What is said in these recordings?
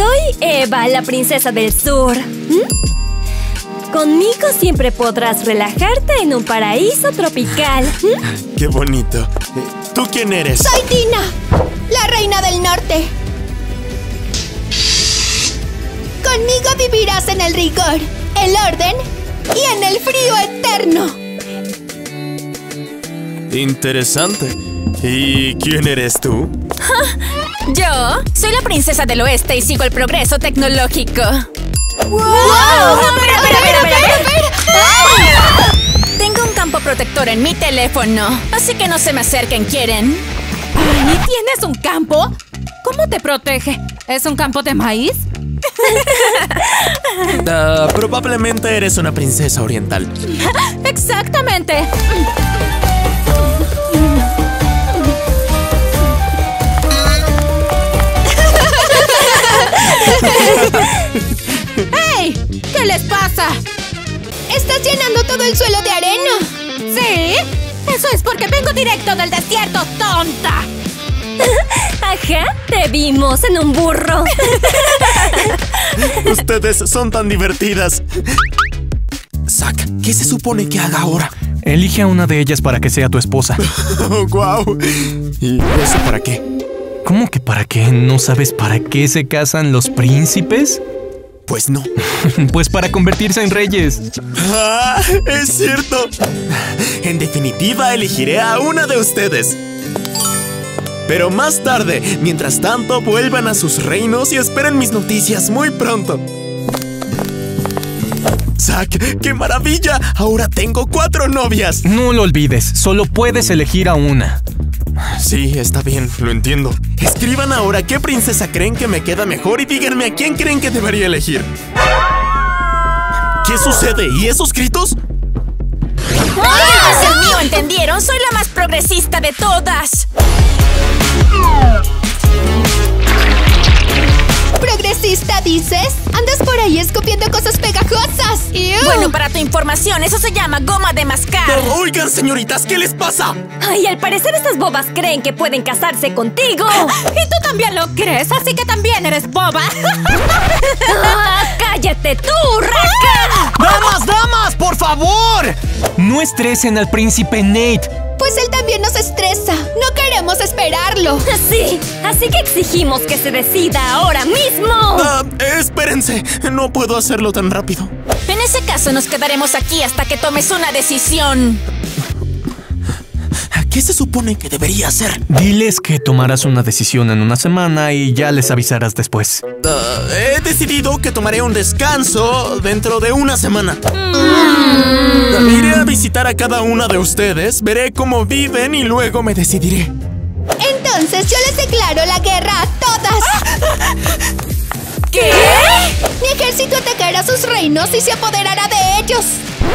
Soy Eva, la princesa del sur. Conmigo siempre podrás relajarte en un paraíso tropical. ¡Qué bonito! ¿Tú quién eres? Soy Tina, la reina del norte. Conmigo vivirás en el rigor, el orden y en el frío eterno. Interesante. ¿Y quién eres tú? Yo soy la princesa del oeste y sigo el progreso tecnológico. ¡Wow! Tengo un campo protector en mi teléfono, así que no se me acerquen, ¿quieren? ¿Y tienes un campo? ¿Cómo te protege? ¿Es un campo de maíz? Probablemente eres una princesa oriental. ¡Exactamente! ¡Hey! ¿Qué les pasa? ¡Estás llenando todo el suelo de arena! ¿Sí? Eso es porque vengo directo del desierto, tonta. Ajá, te vimos en un burro. Ustedes son tan divertidas. Zack, ¿qué se supone que haga ahora? Elige a una de ellas para que sea tu esposa. ¡Guau! ¿Y eso para qué? ¿Cómo que para qué? ¿No sabes para qué se casan los príncipes? Pues no. Pues para convertirse en reyes. ¡Ah! ¡Es cierto! En definitiva, elegiré a una de ustedes. Pero más tarde, mientras tanto, vuelvan a sus reinos y esperen mis noticias muy pronto. Zack, ¡qué maravilla! Ahora tengo 4 novias. No lo olvides, solo puedes elegir a una. Sí, está bien, lo entiendo. Escriban ahora qué princesa creen que me queda mejor y díganme a quién creen que debería elegir. ¿Qué sucede? ¿Y esos gritos? ¡Es el mío! ¿Entendieron? Soy la más progresista de todas. ¿Progresista, dices? ¿Andas por ahí escupiendo cosas pegajosas? ¡Ew! Bueno, para tu información, eso se llama goma de mascar. Oigan, señoritas, ¿qué les pasa? Ay, al parecer estas bobas creen que pueden casarse contigo. Y tú también lo crees, así que también eres boba. ¡Cállate tú, raca! ¡Damas, damas, por favor! No estresen al príncipe Nate. Pues él también nos estresa. No queremos esperarlo. Sí, así que exigimos que se decida ahora mismo. Espérense, no puedo hacerlo tan rápido. En ese caso nos quedaremos aquí hasta que tomes una decisión. ¿Qué se supone que debería hacer? Diles que tomarás una decisión en una semana y ya les avisarás después. He decidido que tomaré un descanso dentro de una semana. Iré a visitar a cada una de ustedes, veré cómo viven y luego me decidiré. Entonces yo les declaro la guerra a todas. ¿Qué? Mi ejército atacará sus reinos y se apoderará de ellos.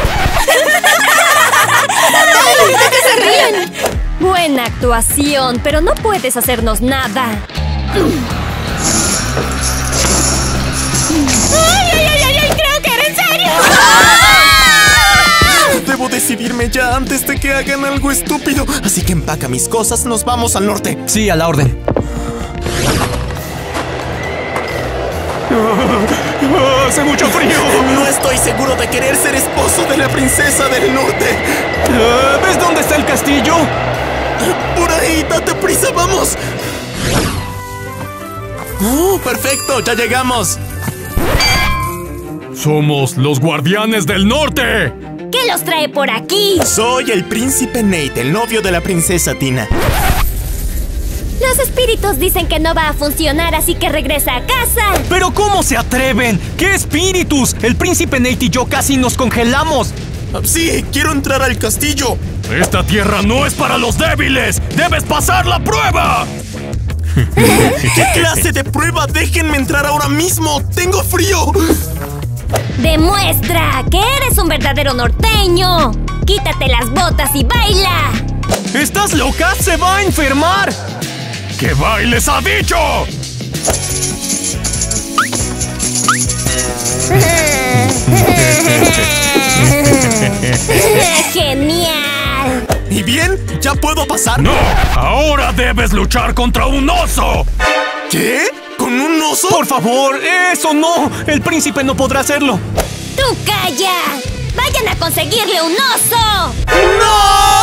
¿De qué se ríen? Buena actuación, pero no puedes hacernos nada. ¡Ay! ¡Creo que era en serio! Debo decidirme ya antes de que hagan algo estúpido. Así que empaca mis cosas, nos vamos al norte. Sí, a la orden. ¡Hace mucho frío! No estoy seguro de querer ser esposo de la princesa del norte. ¿Ves dónde está el castillo? Por ahí, date prisa, vamos. Perfecto, ya llegamos. Somos los guardianes del norte. ¿Qué los trae por aquí? Soy el príncipe Nate, el novio de la princesa Tina. Los espíritus dicen que no va a funcionar, así que regresa a casa. ¿Pero cómo se atreven? ¿Qué espíritus? El príncipe Nate y yo casi nos congelamos. Sí, quiero entrar al castillo. Esta tierra no es para los débiles. ¡Debes pasar la prueba! ¿Qué clase de prueba? Déjenme entrar ahora mismo. ¡Tengo frío! ¡Demuestra que eres un verdadero norteño! ¡Quítate las botas y baila! ¿Estás loca? ¡Se va a enfermar! ¡Que bailes ha dicho! ¡Genial! ¿Y bien? ¿Ya puedo pasar? ¡No! ¡Ahora debes luchar contra un oso! ¿Qué? ¿Con un oso? ¡Por favor! ¡Eso no! ¡El príncipe no podrá hacerlo! ¡Tú calla! ¡Vayan a conseguirle un oso! ¡No!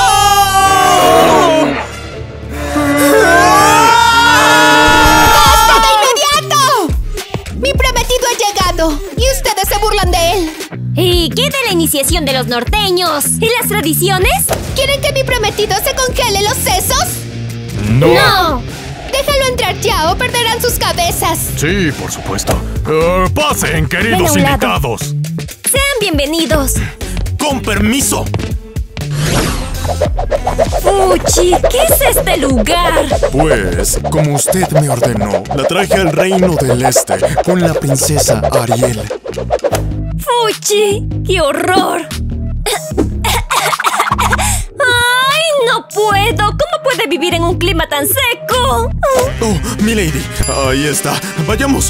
¡Basta de inmediato! Mi prometido ha llegado y ustedes se burlan de él. ¿Y qué de la iniciación de los norteños? ¿Y las tradiciones? ¿Quieren que mi prometido se congele los sesos? ¡No! Déjalo entrar ya o perderán sus cabezas. Sí, por supuesto. Pasen, Ven a queridos un lado. invitados. ¡Sean bienvenidos! ¡Con permiso! ¡Fuchi! ¿Qué es este lugar? Pues, como usted me ordenó, la traje al reino del este con la princesa Ariel. ¡Fuchi! ¡Qué horror! ¡Ay, no puedo! ¿Cómo puede vivir en un clima tan seco? ¡Oh, milady! Ahí está. ¡Vayamos!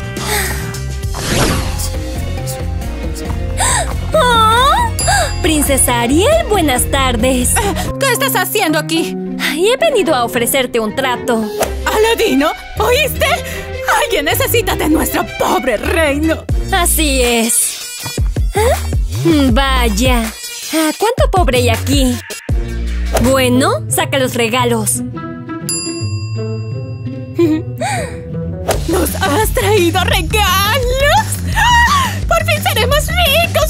¿Ah? Princesa Ariel, buenas tardes. ¿Qué estás haciendo aquí? Ay, he venido a ofrecerte un trato. ¿Aladino? ¿Oíste? Alguien necesita de nuestro pobre reino. Así es. ¿Ah? Vaya. ¿Cuánto pobre hay aquí? Bueno, saca los regalos. ¿Nos has traído regalos? ¡Ah! ¡Por fin seremos ricos!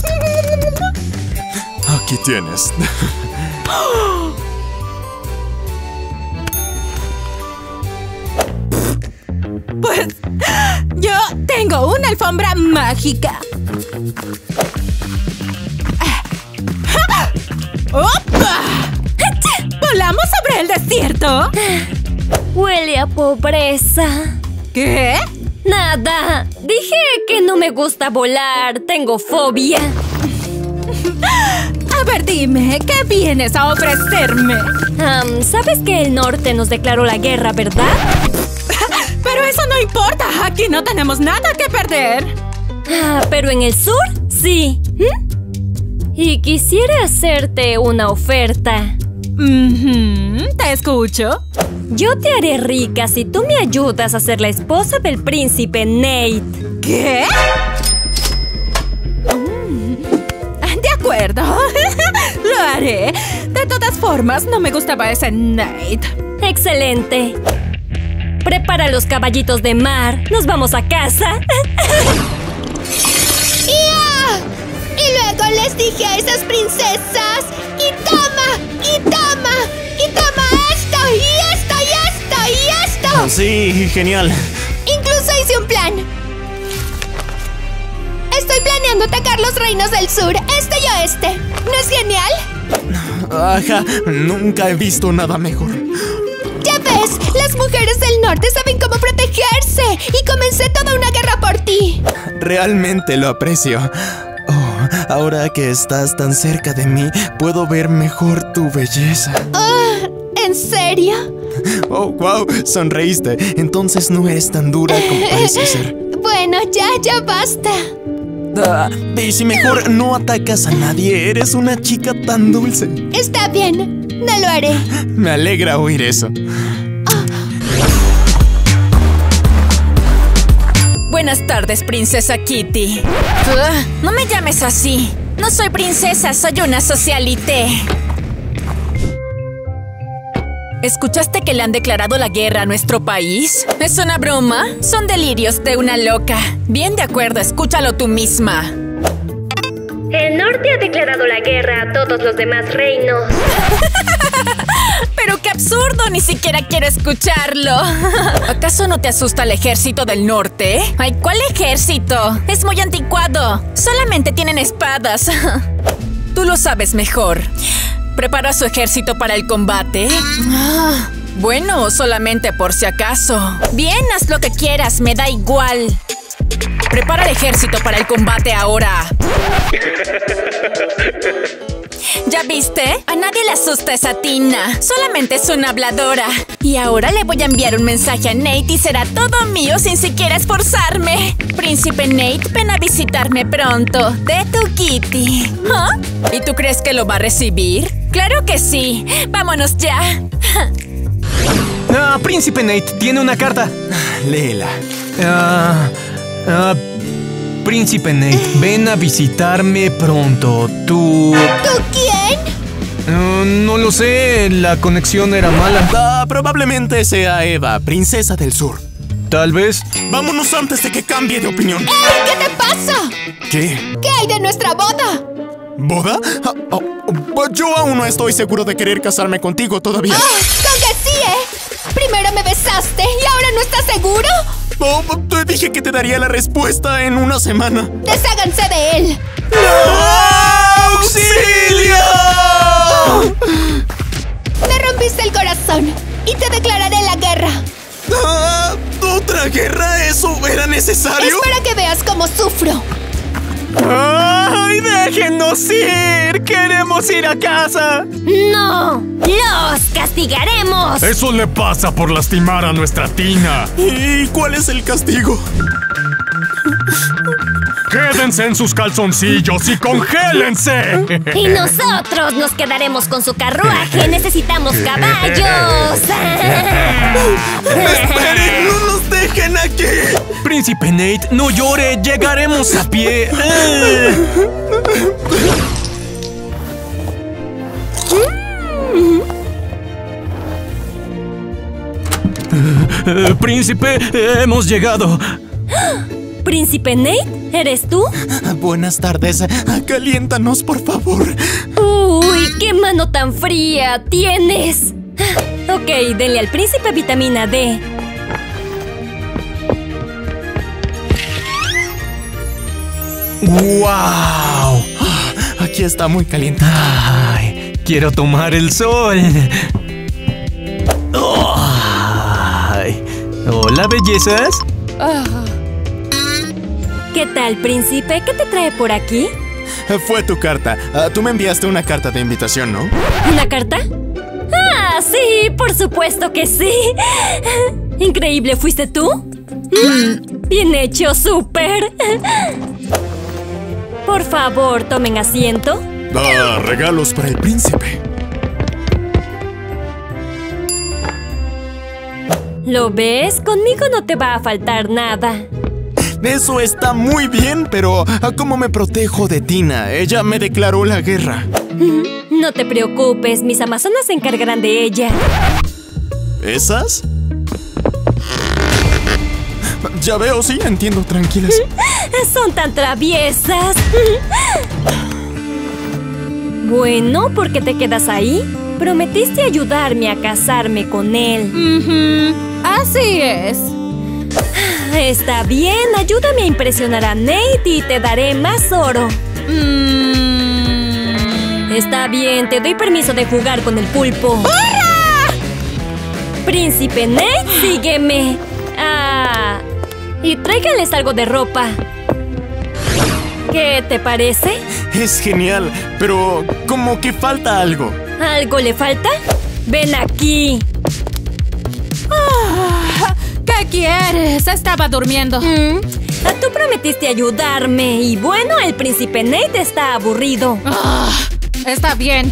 Aquí tienes. Pues yo tengo una alfombra mágica. ¡Opa! ¿Volamos sobre el desierto? Huele a pobreza. ¿Qué? Nada. Dije que no me gusta volar. Tengo fobia. A ver, dime, ¿qué vienes a ofrecerme? ¿Sabes que el norte nos declaró la guerra, verdad? Pero eso no importa. Aquí no tenemos nada que perder. Pero en el sur, sí. Y quisiera hacerte una oferta. Te escucho. Yo te haré rica si tú me ayudas a ser la esposa del príncipe Nate. ¿Qué? De acuerdo. Lo haré. De todas formas, no me gustaba ese Nate. ¡Excelente! Prepara los caballitos de mar. ¡Nos vamos a casa! ¡Ya! Y luego les dije a esas princesas: ¡y toma! ¡Y toma! ¡Y toma esto! ¡Y esto! ¡Y esto! ¡Y esto! Sí, genial. Incluso hice un plan. Estoy planeando atacar los reinos del sur, este y oeste. ¿No es genial? Ajá, nunca he visto nada mejor. Ya ves, las mujeres del norte saben cómo protegerse. Y comencé toda una guerra por ti. Realmente lo aprecio. Oh, ahora que estás tan cerca de mí, puedo ver mejor tu belleza. ¿En serio? Oh, wow, sonreíste. Entonces no eres tan dura como pareces ser. Bueno, ya basta. Y si mejor no atacas a nadie, eres una chica tan dulce. Está bien, no lo haré. Me alegra oír eso. Buenas tardes, princesa Kitty. No me llames así. No soy princesa, soy una socialité. ¿Escuchaste que le han declarado la guerra a nuestro país? ¿Es una broma? Son delirios de una loca. Bien, de acuerdo, escúchalo tú misma. El norte ha declarado la guerra a todos los demás reinos. ¡Pero qué absurdo! Ni siquiera quiero escucharlo. ¿Acaso no te asusta el ejército del norte? ¡Ay, cuál ejército! Es muy anticuado. Solamente tienen espadas. Tú lo sabes mejor. ¿Prepara su ejército para el combate? Bueno, solamente por si acaso. Bien, haz lo que quieras, me da igual. Prepara el ejército para el combate ahora. ¿Ya viste? A nadie le asusta esa Tina. Solamente es una habladora. Y ahora le voy a enviar un mensaje a Nate y será todo mío sin siquiera esforzarme. Príncipe Nate, ven a visitarme pronto. De tu Kitty. ¿Ah? ¿Y tú crees que lo va a recibir? ¡Claro que sí! ¡Vámonos ya! Príncipe Nate, tiene una carta. Léela. Príncipe Nate, ven a visitarme pronto. ¿Tú quién? No lo sé, la conexión era mala. Probablemente sea Eva, princesa del sur. Tal vez. Vámonos antes de que cambie de opinión. ¡Ey! ¿Qué te pasa? ¿Qué? ¿Qué hay de nuestra boda? ¿Boda? Yo aún no estoy seguro de querer casarme contigo todavía. ¡Con que sí, Primero me besaste y ahora no estás seguro. Te dije que te daría la respuesta en una semana. ¡Desháganse de él! ¡Auxilio! Me rompiste el corazón y te declararé la guerra. ¿Otra guerra? ¿Eso era necesario? Es para que veas cómo sufro. ¡Ay, déjenos ir! ¡Queremos ir a casa! ¡No! ¡Los castigaremos! Eso le pasa por lastimar a nuestra Tina. ¿Y cuál es el castigo? Quédense en sus calzoncillos y congélense. Y nosotros nos quedaremos con su carruaje. Necesitamos caballos. ¡Esperen! ¡No nos dejen aquí! Príncipe Nate, no llore. Llegaremos a pie. Príncipe, hemos llegado. ¿Príncipe Nate? ¿Eres tú? Buenas tardes. Caliéntanos, por favor. ¡Uy! ¡Qué mano tan fría tienes! Ok, denle al príncipe vitamina D. ¡Wow! Aquí está muy caliente. Ay, quiero tomar el sol. Ay. Hola, bellezas. ¿Qué tal, príncipe? ¿Qué te trae por aquí? Fue tu carta. Tú me enviaste una carta de invitación, ¿no? ¿Una carta? ¡Ah, sí! ¡Por supuesto que sí! Increíble, ¿fuiste tú? Bien hecho, súper. Por favor, tomen asiento. Regalos para el príncipe. ¿Lo ves? Conmigo no te va a faltar nada. Eso está muy bien, pero ¿cómo me protejo de Tina? Ella me declaró la guerra. No te preocupes, mis amazonas se encargarán de ella. ¿Esas? Ya veo, sí, entiendo, tranquilas. Son tan traviesas. Bueno, ¿por qué te quedas ahí? Prometiste ayudarme a casarme con él. Así es. Está bien, ayúdame a impresionar a Nate y te daré más oro. Está bien, te doy permiso de jugar con el pulpo. Príncipe Nate, sígueme. Y tráiganles algo de ropa. ¿Qué te parece? Es genial, pero como que falta algo. ¿Algo le falta? Ven aquí. ¿Qué quieres? Estaba durmiendo. Tú prometiste ayudarme y bueno, el príncipe Nate está aburrido. Está bien.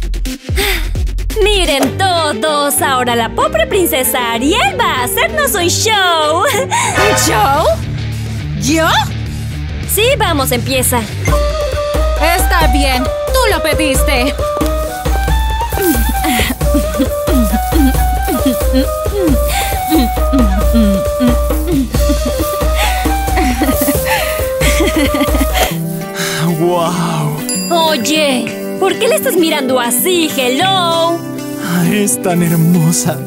Miren todos, ahora la pobre princesa Ariel va a hacernos un show. ¿Un show? ¿Yo? Sí, vamos, empieza. Está bien, tú lo pediste. ¡Wow! Oye, ¿por qué le estás mirando así? ¡Hello! Es tan hermosa.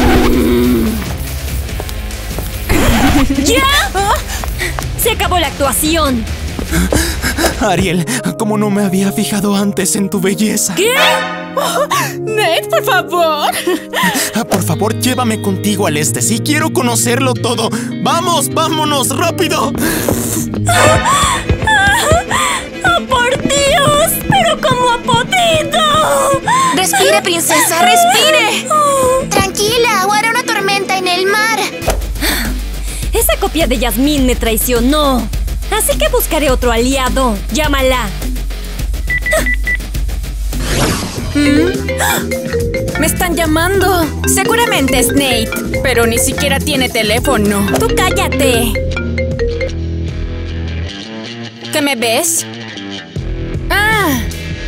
¿Ya? Se acabó la actuación. Ariel, ¿cómo no me había fijado antes en tu belleza? ¿Qué? Nate, por favor. Por favor, llévame contigo al este. Sí, quiero conocerlo todo. ¡Vamos, vámonos, rápido! ¡Por Dios! ¿Pero cómo ha podido? Respire, princesa, respire. Tranquila, habrá una tormenta en el mar. Esa copia de Yasmín me traicionó. Así que buscaré otro aliado. Llámala. Me están llamando. Seguramente es Nate, pero ni siquiera tiene teléfono. Tú cállate. ¿Qué me ves? Ah.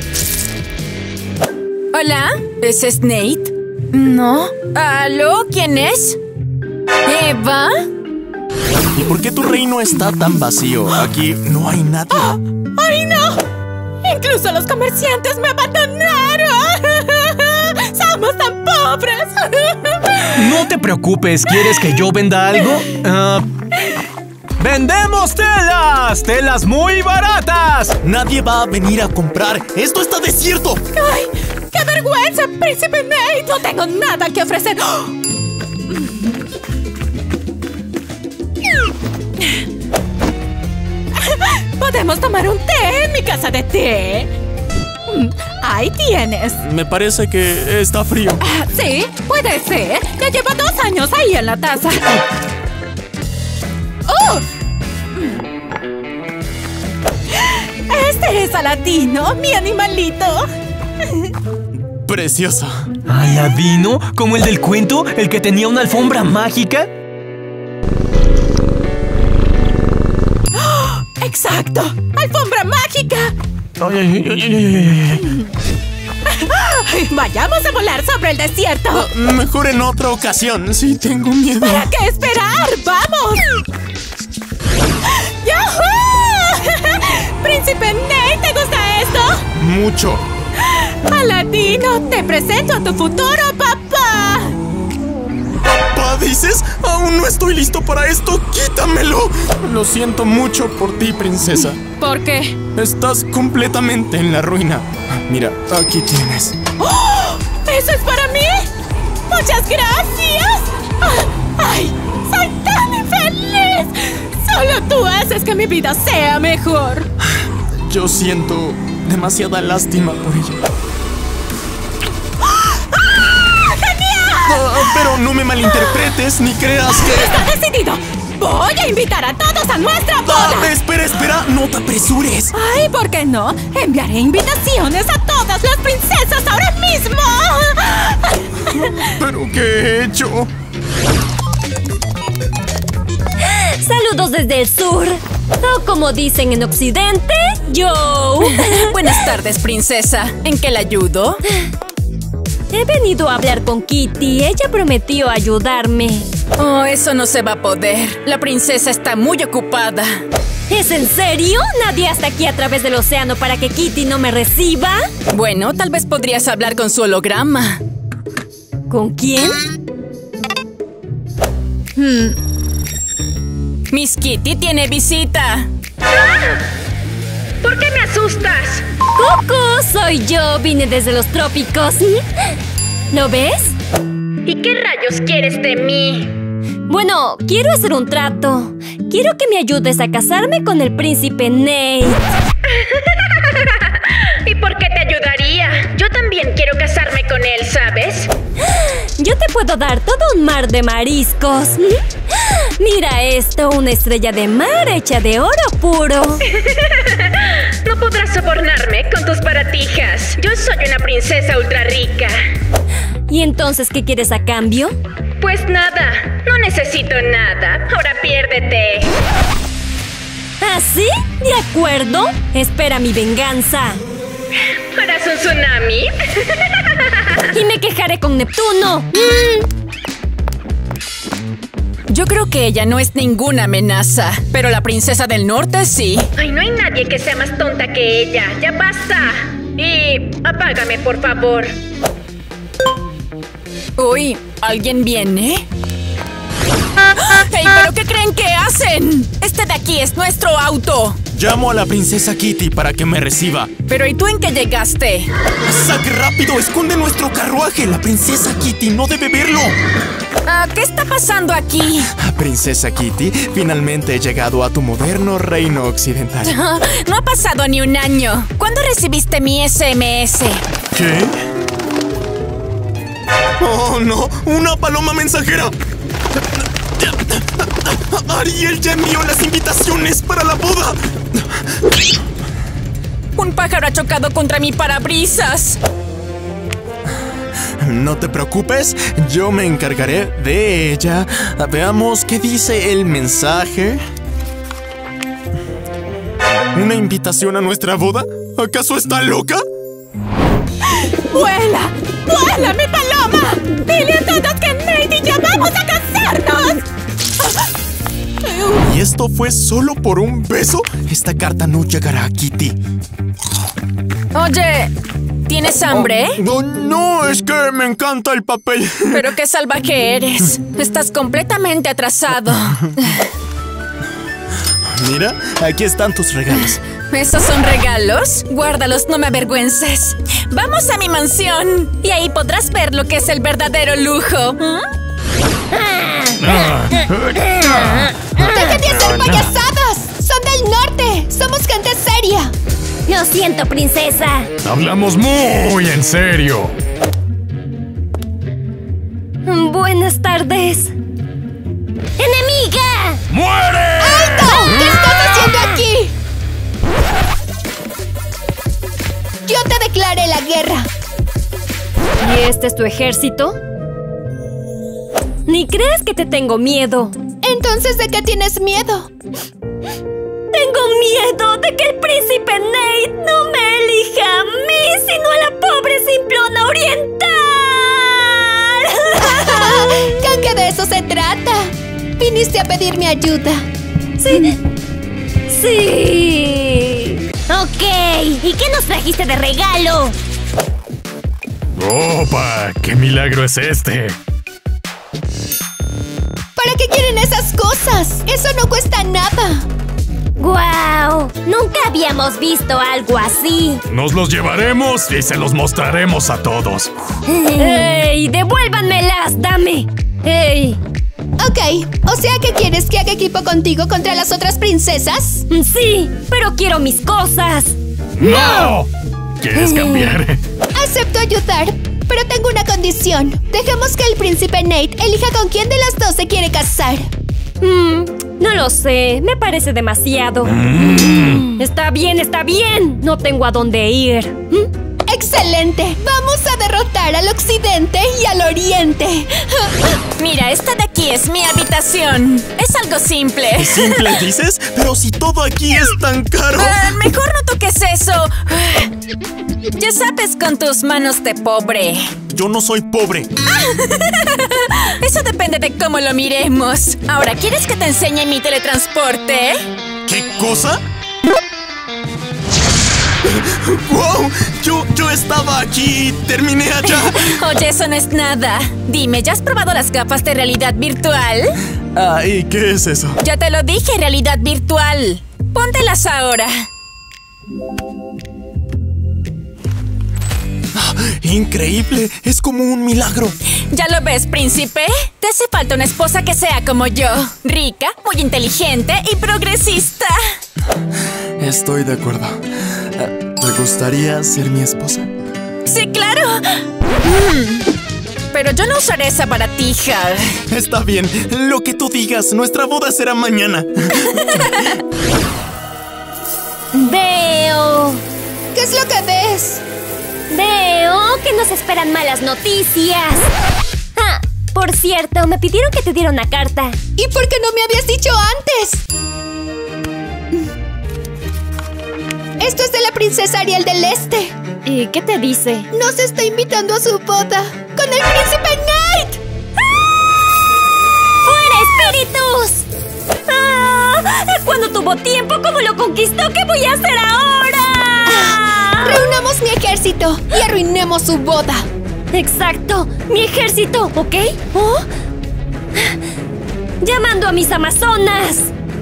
¿Hola? ¿Ese es Nate? No. ¿Aló? ¿Quién es? ¿Eva? ¿Y por qué tu reino está tan vacío? Aquí no hay nadie. ¡Ay, no! Incluso los comerciantes me abandonaron. ¡Somos tan pobres! No te preocupes, ¿quieres que yo venda algo? ¡Vendemos telas! ¡Telas muy baratas! Nadie va a venir a comprar. ¡Esto está desierto! ¡Ay! ¡Qué vergüenza, Príncipe Nate! No tengo nada que ofrecer. ¡Oh! Podemos tomar un té en mi casa de té. Ahí tienes. Me parece que está frío. Sí, puede ser. Ya lleva 2 años ahí en la taza. ¡Oh! Este es Aladino, mi animalito. Precioso. ¿Aladino? ¿Como el del cuento? ¿El que tenía una alfombra mágica? ¡Oh! ¡Exacto! ¡Alfombra mágica! ¡Vayamos a volar sobre el desierto! Mejor en otra ocasión. Sí, tengo miedo. ¿Para qué esperar? ¡Vamos! ¡Yahoo! ¡Príncipe Nate! ¿Te gusta esto? Mucho. Aladino, te presento a tu futuro papá. ¿Papá, dices? Aún no estoy listo para esto. ¡Quítamelo! Lo siento mucho por ti, princesa. ¿Por qué? Estás completamente en la ruina. Mira, aquí tienes. ¡Oh! ¿Eso es para mí? ¡Muchas gracias! ¡Ay! ¡Soy tan infeliz! Solo tú haces que mi vida sea mejor. Yo siento demasiada lástima por ella. ¡Genial! Pero no me malinterpretes ni creas que... ¡Está decidido! ¡Voy a invitar a todos a nuestra boda! Espera, no te apresures. ¡Ay, ¿por qué no! Enviaré invitaciones a todas las princesas ahora mismo. ¿Pero qué he hecho? Saludos desde el sur. O como dicen en Occidente, yo. Buenas tardes, princesa. ¿En qué la ayudo? He venido a hablar con Kitty. Ella prometió ayudarme. Oh, eso no se va a poder. La princesa está muy ocupada. ¿Es en serio? ¿Nadie hasta aquí a través del océano para que Kitty no me reciba? Bueno, tal vez podrías hablar con su holograma. ¿Con quién? Miss Kitty tiene visita. ¿Por qué me asustas? ¡Coco! Soy yo. Vine desde los trópicos. ¿Lo ves? ¿Y qué rayos quieres de mí? Bueno, quiero hacer un trato. Quiero que me ayudes a casarme con el príncipe Nate. ¿Y por qué te ayudaría? Yo también quiero casarme con él, ¿sabes? Yo te puedo dar todo un mar de mariscos. Mira esto, una estrella de mar hecha de oro puro. No podrás sobornarme con tus baratijas. Yo soy una princesa ultra rica. ¿Y entonces qué quieres a cambio? Pues nada, no necesito nada. Ahora piérdete. ¿Ah, sí? De acuerdo. Espera mi venganza. ¿Harás un tsunami? Y me quejaré con Neptuno. Yo creo que ella no es ninguna amenaza, pero la princesa del norte sí. Ay, no hay nadie que sea más tonta que ella. ¡Ya basta! Y apágame, por favor. Uy, ¿alguien viene? ¡Hey! ¿Pero qué creen que hacen? Este de aquí es nuestro auto. Llamo a la princesa Kitty para que me reciba. ¿Pero y tú en qué llegaste? ¡Saque rápido! ¡Esconde nuestro carruaje! La princesa Kitty no debe verlo. ¿Qué está pasando aquí? Princesa Kitty, finalmente he llegado a tu moderno reino occidental. No ha pasado ni un año. ¿Cuándo recibiste mi SMS? ¿Qué? ¡Oh, no! ¡Una paloma mensajera! ¡Ariel ya envió las invitaciones para la boda! Un pájaro ha chocado contra mi parabrisas. No te preocupes, yo me encargaré de ella. Veamos qué dice el mensaje. ¿Una invitación a nuestra boda? ¿Acaso está loca? ¡Vuela! ¡Vuela, mi paloma! ¡Dile a todos que Nate y yo vamos a casarnos! ¿Y esto fue solo por un beso? Esta carta no llegará a Kitty. Oye, ¿tienes hambre? No, es que me encanta el papel. Pero qué salvaje eres. Estás completamente atrasado. Mira, aquí están tus regalos. ¿Esos son regalos? Guárdalos, no me avergüences. Vamos a mi mansión y ahí podrás ver lo que es el verdadero lujo. ¡Dejen de hacer payasadas! ¡Son del norte! ¡Somos gente seria! Lo siento, princesa. Hablamos muy en serio. Buenas tardes. ¡Enemiga! ¡Muere! ¡Alto! ¿Qué estás haciendo aquí? Yo te declaré la guerra. ¿Y este es tu ejército? Ni crees que te tengo miedo. Entonces, ¿de qué tienes miedo? Tengo miedo de que el príncipe Nate no me elija a mí, sino a la pobre simplona oriental. Creo que de eso se trata. Viniste a pedirme ayuda. Sí. Sí. Ok. ¿Y qué nos trajiste de regalo? ¡Opa! ¿Qué milagro es este? ¿Para qué quieren esas cosas? Eso no cuesta nada. ¡Guau! Nunca habíamos visto algo así. Nos los llevaremos y se los mostraremos a todos. ¡Ey! ¡Devuélvanmelas! ¡Dame! ¡Ey! Ok, o sea que quieres que haga equipo contigo contra las otras princesas. Sí, pero quiero mis cosas. ¡No! ¿Quieres cambiar? Acepto ayudar, pero tengo una condición. Dejemos que el príncipe Nate elija con quién de las dos se quiere casar. No lo sé, me parece demasiado. Está bien, no tengo a dónde ir. ¡Excelente! Vamos a derrotar al occidente y al oriente. Mira, esta de aquí es mi habitación. Es algo simple. ¿Simple dices? Pero si todo aquí es tan caro. Mejor no toques eso. Ya sabes, con tus manos de pobre. Yo no soy pobre. Eso depende de cómo lo miremos. Ahora, ¿quieres que te enseñe mi teletransporte? ¿Qué cosa? ¡Wow! Yo estaba aquí, terminé allá. Oye, eso no es nada. Dime, ¿ya has probado las gafas de realidad virtual? ¿Y qué es eso? Ya te lo dije, realidad virtual. Póntelas ahora. ¡Increíble! Es como un milagro. ¿Ya lo ves, príncipe? Te hace falta una esposa que sea como yo. Rica, muy inteligente y progresista. Estoy de acuerdo. ¿Te gustaría ser mi esposa? ¡Sí, claro! Pero yo no usaré esa baratija. Está bien, lo que tú digas. Nuestra boda será mañana. Veo. ¿Qué es lo que ves? Veo que nos esperan malas noticias. Por cierto, me pidieron que te diera una carta. ¿Y por qué no me habías dicho antes? Esto es de la princesa Ariel del Este. ¿Y qué te dice? Nos está invitando a su boda con el príncipe Nate. ¡Fuera, espíritus! Cuando tuvo tiempo, ¿cómo lo conquistó? ¿Qué voy a hacer ahora? Reunamos mi ejército y arruinemos su boda. Exacto, mi ejército, ¿ok? ¿Oh? Llamando a mis amazonas.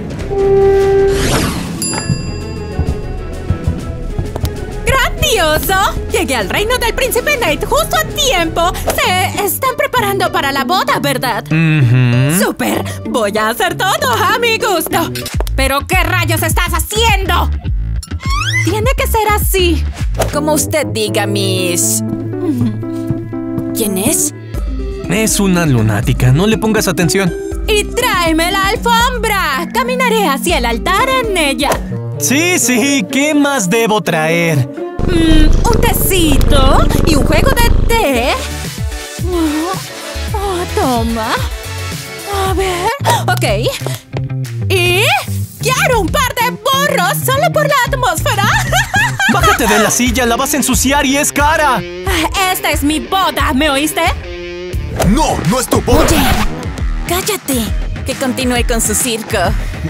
¡Grandioso! Llegué al reino del príncipe Nate justo a tiempo. Se están preparando para la boda, ¿verdad? ¡Súper! Voy a hacer todo a mi gusto. ¿Pero qué rayos estás haciendo? Tiene que ser así. Como usted diga, Miss. ¿Quién es? Es una lunática, no le pongas atención. Y tráeme la alfombra. Caminaré hacia el altar en ella. Sí, ¿qué más debo traer? Un tecito y un juego de té. toma. A ver. Ok. Y... ¡quiero un par de burros solo por la atmósfera! Bájate de la silla, la vas a ensuciar y es cara. Esta es mi boda, ¿me oíste? No, no es tu boda. Oye, cállate. Que continúe con su circo.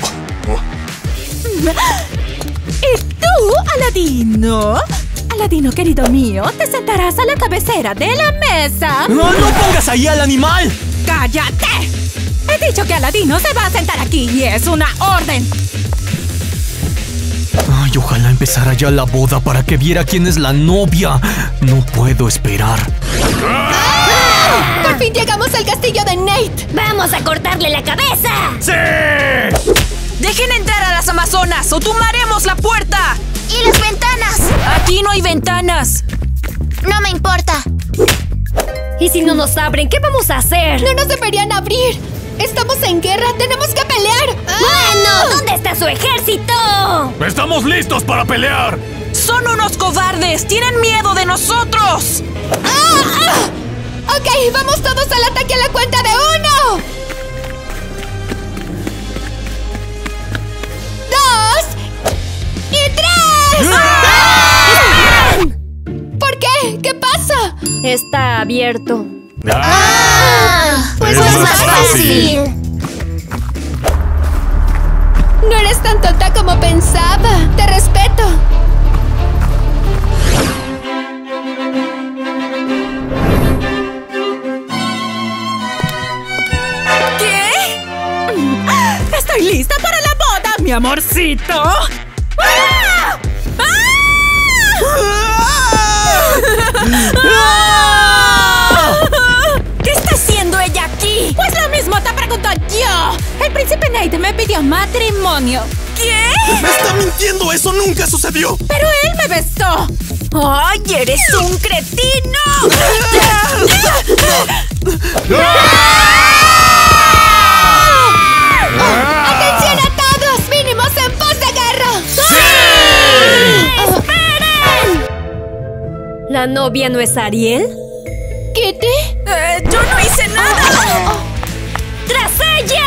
¿Y tú, Aladino? Aladino, querido mío, te sentarás a la cabecera de la mesa. ¡No, no pongas ahí al animal! ¡Cállate! He dicho que Aladino se va a sentar aquí y es una orden. Ay, ojalá empezara ya la boda para que viera quién es la novia. No puedo esperar. ¡Por fin llegamos al castillo de Nate! ¡Vamos a cortarle la cabeza! ¡Sí! ¡Dejen entrar a las amazonas o tumbaremos la puerta! ¡Y las ventanas! Aquí no hay ventanas. No me importa. ¿Y si no nos abren, qué vamos a hacer? No nos deberían abrir. Estamos en guerra. Tenemos que pelear. ¡Bueno! ¿Dónde está su ejército? ¡Estamos listos para pelear! ¡Son unos cobardes! ¡Tienen miedo de nosotros! Ok, vamos todos al ataque a la cuenta de 1. 2 y 3. ¿Por qué? ¿Qué pasa? Está abierto. Pues es más fácil. No eres tan tonta como pensaba. Te respeto. ¿Qué? Estoy lista para la boda, mi amorcito. ¡Ah! ¿Qué está haciendo ella aquí? Pues lo mismo te pregunto yo. El príncipe Nate me pidió matrimonio. ¿Qué? ¡Me está mintiendo! ¡Eso nunca sucedió! Pero él me besó. ¡Ay, eres un cretino! ¡Atención a todos! ¡Vinimos en pos de guerra! ¡Esperen! ¿La novia no es Ariel? ¿Kitty? ¡Yo no hice nada! ¡Tras ella!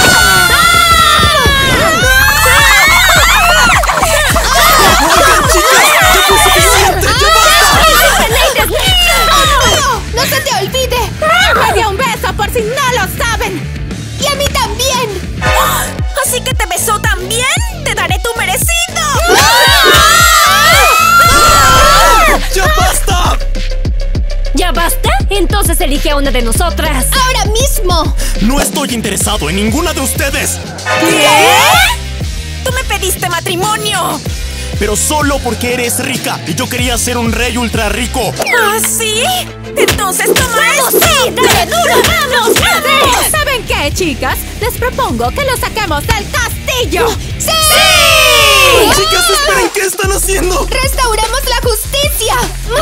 ¡No se te olvide! Me dio un beso por si no lo saben. ¡Y a mí también! ¿Así que te besó también? ¡Te daré tu merecido! ¡Ya basta! ¿Ya basta? Entonces elige a una de nosotras. ¡Ahora mismo! No estoy interesado en ninguna de ustedes. ¿Qué? ¡Tú me pediste matrimonio! Pero solo porque eres rica y yo quería ser un rey ultra rico. ¿Ah, sí? Entonces toma esto. ¡Sí! ¡Dale duro! ¡Vamos! ¡Vamos! ¿Saben qué, chicas? Les propongo que lo saquemos del castillo. ¡Sí! Chicas, esperen, ¿qué están haciendo? ¡Restauremos la justicia!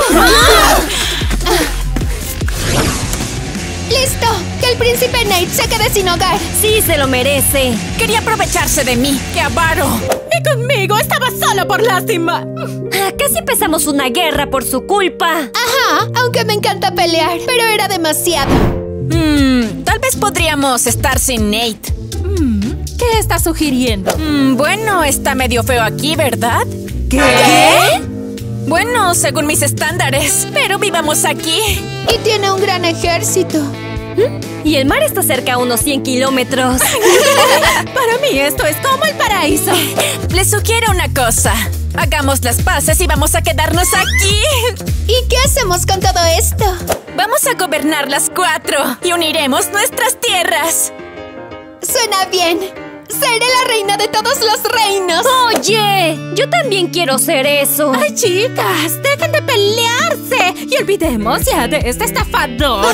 ¡Listo! ¡Que el príncipe Nate se quede sin hogar! Sí, se lo merece. Quería aprovecharse de mí. ¡Qué avaro! Y conmigo estaba solo por lástima. Casi empezamos una guerra por su culpa. Ajá, aunque me encanta pelear, pero era demasiado. Tal vez podríamos estar sin Nate. ¿Qué estás sugiriendo? Bueno, está medio feo aquí, ¿verdad? ¿Qué? Bueno, según mis estándares. Pero vivamos aquí. Y tiene un gran ejército. Y el mar está cerca a unos 100 kilómetros. Para mí esto es como el paraíso. Les sugiero una cosa. Hagamos las paces y vamos a quedarnos aquí. ¿Y qué hacemos con todo esto? Vamos a gobernar las 4 y uniremos nuestras tierras. Suena bien. Seré la reina de todos los reinos. Oye, yo también quiero ser eso. Ay, chicas, dejen de pelearse y olvidemos ya de este estafador.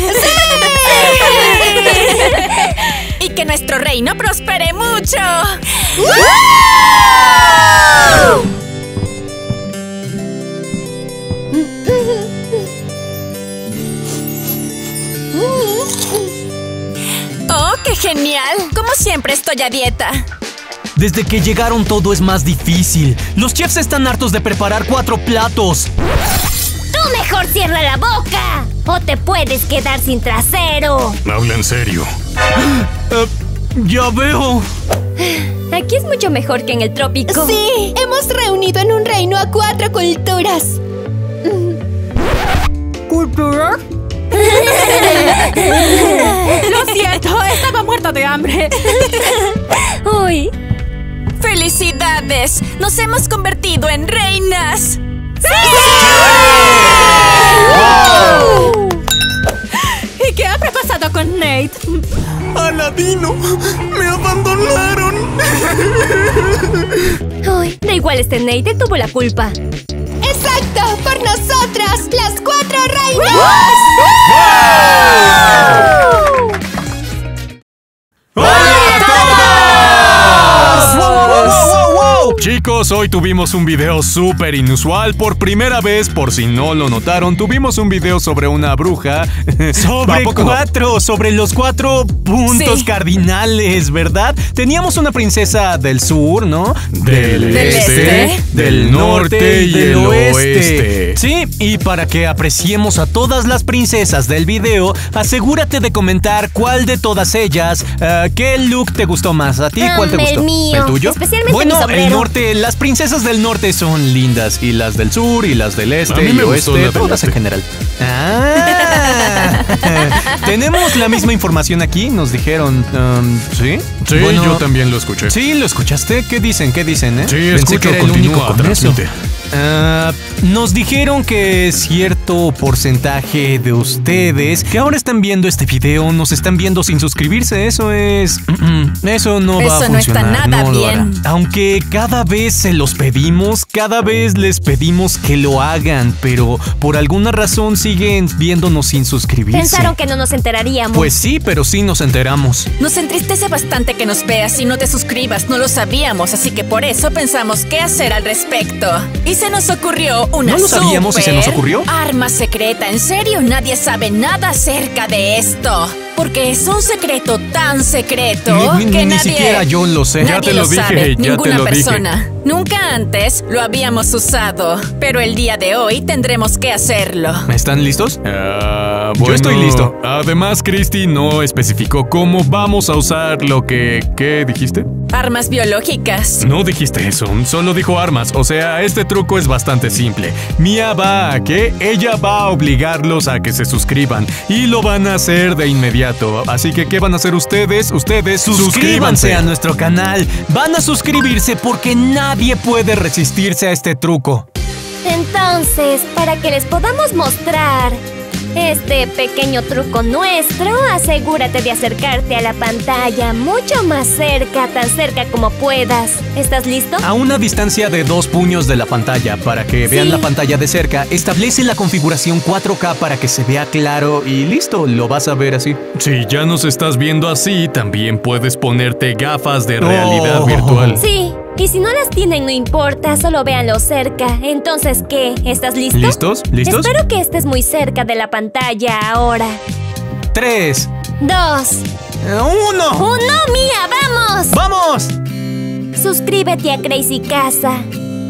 Y que nuestro reino prospere mucho. ¡Oh, qué genial! Como siempre estoy a dieta. Desde que llegaron todo es más difícil. Los chefs están hartos de preparar 4 platos. ¡Tú mejor cierra la boca! o te puedes quedar sin trasero. Habla en serio. Ya veo. Aquí es mucho mejor que en el trópico. Sí, hemos reunido en un reino a 4 culturas. ¿Cultura? Lo siento, estaba muerta de hambre. Uy. ¡Felicidades! ¡Nos hemos convertido en reinas! ¡Wow! ¿Y qué habrá pasado con Nate? ¡Aladino! ¡Me abandonaron! Uy, da igual, Nate, él tuvo la culpa. ¡Exacto! ¡Por nosotras! ¡Las 4 reinas! Chicos, hoy tuvimos un video súper inusual. Por primera vez, por si no lo notaron, tuvimos un video sobre una bruja. Sobre los 4 puntos cardinales, ¿verdad? Teníamos una princesa del sur, ¿no? Del este, del norte y del oeste. Sí, y para que apreciemos a todas las princesas del video, asegúrate de comentar cuál de todas ellas, qué look te gustó más. ¿A ti cuál te gustó? El mío. ¿El tuyo? Especialmente mi sombrero. El norte, las princesas del norte son lindas, y las del sur, y las del este, y oeste, todas en general. Tenemos la misma información aquí, nos dijeron, ¿sí? Sí, bueno, yo también lo escuché. ¿Sí? ¿Lo escuchaste? ¿Qué dicen? ¿Qué dicen, Sí, Pensé escucho, que era el único con eso. Nos dijeron que cierto porcentaje de ustedes que ahora están viendo este video nos están viendo sin suscribirse. Eso es... Eso no va a funcionar. Eso no está nada bien. Aunque cada vez se los pedimos, cada vez les pedimos que lo hagan, pero por alguna razón siguen viéndonos sin suscribirse. Pensaron que no nos enteraríamos. Pues sí, pero sí nos enteramos. Nos entristece bastante que nos veas y no te suscribas. No lo sabíamos, así que por eso pensamos qué hacer al respecto. Y se nos ocurrió una ¿No lo sabíamos y se nos ocurrió? Arma secreta. ¿En serio? Nadie sabe nada acerca de esto. Porque es un secreto tan secreto que ni nadie... siquiera yo lo sé. Nadie Ya te lo dije, sabe, ya ninguna te lo persona. dije. Nunca antes lo habíamos usado. Pero el día de hoy tendremos que hacerlo. ¿Están listos? Bueno, yo estoy listo. Además, Christy no especificó cómo vamos a usar lo que... ¿Qué dijiste? Armas biológicas. No dijiste eso, solo dijo armas. O sea, este truco es bastante simple. Mia va a que ella va a obligarlos a que se suscriban. Y lo van a hacer de inmediato. Así que, ¿qué van a hacer ustedes? Ustedes Suscríbanse a nuestro canal. Van a suscribirse porque nadie puede resistirse a este truco. Entonces, para que les podamos mostrar este pequeño truco nuestro, asegúrate de acercarte a la pantalla mucho más cerca, tan cerca como puedas. ¿Estás listo? A una distancia de 2 puños de la pantalla, para que vean la pantalla de cerca, establece la configuración 4K para que se vea claro y listo, lo vas a ver así. Si ya nos estás viendo así, también puedes ponerte gafas de realidad virtual. Sí. Y si no las tienen, no importa, solo véanlo cerca. Entonces, ¿qué? ¿Estás listo? ¿Listos? ¿Listos? Espero que estés muy cerca de la pantalla ahora. 3, 2, 1. ¡1, Mia! ¡Vamos! ¡Vamos! Suscríbete a Crazy Casa.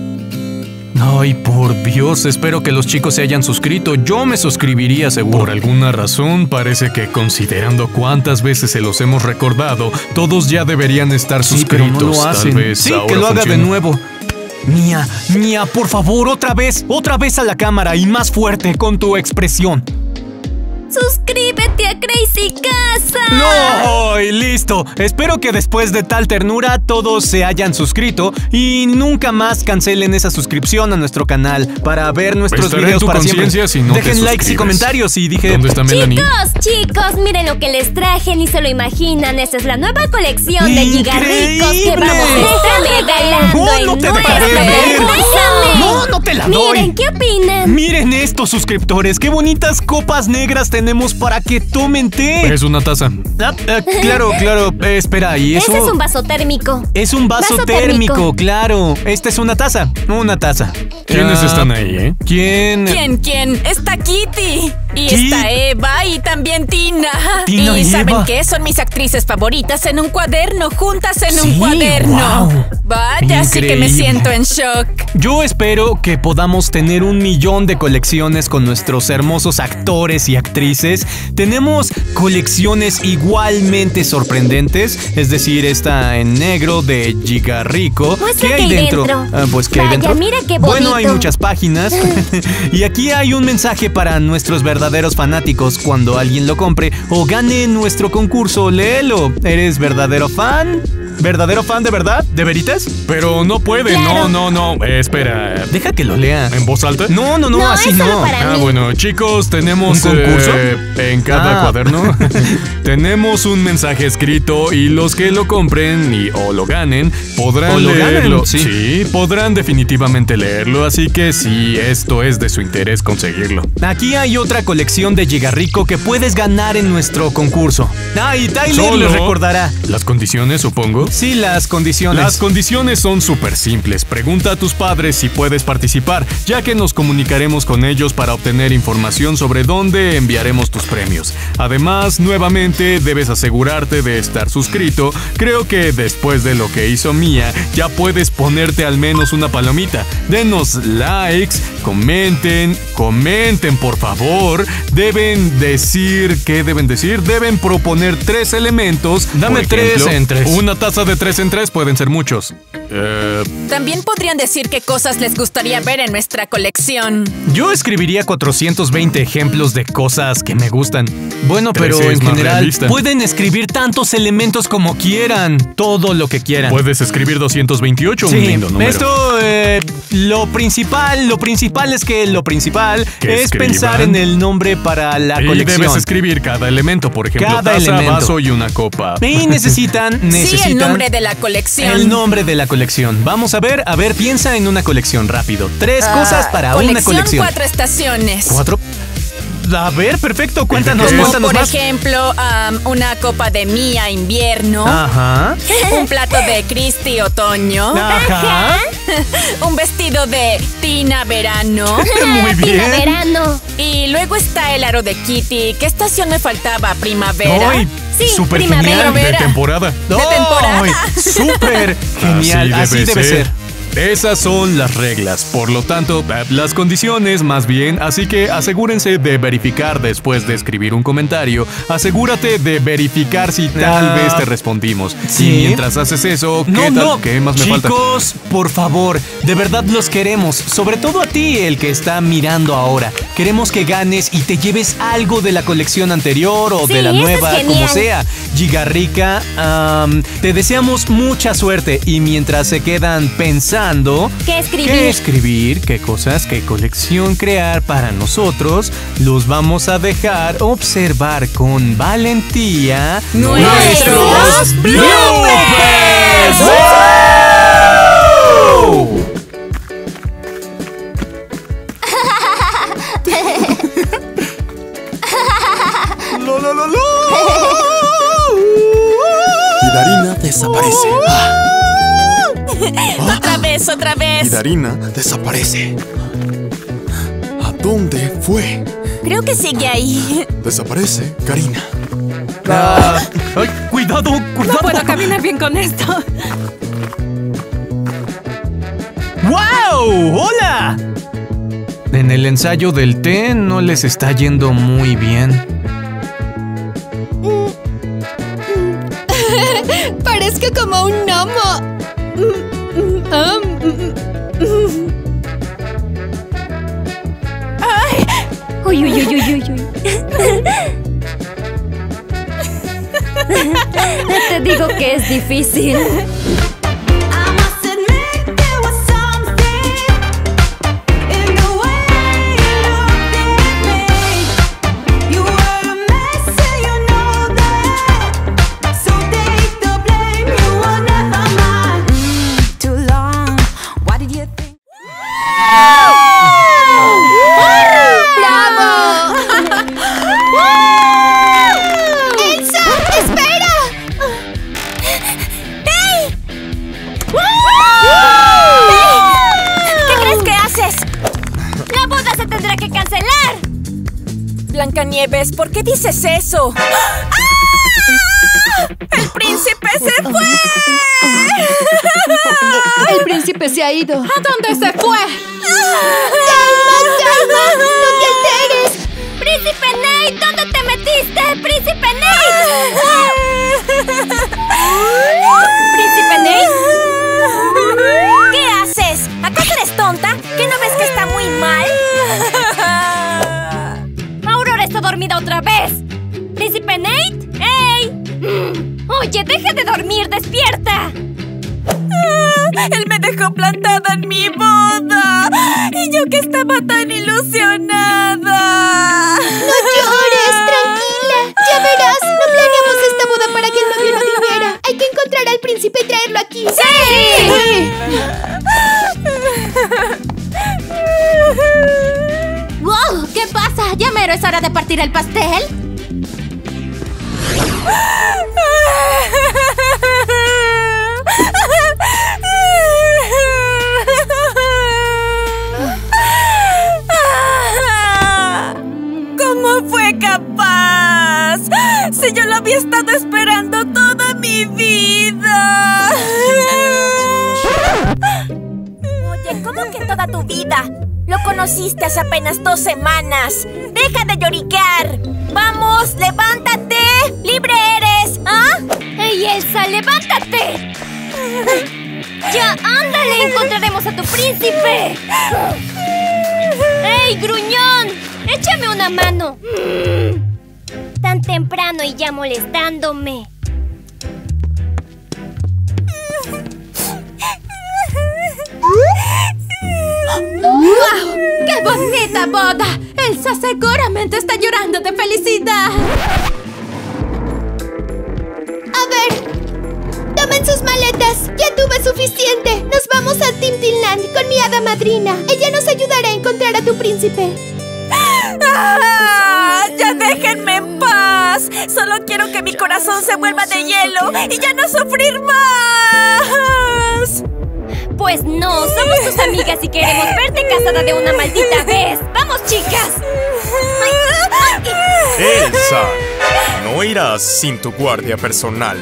Ay, por Dios, espero que los chicos se hayan suscrito. Yo me suscribiría seguro. Por alguna razón, parece que considerando cuántas veces se los hemos recordado, todos ya deberían estar suscritos. Pero no lo hacen. Tal vez sí, ahora que lo haga funcione. de nuevo. Mia, por favor, otra vez a la cámara y más fuerte con tu expresión. ¡Suscríbete a Crazy Casa! ¡No! ¡Listo! Espero que después de tal ternura todos se hayan suscrito y nunca más cancelen esa suscripción a nuestro canal para ver nuestros Estaré videos en tu para siempre. conciencia si no te Dejen likes y suscribes. comentarios y dije... ¿Dónde está Melanie? Chicos, miren lo que les traje, ni se lo imaginan. Esta es la nueva colección de gigarricos que vamos a estar regalando No en te nuestra dejaré ver. Déjame. No te la doy. Miren, ¿qué opinan? Miren esto, suscriptores. Qué bonitas copas negras tenemos para que tomen té. Es una taza. Claro. Espera, ¿y eso? Ese es un vaso térmico. Es un vaso térmico, claro. Esta es una taza. Una taza. ¿Quiénes están ahí, ¿Quién? ¿Quién? ¡Está Kitty! Y ¿Qué? está Eva y también Tina. Tina y ¿saben Eva. qué? Son mis actrices favoritas en un cuaderno, juntas en un Sí, cuaderno. wow. Vaya, sí que me Increíble. siento en shock. Yo espero que podamos tener 1 millón de colecciones con nuestros hermosos actores y actrices. Tenemos colecciones igualmente sorprendentes, es decir, esta en negro de Giga Rico. Muestra ¿Qué qué hay hay dentro? dentro. Pues ¿qué hay Vaya, dentro? mira qué Bueno, hay bonito. muchas páginas. Y aquí hay un mensaje para nuestros verdaderos fanáticos. Cuando alguien lo compre o gane nuestro concurso, léelo. ¿Eres verdadero fan? ¿Verdadero fan de verdad? ¿De veritas? Pero no puede, Claro. no. Espera. Deja que lo lea. ¿En voz alta? No, No, así es solo no. para mí. Bueno, chicos, tenemos ¿Un concurso? en cada cuaderno tenemos un mensaje escrito y los que lo compren o lo ganen podrán O lo ganen, leerlo. sí. Sí, podrán definitivamente leerlo, así que si esto es de su interés conseguirlo. Aquí hay otra colección de Gigarrico que puedes ganar en nuestro concurso. Y Tyler Solo les recordará. las condiciones, supongo. Sí, las condiciones. Las condiciones son súper simples. Pregunta a tus padres si puedes participar, ya que nos comunicaremos con ellos para obtener información sobre dónde enviaremos tus premios. Además, nuevamente debes asegurarte de estar suscrito. Creo que después de lo que hizo Mía, ya puedes ponerte al menos una palomita. Denos likes, comenten por favor. ¿Qué deben decir? Deben proponer 3 elementos. Dame Por 3 ejemplo, en 3. Una taza de 3 en 3 pueden ser muchos. También podrían decir qué cosas les gustaría ver en nuestra colección. Yo escribiría 420 ejemplos de cosas que me gustan. Bueno, pero 13 es en más general realista. pueden escribir tantos elementos como quieran. Todo lo que quieran. Puedes escribir 228, un Sí, lindo número. esto, lo principal es que lo principal Que es escriban. pensar en el nombre para la Y colección. debes escribir cada elemento, por ejemplo, Cada taza, elemento. vaso y una copa. Y necesitan Sí, el nombre de la colección. el nombre de la colección. Vamos a ver, piensa en una colección rápido. 3 cosas para una colección. 4 estaciones. 4. A ver, perfecto, cuéntanos, ¿Qué? Como cuéntanos por más. ejemplo, una copa de Mía invierno, Ajá. un plato de Christy otoño, Ajá. un vestido de Tina verano Muy bien. Verano. y luego está el aro de Kitty. ¿Qué estación me faltaba? ¿Primavera? ¡Ay! Sí, súper primavera. genial. De temporada. de temporada. ¡Ay! Súper genial. Así debe ser. Esas son las reglas, por lo tanto, las condiciones más bien, así que asegúrense de verificar después de escribir un comentario, asegúrate de verificar si tal vez te respondimos. ¿sí? Y mientras haces eso, ¿qué más me falta? Chicos, por favor, de verdad los queremos, sobre todo a ti, el que está mirando ahora. Queremos que ganes y te lleves algo de la colección anterior o Sí, de la eso es nueva, genial. como sea. Gigarrica, te deseamos mucha suerte y mientras se quedan pensando ¿Qué escribir? qué escribir, qué cosas, qué colección crear para nosotros, los vamos a dejar observar con valentía ¡Nuestros bloopers! Y Darina desaparece. Otra vez. Y Darina desaparece. ¿A dónde fue? Creo que sigue ahí. Desaparece Karina. ¡Ay, cuidado! No puedo caminar bien con esto. ¡Wow! ¡Hola! En el ensayo del té no les está yendo muy bien. Parezco como un gnomo. Uy, uy, uy, uy, uy, uy. Te digo que es difícil. Blancanieves, ¿por qué dices eso? ¡Ah! ¡El príncipe se fue! El príncipe se ha ido. ¿A dónde se fue? ¡Calma, calma! ¡No te alteres! ¡Príncipe Nate! ¿Dónde te metiste? ¡Príncipe Nate! ¿Príncipe Nate? ¿Qué haces? ¿Acaso eres tonta? ¿Que no ves que está muy mal? ¡Aurora está dormida otra vez! ¿Príncipe Nate? ¡Ey! ¡Oye, deja de dormir! ¡Despierta! Él me dejó plantada en mi boda. Y yo que estaba tan ilusionada. ¡No llores! ¡Tranquila! Ya verás, no planeamos esta boda para que el novio no viniera. Hay que encontrar al príncipe y traerlo aquí. ¡Sí! ¡Wow! ¿Qué pasa? ¿Ya mero es hora de partir el pastel? ¿Cómo fue capaz? Si yo lo había estado esperando toda mi vida. Oye, ¿cómo que toda tu vida? Lo conociste hace apenas 2 semanas. ¡Deja de lloriquear! ¡Vamos, levántate! ¡Libre eres! ¿Ah? ¡Ey, Elsa, levántate! ¡Ya, ándale! ¡Encontraremos a tu príncipe! ¡Ey, gruñón! ¡Échame una mano! Tan temprano y ya molestándome. ¡Wow! ¡Qué bonita boda! Elsa seguramente está llorando de felicidad. A ver, tomen sus maletas. Ya tuve suficiente. Nos vamos a Tintinland con mi hada madrina. Ella nos ayudará a encontrar a tu príncipe. ¡Ah! ¡Ya déjenme en paz! Solo quiero que mi corazón se vuelva de hielo y ya no sufrir más. Pues no, somos tus amigas y queremos verte casada de una maldita vez. ¡Vamos, chicas! Elsa, no irás sin tu guardia personal.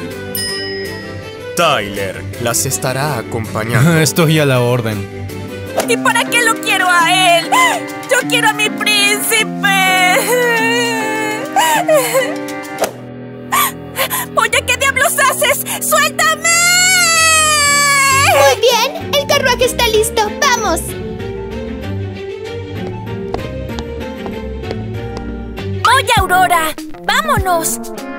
Tyler las estará acompañando. Estoy a la orden. ¿Y para qué lo quiero a él? ¡Yo quiero a mi príncipe! Oye, ¿qué diablos haces? ¡Suéltame! Muy bien, el carruaje está listo. ¡Vamos! Oye, Aurora, ¡vámonos!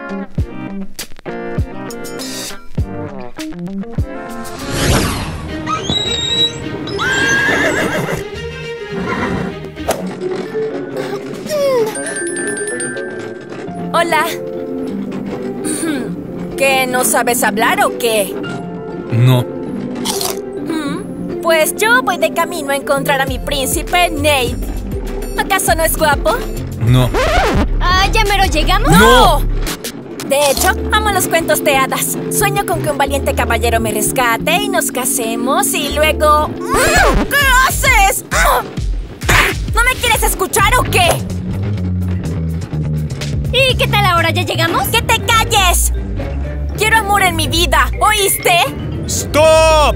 Hola. ¿Qué, no sabes hablar o qué? No. Pues yo voy de camino a encontrar a mi príncipe Nate. ¿Acaso no es guapo? No. Ah, ¿ya mero llegamos? ¡No! De hecho, amo los cuentos de hadas. Sueño con que un valiente caballero me rescate y nos casemos y luego... ¿Qué haces? ¿No me quieres escuchar o qué? ¿Y qué tal ahora? ¿Ya llegamos? ¡Que te calles! Quiero amor en mi vida, ¿oíste? ¡Stop!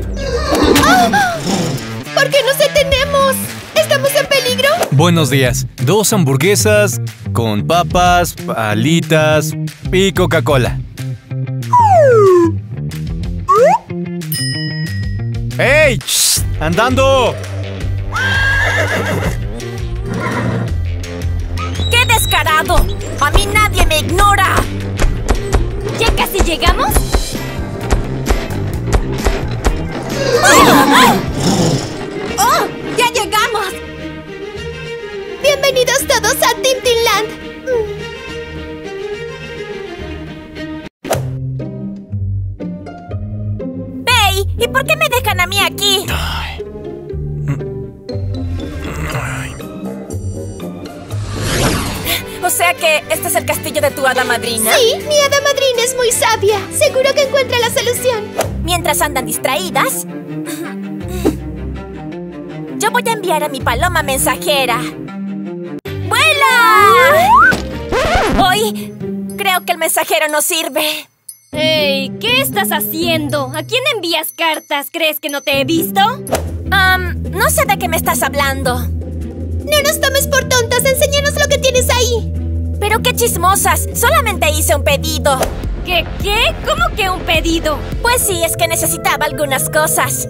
¿Por qué nos detenemos? ¿Estamos en peligro? Buenos días. 2 hamburguesas con papas, alitas y Coca-Cola. ¡Ey! ¡Shh! ¡Andando! ¡Qué descarado! ¡A mí nadie me ignora! ¿Ya casi llegamos? ¡Oh! ¡Ya llegamos! Bienvenidos todos a Tintinland. ¡Bey! ¿Y por qué me dejan a mí aquí? O sea que este es el castillo de tu hada madrina. Sí, mi hada madrina es muy sabia. Seguro que encuentra la solución. Mientras andan distraídas, yo voy a enviar a mi paloma mensajera. ¡Vuela! Hoy creo que el mensajero no sirve. ¡Ey! ¿Qué estás haciendo? ¿A quién envías cartas? ¿Crees que no te he visto? No sé de qué me estás hablando. No nos tomes por tontas, enséñanos lo que tienes ahí. Pero qué chismosas, solamente hice un pedido. ¿Qué? ¿Cómo que un pedido? Pues sí, es que necesitaba algunas cosas.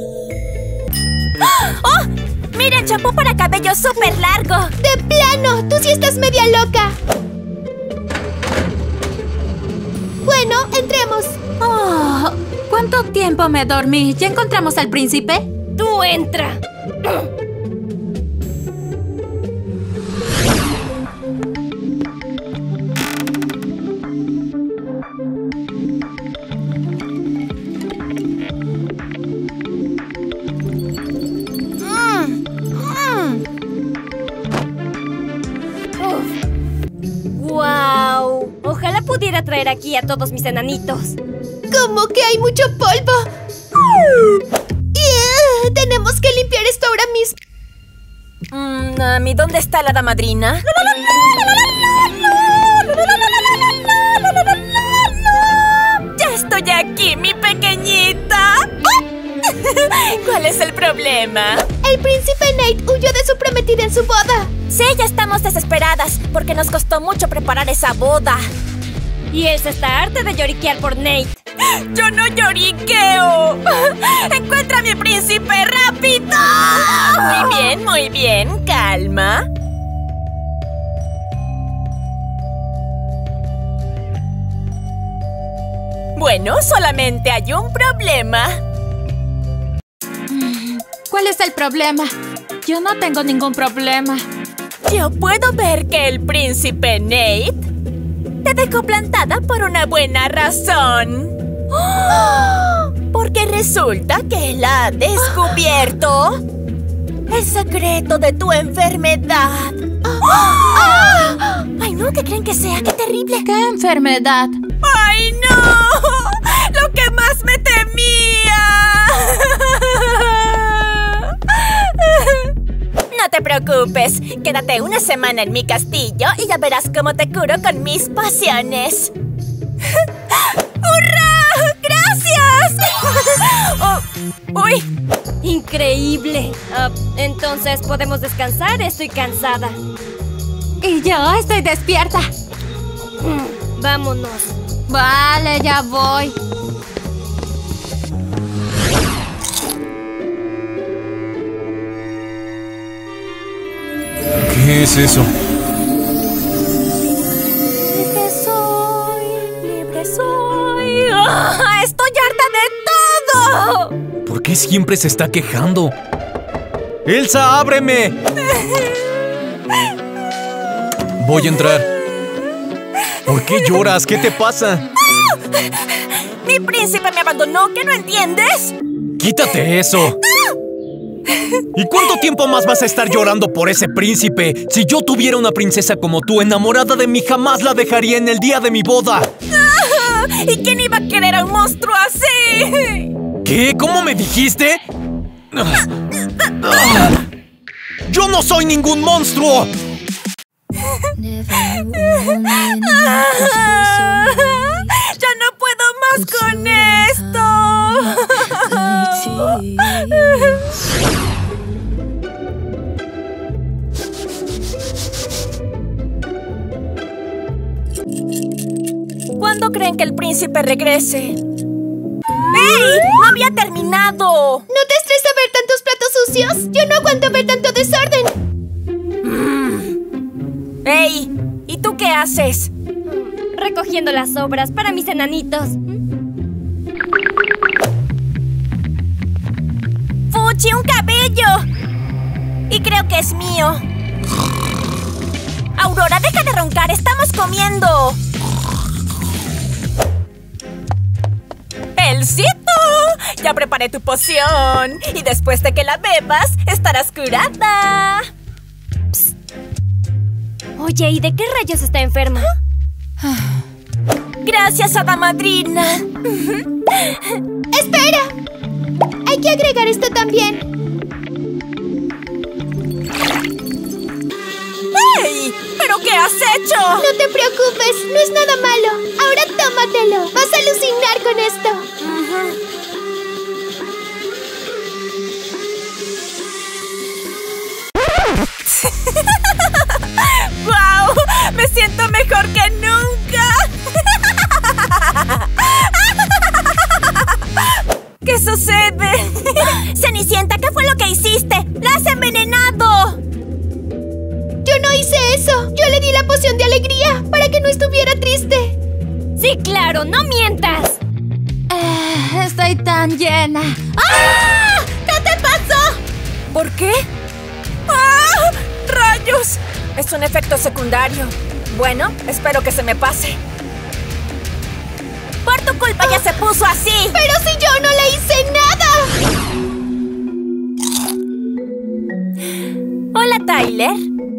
¡Oh! ¡Miren, champú para cabello súper largo! ¡De plano! ¡Tú sí estás media loca! Bueno, entremos. Oh, ¿cuánto tiempo me dormí? ¿Ya encontramos al príncipe? ¡Tú entra! ¡Wow! Ojalá pudiera traer aquí a todos mis enanitos. ¿Cómo que hay mucho polvo? Tenemos que limpiar esto ahora mismo. Nami, ¿dónde está la damadrina? ¡Ya estoy aquí, mi pequeñita! ¿Cuál es el problema? El príncipe Nate huyó de su prometida en su boda. Sí, ya estamos desesperadas, porque nos costó mucho preparar esa boda. Y él se está harta de lloriquear por Nate. ¡Yo no lloriqueo! ¡Encuentra a mi príncipe rápido! Muy bien, calma. Bueno, solamente hay un problema. ¿Cuál es el problema? Yo no tengo ningún problema. Yo puedo ver que el príncipe Nate te dejó plantada por una buena razón. Porque resulta que él ha descubierto el secreto de tu enfermedad. ¡Ay, no! ¿Qué creen que sea? ¡Qué terrible! ¿Qué enfermedad? ¡Ay, no! ¡Lo que más me temía! No te preocupes. Quédate una semana en mi castillo y ya verás cómo te curo con mis pociones. ¡Hurra! ¡Gracias! ¡Uy! ¡Increíble! Entonces, ¿podemos descansar? Estoy cansada. Y yo estoy despierta. Vámonos. Vale, ya voy. ¿Qué es eso? Libre soy. ¡Ah! ¡Estoy harta de todo! ¿Por qué siempre se está quejando? ¡Elsa, ábreme! Voy a entrar. ¿Por qué lloras? ¿Qué te pasa? ¡Mi príncipe me abandonó! ¿Qué no entiendes? ¡Quítate eso! ¿Y cuánto tiempo más vas a estar llorando por ese príncipe? Si yo tuviera una princesa como tú enamorada de mí, jamás la dejaría en el día de mi boda. ¿Y quién iba a querer a un monstruo así? ¿Qué? ¿Cómo me dijiste? ¡Yo no soy ningún monstruo! ¡Ya no puedo más con esto! ¿Cuándo creen que el príncipe regrese? ¡Ey! ¡No había terminado! ¿No te estresa ver tantos platos sucios? Yo no aguanto ver tanto desorden. ¡Ey! ¿Y tú qué haces? Recogiendo las sobras para mis enanitos. ¡Fuchi, un cabello! Y creo que es mío. Aurora, deja de roncar, estamos comiendo. ¡Elcito! Ya preparé tu poción. Y después de que la bebas, estarás curada. Psst. Oye, ¿y de qué rayos está enferma? Gracias, hada madrina. ¡Espera! Hay que agregar esto también. ¡Hey! ¿Pero qué has hecho? No te preocupes, no es nada malo. Ahora tómatelo. Vas a alucinar con esto. ¡Wow! ¡Me siento mejor que nunca! ¿Qué sucede? Cenicienta, ¿qué fue lo que hiciste? ¡La has envenenado! Yo no hice eso. Yo le di la poción de alegría para que no estuviera triste. Sí, claro, no mientas. Estoy tan llena. ¡Ah! ¿Qué te pasó? ¿Por qué? ¡Ah! ¡Rayos! Es un efecto secundario. Bueno, espero que se me pase. ¡Por tu culpa ya se puso así! ¡Pero si yo no le hice nada! Hola, Tyler.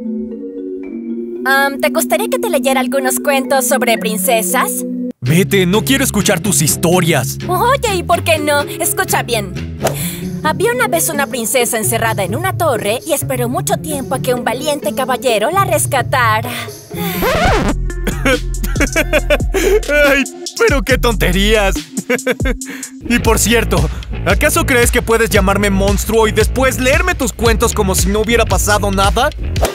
¿Te gustaría que te leyera algunos cuentos sobre princesas? Vete, no quiero escuchar tus historias. Oye, ¿y por qué no? Escucha bien. Había una vez una princesa encerrada en una torre y esperó mucho tiempo a que un valiente caballero la rescatara. ¡Ay, pero qué tonterías! Y por cierto, ¿acaso crees que puedes llamarme monstruo y después leerme tus cuentos como si no hubiera pasado nada?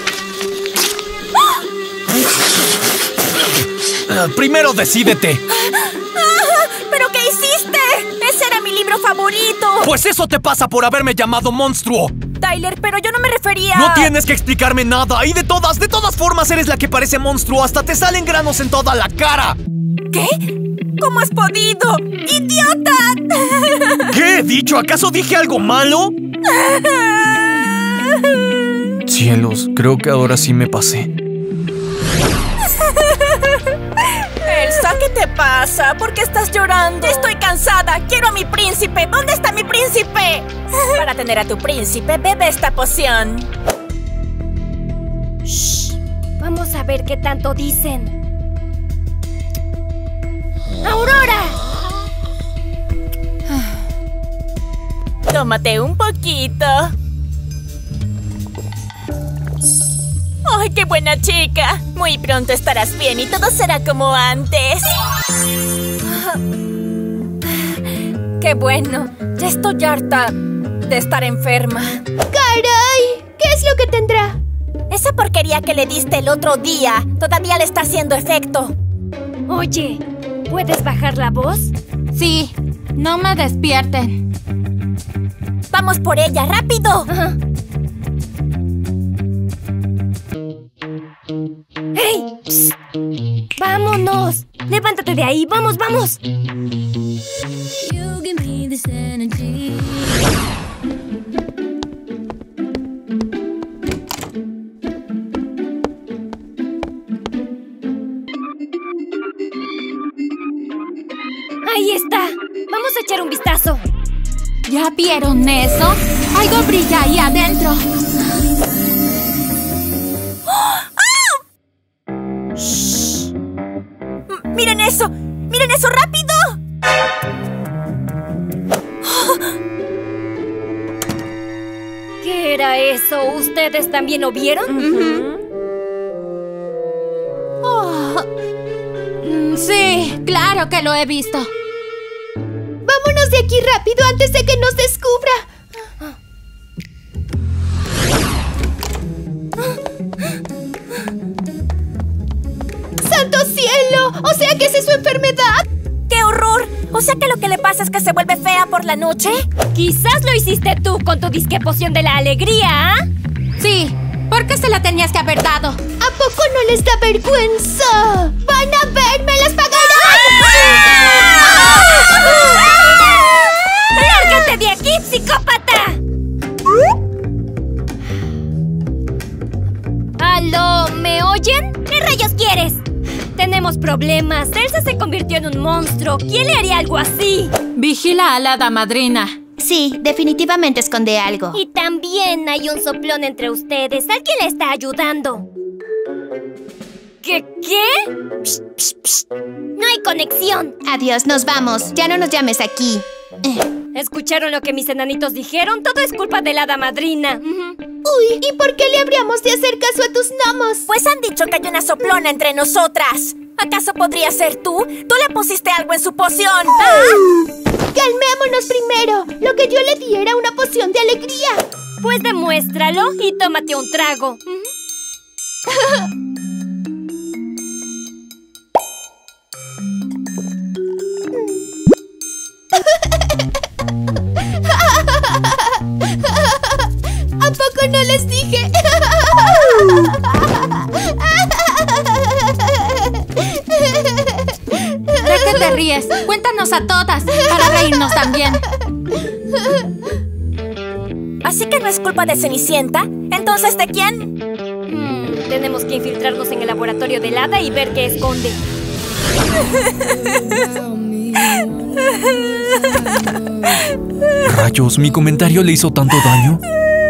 Primero decídete. ¿Pero qué hiciste? Ese era mi libro favorito. Pues eso te pasa por haberme llamado monstruo. Tyler, pero yo no me refería... No tienes que explicarme nada. Y de todas formas eres la que parece monstruo. Hasta te salen granos en toda la cara. ¿Qué? ¿Cómo has podido? ¡Idiota! ¿Qué he dicho? ¿Acaso dije algo malo? Cielos, creo que ahora sí me pasé. Elsa, ¿qué te pasa? ¿Por qué estás llorando? Estoy cansada. Quiero a mi príncipe. ¿Dónde está mi príncipe? Para tener a tu príncipe, bebe esta poción. Shh. Vamos a ver qué tanto dicen. ¡Aurora! Tómate un poquito. ¡Ay, qué buena chica! Muy pronto estarás bien y todo será como antes. ¡Qué bueno! Ya estoy harta de estar enferma. ¡Caray! ¿Qué es lo que tendrá? Esa porquería que le diste el otro día todavía le está haciendo efecto. Oye, ¿puedes bajar la voz? Sí, no me despierten. ¡Vamos por ella, rápido! Ajá. ¡Hey! Psst. ¡Vámonos! ¡Levántate de ahí! ¡Vamos, vamos! ¡Ahí está! ¡Vamos a echar un vistazo! ¿Ya vieron eso? Algo brilla ahí adentro. ¡Miren eso! ¡Miren eso rápido! ¿Qué era eso? ¿Ustedes también lo vieron? Sí, claro que lo he visto. Vámonos de aquí rápido antes de que nos descubra. ¡Santo cielo! ¿O sea que esa es su enfermedad? ¡Qué horror! ¿O sea que lo que le pasa es que se vuelve fea por la noche? Quizás lo hiciste tú con tu disque poción de la alegría, ¿ah? Sí, ¿por qué se la tenías que haber dado? ¿A poco no les da vergüenza? ¡Van a ver! ¡Me las pagarán! ¡Lárgate de aquí, psicópata! ¿Aló? ¿Me oyen? ¿Qué rayos quieres? Tenemos problemas. Elsa se convirtió en un monstruo. ¿Quién le haría algo así? Vigila a la hada madrina. Sí, definitivamente esconde algo. Y también hay un soplón entre ustedes. Alguien le está ayudando. ¿Qué? Psst, psst, psst. No hay conexión. Adiós, nos vamos. Ya no nos llames aquí. ¿Escucharon lo que mis enanitos dijeron? Todo es culpa de la hada madrina. Uy, ¿y por qué le habríamos de hacer caso a tus gnomos? Pues han dicho que hay una soplona entre nosotras. ¿Acaso podría ser tú? ¿Tú le pusiste algo en su poción? Calmémonos primero. Lo que yo le di era una poción de alegría. Pues demuéstralo y tómate un trago. ¿A poco no les dije? ¿De qué te ríes? Cuéntanos a todas, para reírnos también. ¿Así que no es culpa de Cenicienta? ¿Entonces de quién? Tenemos que infiltrarnos en el laboratorio del hada y ver qué esconde. Rayos, ¿mi comentario le hizo tanto daño?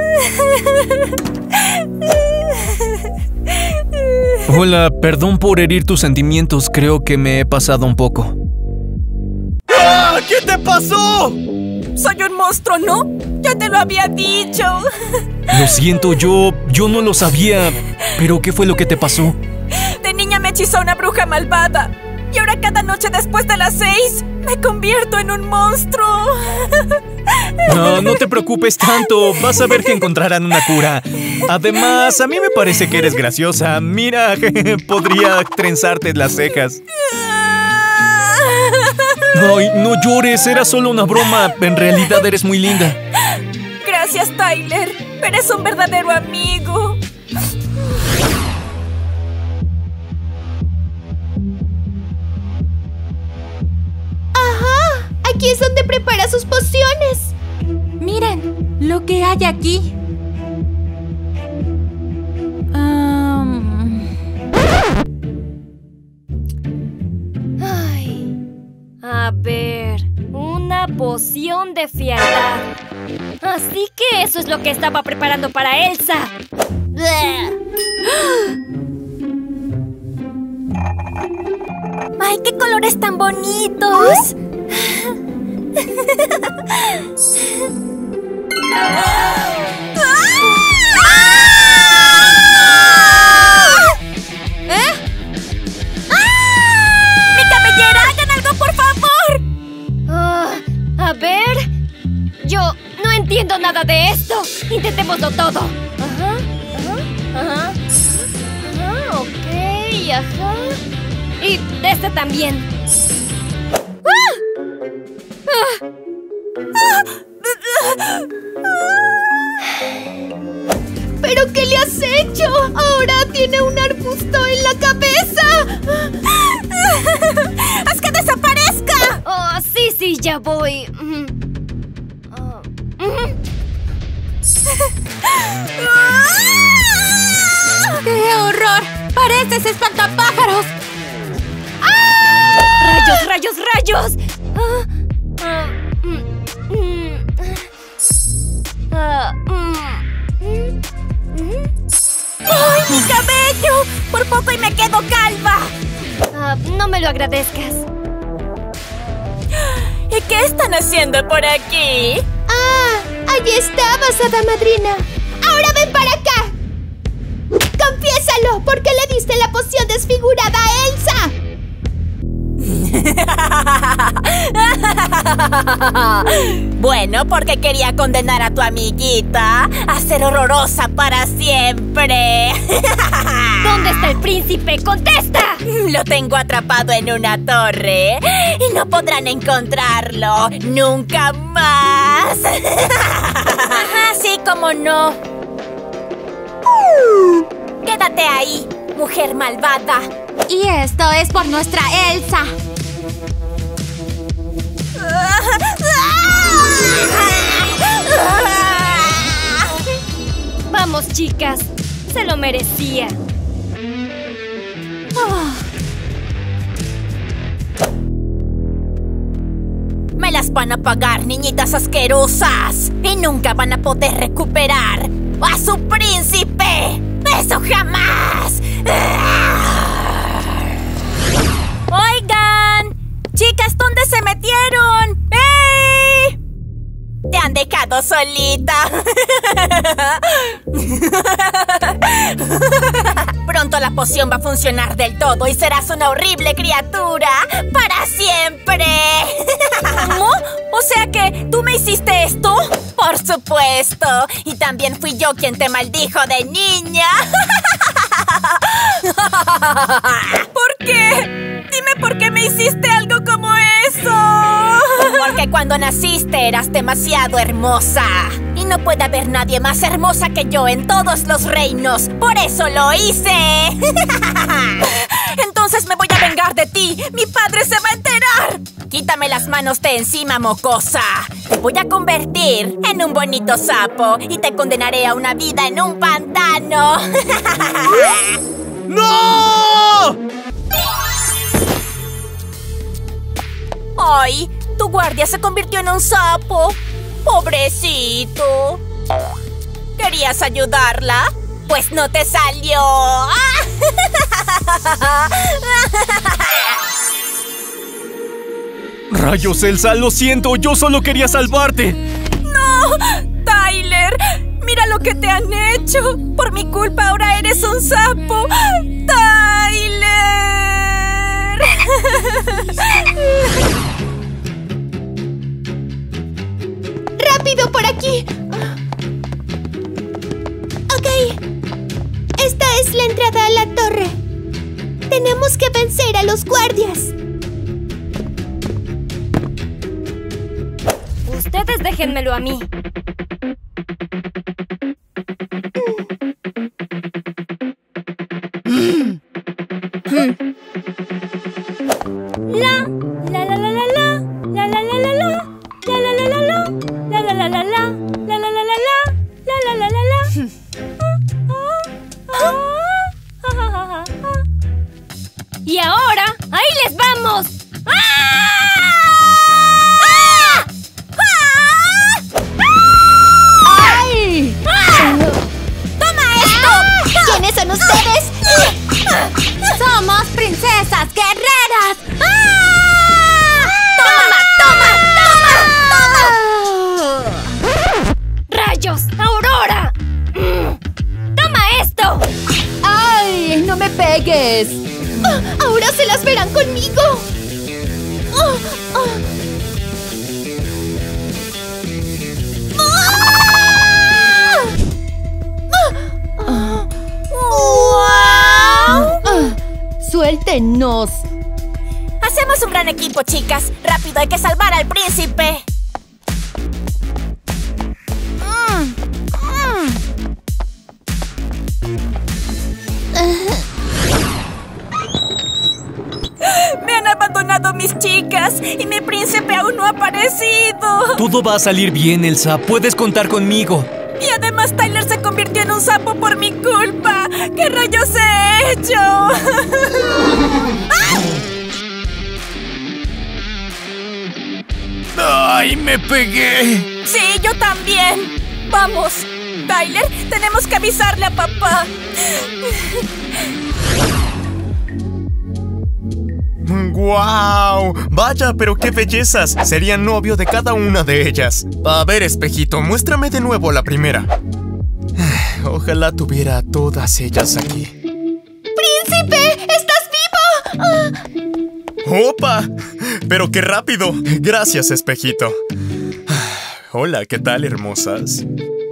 Hola, perdón por herir tus sentimientos. Creo que me he pasado un poco. ¡Ah! ¿Qué te pasó? Soy un monstruo, ¿no? Ya te lo había dicho. Lo siento, yo no lo sabía. ¿Pero qué fue lo que te pasó? De niña me hechizó una bruja malvada. Y ahora cada noche después de las 6 me convierto en un monstruo. No te preocupes tanto. Vas a ver que encontrarán una cura. Además, a mí me parece que eres graciosa. Mira, podría trenzarte las cejas. Ay, no llores, era solo una broma. En realidad eres muy linda. Gracias, Tyler. Eres un verdadero amigo. ¡Ajá! Aquí es donde prepara sus pociones. Miren lo que hay aquí. A ver, una poción de frialdad. Así que eso es lo que estaba preparando para Elsa. ¡Ay, qué colores tan bonitos! A ver, yo no entiendo nada de esto. Intentémoslo todo. Ajá, ok, ajá. Y de este también. ¿Pero qué le has hecho? Ahora tiene un arbusto en la cabeza. ¡Haz que desaparezca! Oh, sí, ya voy. ¡Qué horror! ¡Pareces espantapájaros! ¡Rayos! ¡Ay, mi cabello! Por poco y me quedo calva. No me lo agradezcas. ¿Y qué están haciendo por aquí? Allí estabas, hada madrina. Ahora ven para acá. Confiésalo, ¿por qué le diste la poción desfigurada a Elsa? Bueno, porque quería condenar a tu amiguita a ser horrorosa para siempre. ¿Dónde está el príncipe? ¡Contesta! Lo tengo atrapado en una torre y no podrán encontrarlo nunca más. Ajá, sí, como no. Quédate ahí, mujer malvada. Y esto es por nuestra Elsa. Vamos, chicas. Se lo merecía. Me las van a pagar, niñitas asquerosas. Y nunca van a poder recuperar a su príncipe. ¡Eso jamás! ¡Oigan! ¡Chicas, ¿dónde se metieron? ¡Ey! ¡Te han dejado solita! Pronto la poción va a funcionar del todo y serás una horrible criatura para siempre. ¿Cómo? O sea que, ¿tú me hiciste esto? Por supuesto. Y también fui yo quien te maldijo de niña. ¿Por qué? Dime por qué me hiciste algo como eso. Porque cuando naciste eras demasiado hermosa. Y no puede haber nadie más hermosa que yo en todos los reinos. ¡Por eso lo hice! Entonces me voy a vengar de ti. ¡Mi padre se va a enterar! Quítame las manos de encima, mocosa. Te voy a convertir en un bonito sapo y te condenaré a una vida en un pantano. ¡No! ¡Ay! Tu guardia se convirtió en un sapo. ¡Pobrecito! ¿Querías ayudarla? Pues no te salió. ¡Rayos, Elsa! ¡Lo siento! ¡Yo solo quería salvarte! ¡No! ¡Tyler! ¡Mira lo que te han hecho! Por mi culpa ahora eres un sapo. ¡Tyler! ¡Rápido por aquí! Ok. Esta es la entrada a la torre. Tenemos que vencer a los guardias. Ustedes déjenmelo a mí. Y ahora, ¡ahí les vamos! ¡Ay! ¡Toma esto! ¿Quiénes son ustedes? ¡Somos princesas guerreras! ¡Rayos! ¡Aurora! ¡Toma esto! ¡Ay! ¡No me pegues! ¡Ahora se las verán conmigo! ¡Suéltenos! Hacemos un gran equipo, chicas. Rápido, hay que salvar al príncipe. Me han abandonado mis chicas y mi príncipe aún no ha aparecido. Todo va a salir bien, Elsa. Puedes contar conmigo. Y además Tyler se convirtió en un sapo por mi culpa. ¿Qué rayos he hecho? ¡Ay, me pegué! Sí, yo también. Vamos, Tyler, tenemos que avisarle a papá. ¡Guau! Vaya, pero qué bellezas. Sería novio de cada una de ellas. A ver, espejito, muéstrame de nuevo la primera. Ojalá tuviera a todas ellas aquí. ¡Príncipe! ¿Estás vivo? ¡Opa! ¡Pero qué rápido! Gracias, espejito. Hola, ¿qué tal, hermosas?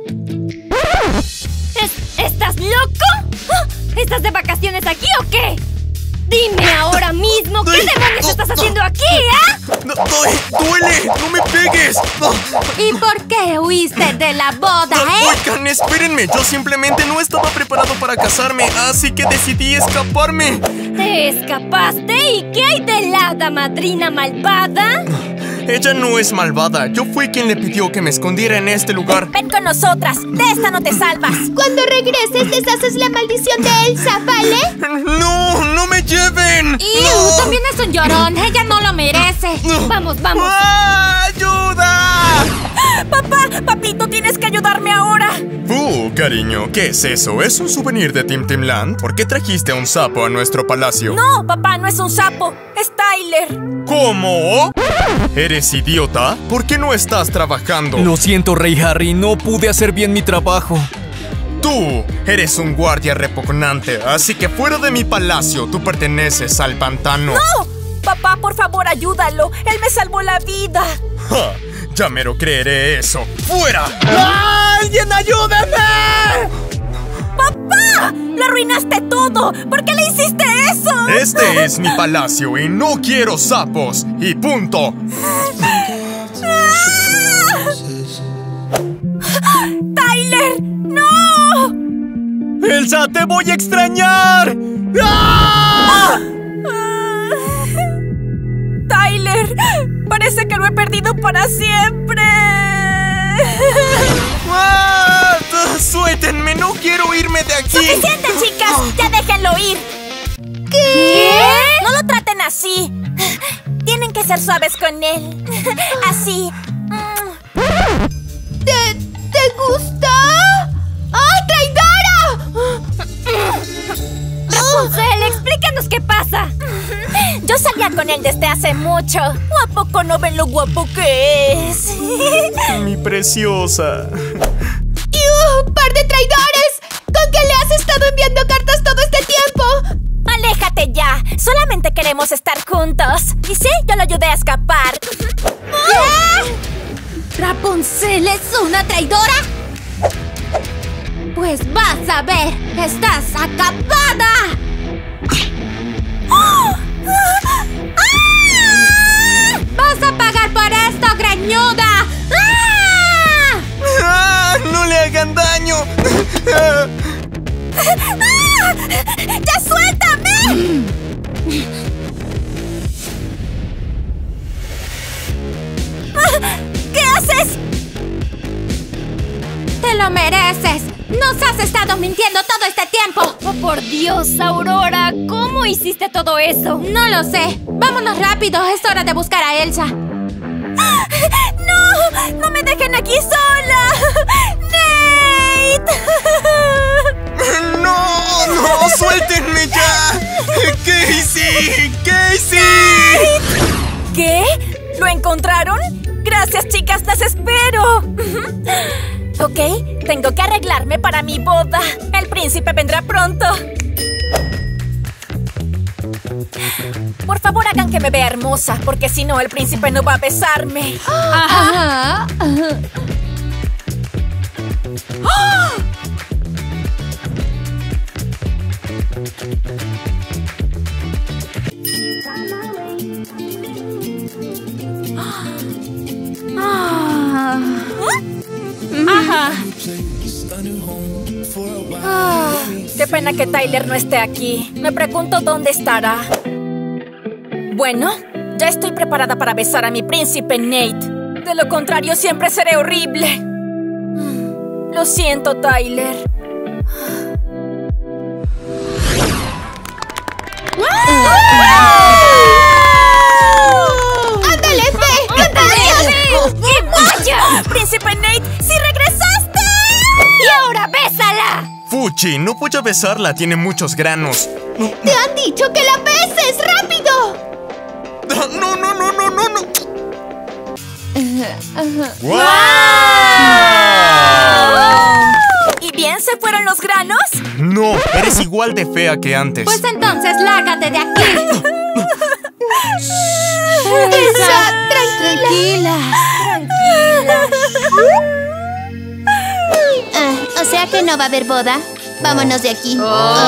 ¿Estás loco? ¿Estás de vacaciones aquí o qué? ¡Dime ahora mismo! ¿Qué demonios estás haciendo aquí, No, ¡duele! ¡No me pegues! No. ¿Y por qué huiste de la boda, Oigan, espérenme. Yo simplemente no estaba preparado para casarme, así que decidí escaparme. ¿Te escapaste? ¿Y qué hay de la hada madrina malvada? Ella no es malvada. Yo fui quien le pidió que me escondiera en este lugar. Ven con nosotras. De esta no te salvas. Cuando regreses, deshaces la maldición de Elsa, ¿vale? ¡No! ¡No me lleven! ¡No! También es un llorón. Ella no lo merece. Vamos, vamos. ¡Ayuda! Papá, papito, tienes que ayudarme ahora. Cariño, ¿qué es eso? ¿Es un souvenir de Tim Tim Land? ¿Por qué trajiste a un sapo a nuestro palacio? No, papá, no es un sapo. Es Tyler. ¿Cómo? ¿Eres idiota? ¿Por qué no estás trabajando? Lo siento, Rey Harry. No pude hacer bien mi trabajo. Tú eres un guardia repugnante, así que fuera de mi palacio, tú perteneces al pantano. ¡No! Papá, por favor, ayúdalo. Él me salvó la vida. Ja, ya mero creeré eso. ¡Fuera! ¡Alguien ayúdame! ¡Papá! ¡Lo arruinaste todo! ¿Por qué le hiciste eso? Este es mi palacio y no quiero sapos. Y punto. ¡Tyler! ¡No! ¡Elsa, te voy a extrañar! ¡Ah! ¡Tyler! Parece que lo he perdido para siempre. ¡Ah! ¡Suéltenme! ¡No quiero irme de aquí! ¡Suficiente, chicas! ¡Ya déjenlo ir! ¿Qué? No lo traten así. Tienen que ser suaves con él. Así. ¿Te gusta? ¡Ah, traidora! Rapunzel, explícanos qué pasa. Yo salía con él desde hace mucho. ¿A poco no ven lo guapo que es? Mi preciosa. ¡Par de traidores! ¿Con qué le has estado enviando cartas todo este tiempo? ¡Aléjate ya! Solamente queremos estar juntos. Y sí, yo lo ayudé a escapar. ¿Qué? ¿Rapunzel es una traidora? Pues vas a ver, estás acabada. ¡Vas a pagar por esto, greñuda! ¡Ah! ¡No le hagan daño! ¡Ya suéltame! ¿Qué haces? ¡Te lo mereces! ¡Nos has estado mintiendo todo este tiempo! ¡Oh, por Dios, Aurora! ¿Cómo hiciste todo eso? No lo sé. Vámonos rápido, es hora de buscar a Elsa. ¡No! ¡No me dejen aquí sola! ¡Nate! ¡No! ¡No! ¡Suéltenme ya! ¡Casey! ¡Casey! ¿Qué? ¿Lo encontraron? Gracias, chicas, las espero. Ok, tengo que arreglarme para mi boda. El príncipe vendrá pronto. Por favor, hagan que me vea hermosa, porque si no, el príncipe no va a besarme. Ajá. Qué pena que Tyler no esté aquí. Me pregunto dónde estará. Bueno, ya estoy preparada para besar a mi príncipe Nate. De lo contrario, siempre seré horrible. Lo siento, Tyler. ¡Ándale, Fe! ¡Ándale! ¡Que vaya! ¡Príncipe Nate! ¡Sí regresaste! ¡Y ahora bésala! Fuchi, no puedo besarla, tiene muchos granos. ¡Te han dicho que la beses! ¡Rápido! ¡No, no, no, no, no, no! ¡Wow! ¿Y bien se fueron los granos? No, eres igual de fea que antes. Pues entonces, lárgate de aquí. Elsa, tranquila. O sea que no va a haber boda. Vámonos de aquí.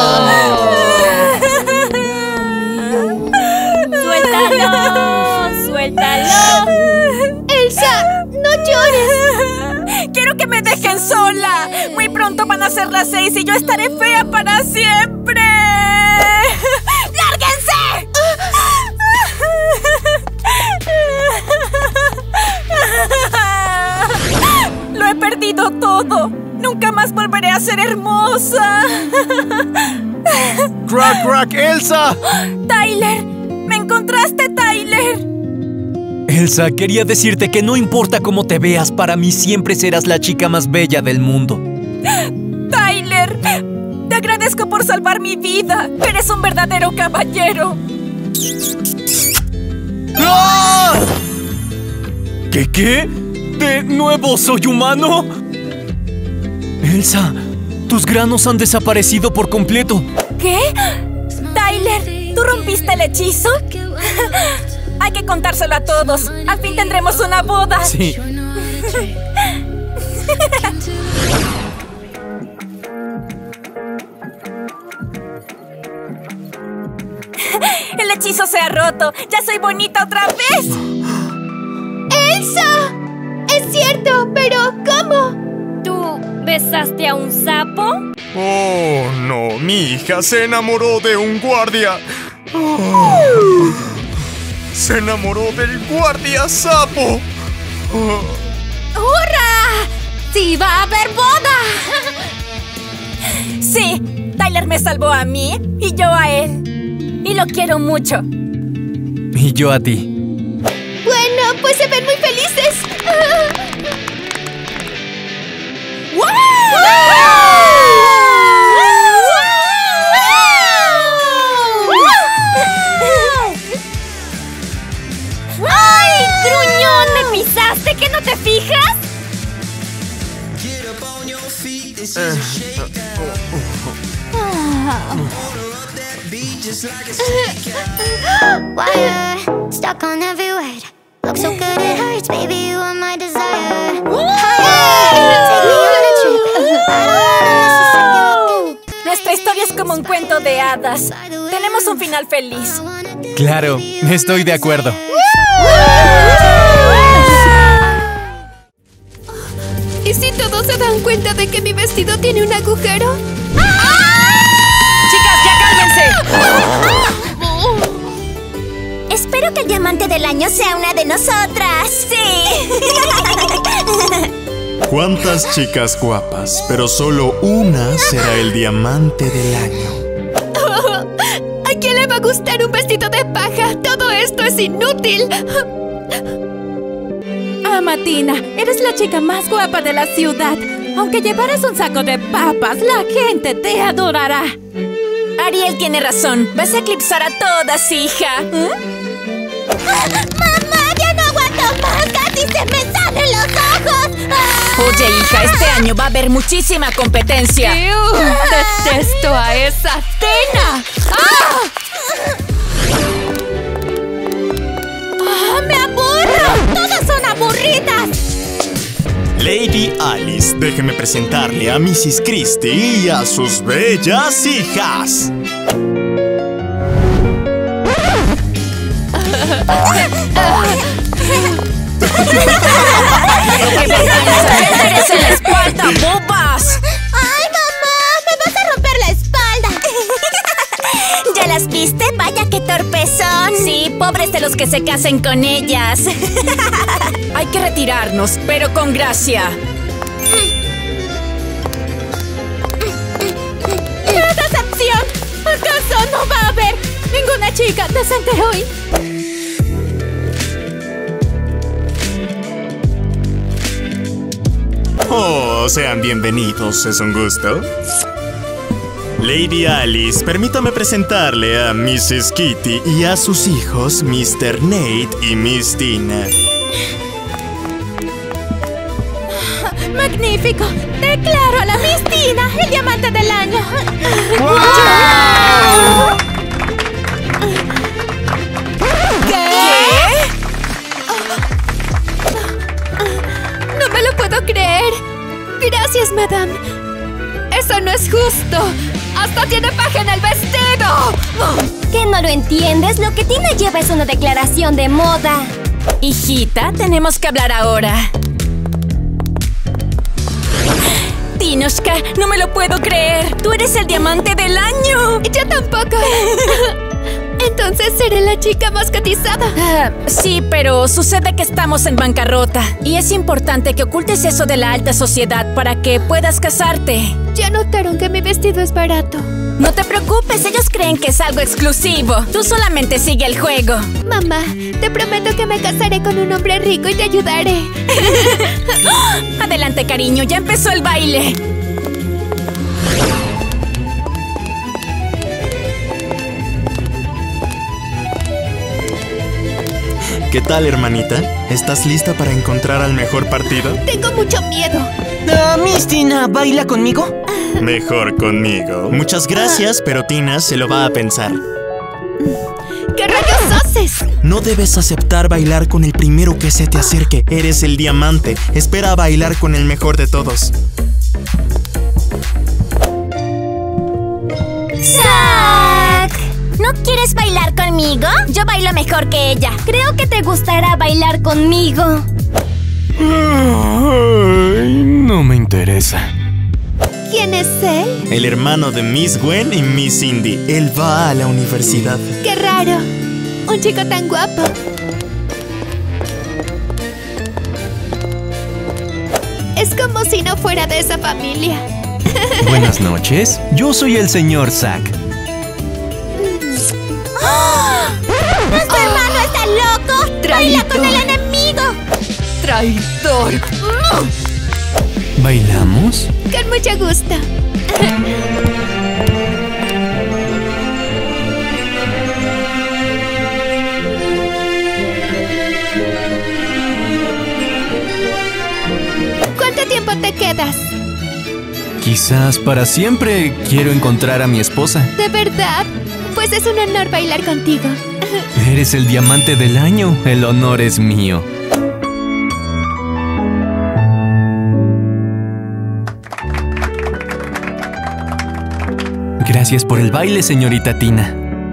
¡Suéltalo! ¡Suéltalo! Elsa, no llores. ¡Quiero que me dejen sola! Muy pronto van a ser las 6 y yo estaré fea para siempre. ¡Lárguense! Lo he perdido todo. Nunca más volveré a ser hermosa. ¡Crack, crack, Elsa! ¡Tyler! ¿Me encontraste, Tyler? Elsa, quería decirte que no importa cómo te veas, para mí siempre serás la chica más bella del mundo. ¡Tyler! Te agradezco por salvar mi vida. Eres un verdadero caballero. ¡Ah! ¿Qué? ¿De nuevo soy humano? Elsa, tus granos han desaparecido por completo. ¿Qué? Tyler, ¿tú rompiste el hechizo? Hay que contárselo a todos. Al fin tendremos una boda. Sí. El hechizo se ha roto. ¡Ya soy bonita otra vez! ¡Elsa! Es cierto, pero ¿cómo? ¿Tú besaste a un sapo? Oh, no, mi hija se enamoró de un guardia. Se enamoró del guardia sapo. ¡Hurra! ¡Sí va a haber boda! Sí, Tyler me salvó a mí y yo a él. Y lo quiero mucho. Y yo a ti. Bueno, pues se ven muy felices. ¡Ay, gruñón! ¿Me pisaste? ¿Que no te fijas? Wire, stuck on every word. Look so good it hurts, baby, you are my desire. Take me on a trip. I don't wanna miss a second. Nuestra historia es como un cuento de hadas. Tenemos un final feliz. Claro, estoy de acuerdo. ¿Y si todos se dan cuenta de que mi vestido tiene un agujero? ¡Chicas, ya cálmense! Espero que el diamante del año sea una de nosotras. ¡Sí! ¿Cuántas chicas guapas? Pero solo una será el diamante del año. ¿A quién le va a gustar un vestido de paja? Todo esto es inútil. Amatina, eres la chica más guapa de la ciudad. Aunque llevaras un saco de papas, la gente te adorará. Ariel tiene razón. Vas a eclipsar a todas, hija. ¡Mamá, ya no aguanto más! ¡Casi se me salen los ojos! Oye, hija, este año va a haber muchísima competencia. ¡Detesto a esa Atena! ¡Me aburro! ¡Todas son aburridas! Lady Alice, déjeme presentarle a Mrs. Christie y a sus bellas hijas. ¡Qué vergüenza! ¡Mételes en la espalda, bobas! ¡Ay, mamá! ¡Me vas a romper la espalda! ¿Ya las viste? ¡Vaya qué torpezón! Sí, pobres de los que se casen con ellas. Hay que retirarnos, pero con gracia. ¡Qué decepción! ¿Acaso no va a haber ninguna chica decente hoy? Oh, sean bienvenidos, es un gusto. Lady Alice, permítame presentarle a Mrs. Kitty y a sus hijos, Mr. Nate y Miss Tina. ¡Magnífico! ¡Declaro a la Miss Tina el diamante del año! ¡Wow! No me lo puedo creer. Gracias, madame. Eso no es justo. ¡Hasta tiene paja en el vestido! ¿Qué no lo entiendes? Lo que Tina lleva es una declaración de moda. Hijita, tenemos que hablar ahora. Tinoshka, no me lo puedo creer. Tú eres el diamante del año. Yo tampoco. Entonces seré la chica más cotizada. Sí, pero sucede que estamos en bancarrota. Y es importante que ocultes eso de la alta sociedad para que puedas casarte. Ya notaron que mi vestido es barato. No te preocupes, ellos creen que es algo exclusivo. Tú solamente sigue el juego. Mamá, te prometo que me casaré con un hombre rico y te ayudaré. Adelante, cariño, ya empezó el baile. ¿Qué tal, hermanita? ¿Estás lista para encontrar al mejor partido? Tengo mucho miedo. Miss Tina, ¿baila conmigo? Mejor conmigo. Muchas gracias, pero Tina se lo va a pensar. ¿Qué rayos haces? No debes aceptar bailar con el primero que se te acerque. Eres el diamante. Espera a bailar con el mejor de todos. ¡Zack! ¿No quieres bailar conmigo? Yo bailo mejor que ella. Creo que te gustará bailar conmigo. Ay, no me interesa. ¿Quién es él? El hermano de Miss Gwen y Miss Cindy. Él va a la universidad. ¡Qué raro! Un chico tan guapo. Es como si no fuera de esa familia. Buenas noches. Yo soy el señor Zack. ¡Nuestro hermano está loco! ¡Baila con el enemigo! ¡Traidor! ¿Bailamos? Con mucho gusto. ¿Cuánto tiempo te quedas? Quizás para siempre. Quiero encontrar a mi esposa. ¿De verdad? Pues es un honor bailar contigo. Eres el diamante del año. El honor es mío. Gracias por el baile, señorita Tina.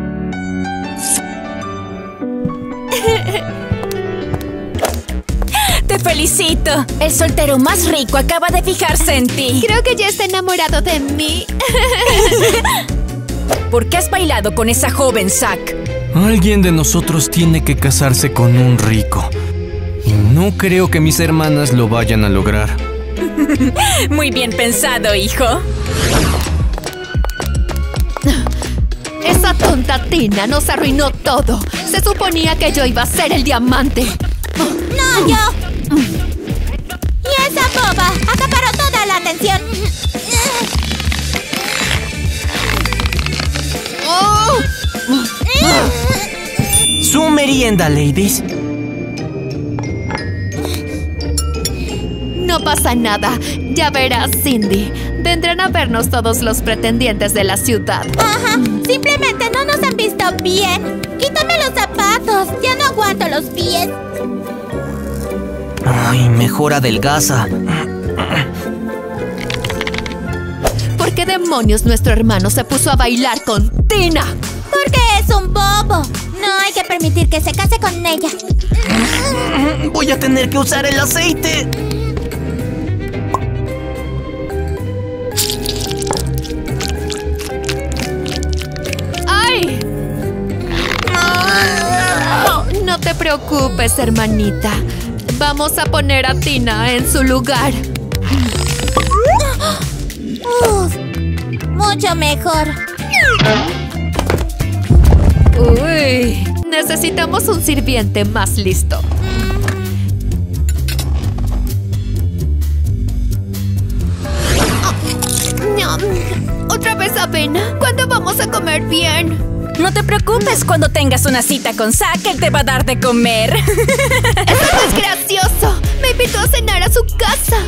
¡Te felicito! El soltero más rico acaba de fijarse en ti. Creo que ya está enamorado de mí. ¿Por qué has bailado con esa joven, Zack? Alguien de nosotros tiene que casarse con un rico. Y no creo que mis hermanas lo vayan a lograr. Muy bien pensado, hijo. Esa tonta Tina nos arruinó todo. Se suponía que yo iba a ser el diamante. ¡No, yo! Y esa boba acaparó toda la atención. Su merienda, ladies. No pasa nada. Ya verás, Cindy. Vendrán a vernos todos los pretendientes de la ciudad. Ajá. Simplemente no nos han visto bien. Quítame los zapatos. Ya no aguanto los pies. Ay, mejor adelgaza. ¿Por qué demonios nuestro hermano se puso a bailar con Tina? Porque es un bobo. No hay que permitir que se case con ella. Voy a tener que usar el aceite. ¡Ay! No te preocupes, hermanita. Vamos a poner a Tina en su lugar. Uf, mucho mejor. Uy, necesitamos un sirviente más listo. ¿Otra vez avena? ¿Cuándo vamos a comer bien? No te preocupes, cuando tengas una cita con Zack, él te va a dar de comer. ¡Eso no es gracioso! Me invitó a cenar a su casa.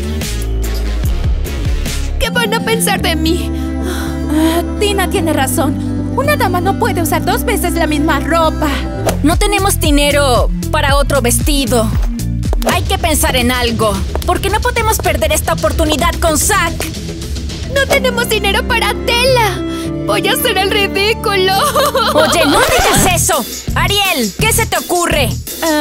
¿Qué van a pensar de mí? Tina tiene razón. Una dama no puede usar 2 veces la misma ropa. No tenemos dinero para otro vestido. Hay que pensar en algo, porque no podemos perder esta oportunidad con Zack. ¡No tenemos dinero para tela! ¡Voy a hacer el ridículo! Oye, no digas eso. Ariel, ¿qué se te ocurre?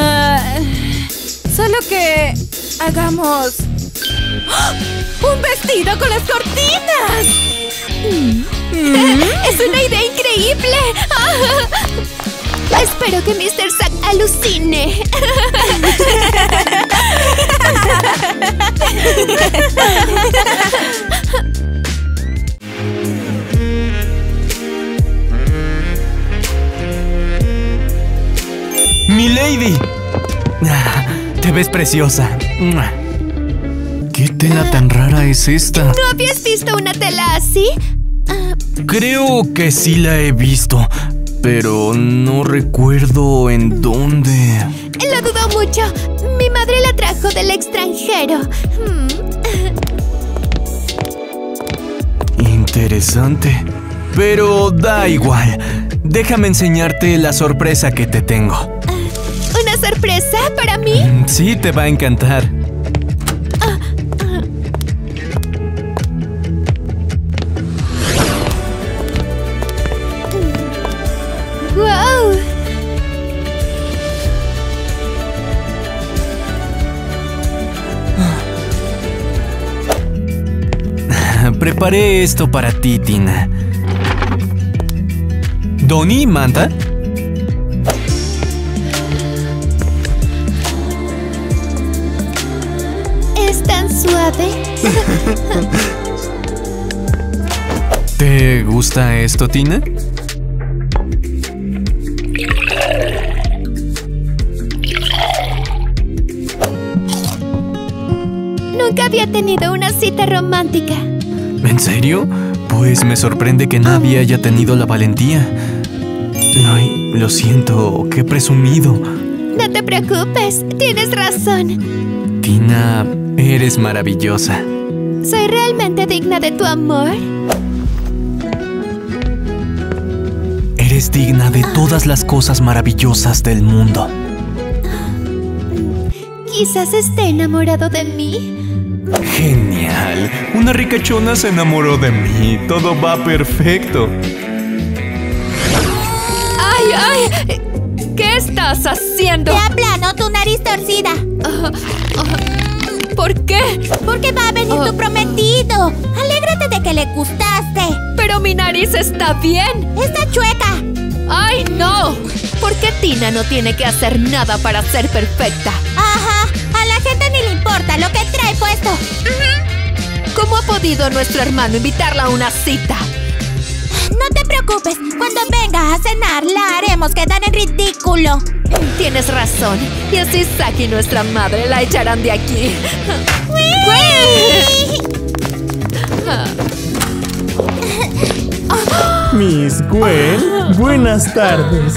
Solo que hagamos un vestido con las cortinas. ¡Es una idea increíble! Espero que Mr. Zack alucine. ¡Milady! Te ves preciosa. ¿Qué tela tan rara es esta? ¿No habías visto una tela así? Creo que sí la he visto, pero no recuerdo en dónde. Lo dudo mucho. Mi madre la trajo del extranjero. Interesante. Pero da igual. Déjame enseñarte la sorpresa que te tengo. ¿Una sorpresa para mí? Sí, te va a encantar. ¡Wow! Preparé esto para ti, Tina. ¿Donnie, Manta? Es tan suave. ¿Te gusta esto, Tina? Nunca había tenido una cita romántica. ¿En serio? Pues me sorprende que nadie haya tenido la valentía. Ay, lo siento, qué presumido. No te preocupes, tienes razón. Tina, eres maravillosa. ¿Soy realmente digna de tu amor? Eres digna de todas las cosas maravillosas del mundo. Quizás esté enamorado de mí. Genial. Una ricachona se enamoró de mí. Todo va perfecto. ¡Ay, ay! ¿Qué estás haciendo? Te aplano tu nariz torcida. ¿Por qué? Porque va a venir tu prometido. Alégrate de que le gustaste. Pero mi nariz está bien. Está chueca. ¡Ay, no! ¿Por qué Tina no tiene que hacer nada para ser perfecta? Ajá. A la gente ni le importa lo que trae puesto. ¿Cómo ha podido nuestro hermano invitarla a una cita? No te preocupes. Cuando venga a cenar, la haremos quedar en ridículo. Tienes razón. Y así Saki, nuestra madre, la echarán de aquí. Miss Gwen, buenas tardes.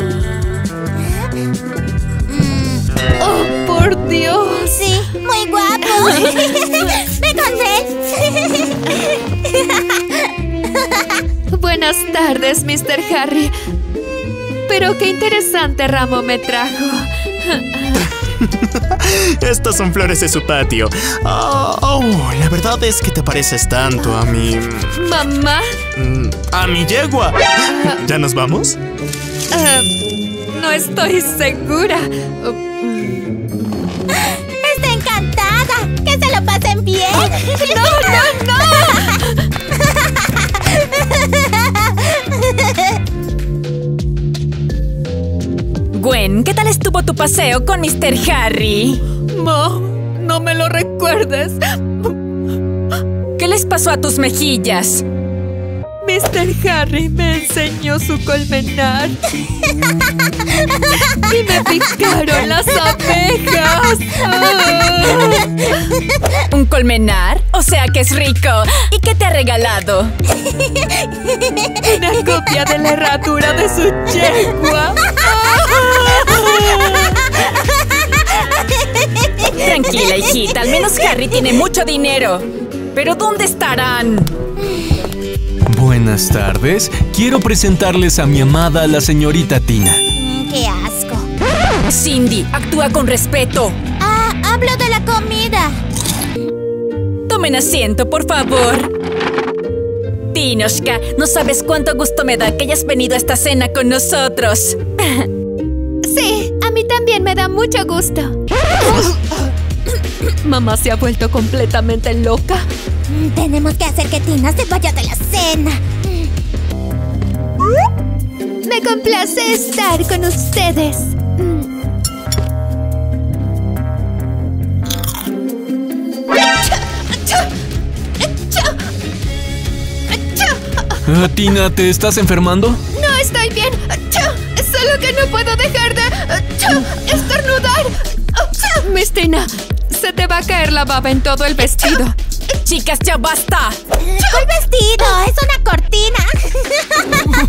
¡Oh, por Dios! Sí, muy guapo. ¡Me conté! Buenas tardes, Mr. Harry. Pero qué interesante ramo me trajo. Estas son flores de su patio. La verdad es que te pareces tanto a mi... ¿Mamá? ¡A mi yegua! ¿Ya nos vamos? No estoy segura. ¡Está encantada! ¡Que se lo pasen bien! ¡No, no, no! Gwen, ¿qué tal estuvo tu paseo con Mr. Harry? Ma, no me lo recuerdes. ¿Qué les pasó a tus mejillas? Mr. Harry me enseñó su colmenar. Y me picaron las abejas. ¿Un colmenar? O sea que es rico. ¿Y qué te ha regalado? Una copia de la herradura de su yegua. Tranquila, hijita. Al menos Harry tiene mucho dinero. ¿Pero dónde estarán? Buenas tardes. Quiero presentarles a mi amada, la señorita Tina. ¡Qué asco! Cindy, actúa con respeto. Ah, hablo de la comida. Tomen asiento, por favor. Tinoshka, no sabes cuánto gusto me da que hayas venido a esta cena con nosotros. Sí, a mí también me da mucho gusto. Mamá se ha vuelto completamente loca. Tenemos que hacer que Tina se vaya de la cena. Me complace estar con ustedes. Tina, ¿te estás enfermando? No estoy bien. Solo que no puedo dejar de estornudar. Miss Tina, se te va a caer la baba en todo el vestido. Chicas, ya basta. ¿Cuál vestido? Es una cortina.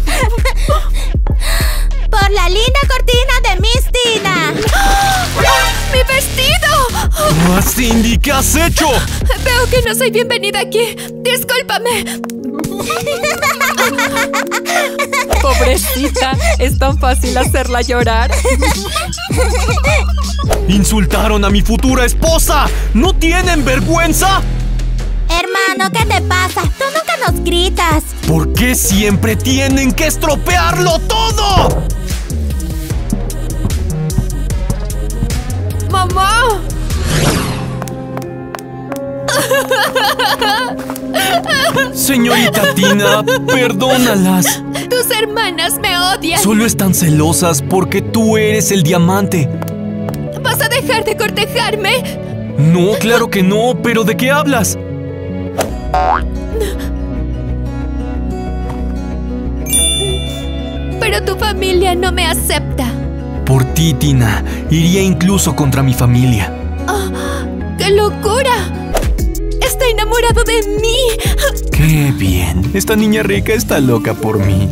Por la linda cortina de Miss Tina. ¡Mi vestido! Cindy, ¿qué has hecho? Veo que no soy bienvenida aquí. Discúlpame. Pobrecita, es tan fácil hacerla llorar. ¡Insultaron a mi futura esposa! ¿No tienen vergüenza? Hermano, ¿qué te pasa? Tú nunca nos gritas. ¿Por qué siempre tienen que estropearlo todo? ¡Mamá! Señorita Tina, perdónalas. Tus hermanas me odian. Solo están celosas porque tú eres el diamante. ¿Vas a dejar de cortejarme? No, claro que no, pero ¿de qué hablas? Pero tu familia no me acepta. Por ti, Tina, iría incluso contra mi familia. Oh, ¡qué locura! ¡Está enamorado de mí! ¡Qué bien! Esta niña rica está loca por mí.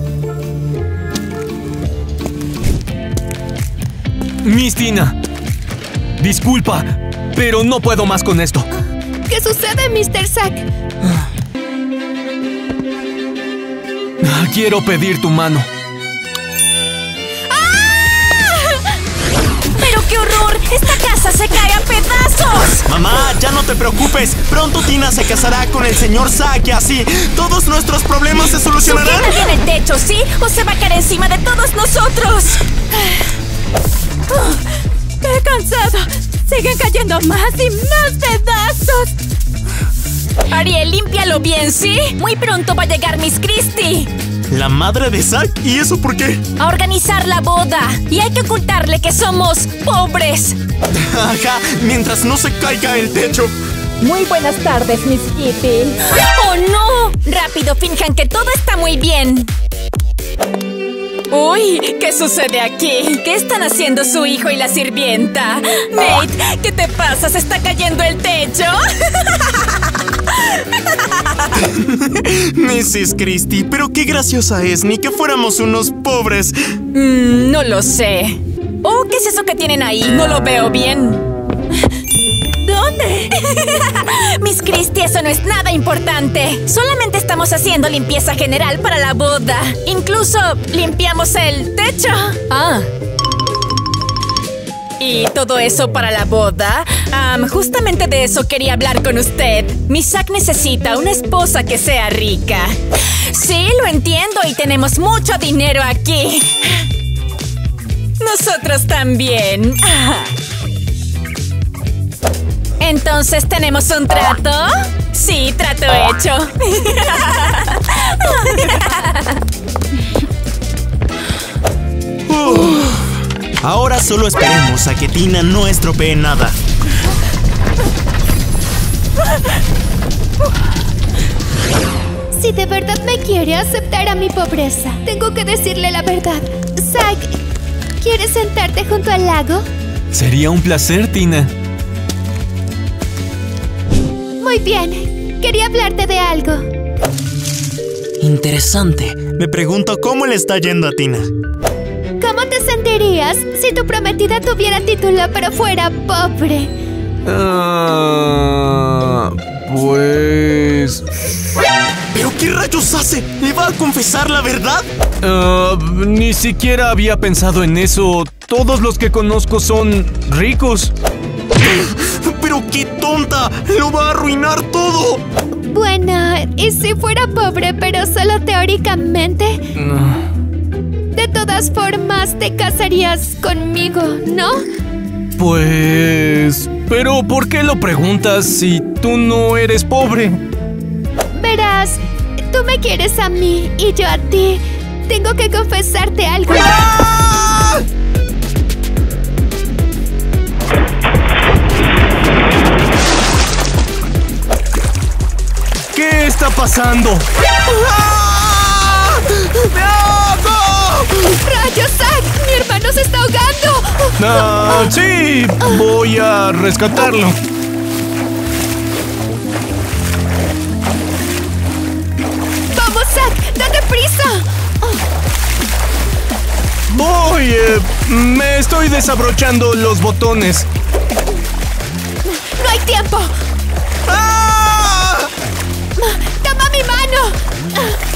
Miss Tina, disculpa, pero no puedo más con esto. ¿Qué sucede, Mr. Zack? Quiero pedir tu mano. ¡Qué horror! ¡Esta casa se cae a pedazos! Mamá, ya no te preocupes. Pronto Tina se casará con el señor Zack y así todos nuestros problemas se solucionarán. ¿Sujeta bien el techo, sí? ¿O se va a caer encima de todos nosotros? ¡Qué cansado! ¡Siguen cayendo más y más pedazos! Ariel, límpialo bien, ¿sí? Muy pronto va a llegar Miss Christie. ¿La madre de Zack? ¿Y eso por qué? A organizar la boda. Y hay que ocultarle que somos pobres. Ajá, mientras no se caiga el techo. Muy buenas tardes, Miss Kitty. ¡Oh, no! Rápido, finjan que todo está muy bien. ¡Uy! ¿Qué sucede aquí? ¿Qué están haciendo su hijo y la sirvienta? Nate, ¿qué te pasa? ¿Se está cayendo el techo? Mrs. Christie, pero qué graciosa es, ni que fuéramos unos pobres. No lo sé. Oh, ¿qué es eso que tienen ahí? No lo veo bien. ¿Dónde? Miss Christie, eso no es nada importante. Solamente estamos haciendo limpieza general para la boda. Incluso limpiamos el techo. ¿Y todo eso para la boda? Justamente de eso quería hablar con usted. Miss Zack necesita una esposa que sea rica. Sí, lo entiendo y tenemos mucho dinero aquí. Nosotros también. Entonces, ¿tenemos un trato? Sí, trato hecho. Ahora solo esperemos a que Tina no estropee nada. Si de verdad me quiere, aceptará mi pobreza. Tengo que decirle la verdad. Zack, ¿quieres sentarte junto al lago? Sería un placer, Tina. Muy bien. Quería hablarte de algo. Interesante. Me pregunto cómo le está yendo a Tina. ¿Cómo te sentirías si tu prometida tuviera título pero fuera pobre? Pues... ¿Pero qué rayos hace? ¿Le va a confesar la verdad? Ni siquiera había pensado en eso. Todos los que conozco son ricos. ¡Pero qué tonta! ¡Lo va a arruinar todo! Bueno, ¿y si fuera pobre pero solo teóricamente? De todas formas, te casarías conmigo, ¿no? Pues... ¿Pero por qué lo preguntas si tú no eres pobre? Verás, tú me quieres a mí y yo a ti. Tengo que confesarte algo. ¡Ah! ¿Qué está pasando? ¡Ah! ¡Me ahogo! ¡Rayos, Zack! ¡Mi hermano se está ahogando! Sí, voy a rescatarlo. ¡Vamos, Zack! ¡Date prisa! Voy, me estoy desabrochando los botones. ¡No hay tiempo! ¡Ah! ¡Toma mi mano!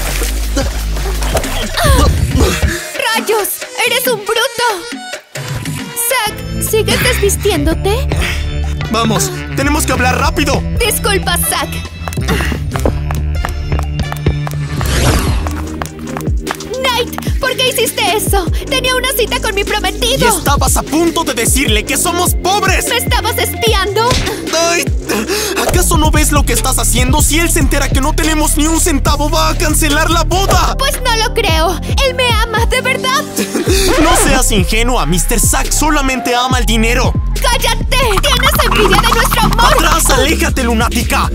¡Rayos! ¡Eres un bruto! Zack, ¿sigues desvistiéndote? Vamos, tenemos que hablar rápido. Disculpa, Zack. Nate, ¿por qué hiciste eso? Tenía una cita con mi prometido. Y estabas a punto de decirle que somos pobres. ¿Me estabas espiando? Ay, ¿acaso no ves lo que estás haciendo? Si él se entera que no tenemos ni un centavo, va a cancelar la boda. Pues no lo creo. Él me ama, ¿de verdad? No seas ingenua, Mr. Zack solamente ama el dinero. ¡Cállate! ¡Tienes envidia de nuestro amor! ¡Atrás, aléjate, lunática!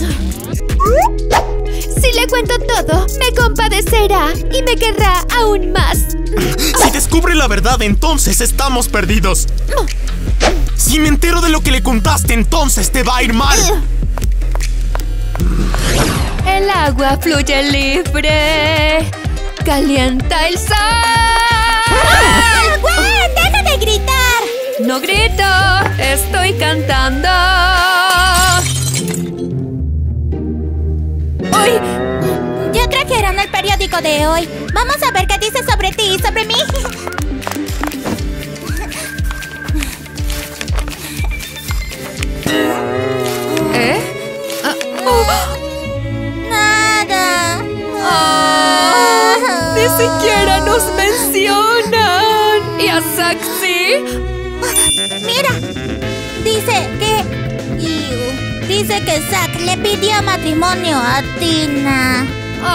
Si le cuento todo, me compadecerá y me querrá aún más. Si descubre la verdad, entonces estamos perdidos. Si me entero de lo que le contaste, entonces te va a ir mal. El agua fluye libre, calienta el sol. ¡Gwen, deja de gritar! No grito, estoy cantando. ¡Uy! Ya trajeron el periódico de hoy. Vamos a ver qué dice sobre ti y sobre mí. Nada. Ni siquiera nos mencionan. ¿Y a Zack sí? Mira, dice que Zack le pidió matrimonio a Tina.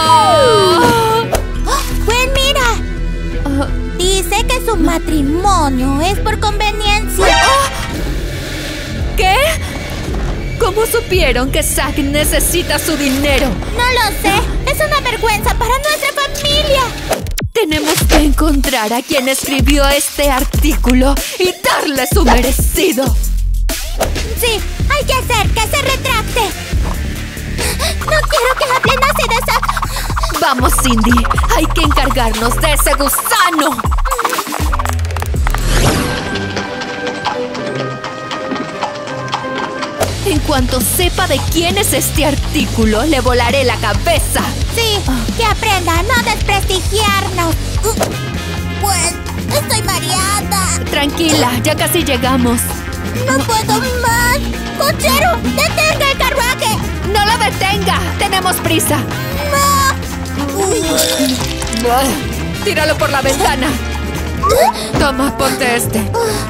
Gwen, mira. Dice que su matrimonio es por conveniencia. ¿Qué? ¿Cómo supieron que Zack necesita su dinero? No lo sé. Es una vergüenza para nuestra familia. Tenemos que encontrar a quien escribió este artículo y darle su merecido. Sí, hay que hacer que se retracte. No quiero que hablen así de Zack. Vamos, Cindy. Hay que encargarnos de ese gusano. En cuanto sepa de quién es este artículo, le volaré la cabeza. Sí, que aprenda a no desprestigiarnos. Pues, estoy mareada. Tranquila, ya casi llegamos. No puedo más. ¡Cochero, detenga el carruaje! ¡No lo detenga! ¡Tenemos prisa! ¡Tíralo por la ventana! Toma, ponte este.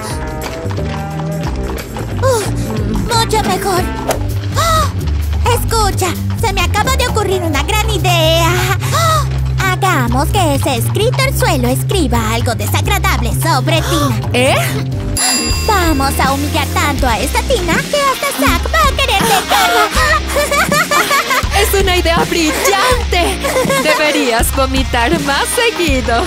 Mucho mejor. Escucha, se me acaba de ocurrir una gran idea. Hagamos que ese escritorzuelo escriba algo desagradable sobre Tina. ¿Eh? Vamos a humillar tanto a esta Tina que hasta Zack va a querer dejarla. ¡Es una idea brillante! Deberías vomitar más seguido.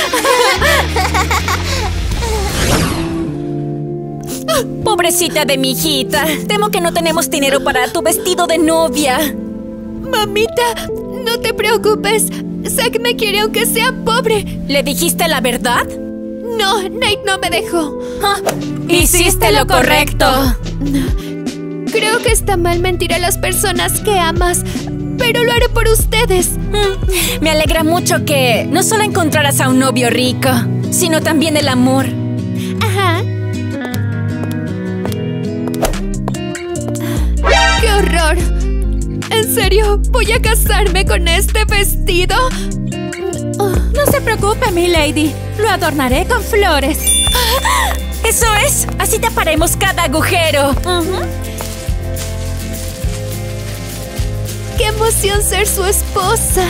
Pobrecita de mi hijita. Temo que no tenemos dinero para tu vestido de novia. Mamita, no te preocupes. Zack me quiere aunque sea pobre. ¿Le dijiste la verdad? No, Nate no me dejó. Hiciste lo correcto. Creo que está mal mentir a las personas que amas, pero lo haré por ustedes. Me alegra mucho que no solo encontraras a un novio rico, sino también el amor. Ajá. ¡Qué horror! ¿En serio? ¿Voy a casarme con este vestido? No se preocupe, mi lady. Lo adornaré con flores. ¡Eso es! Así taparemos cada agujero. ¡Qué emoción ser su esposa!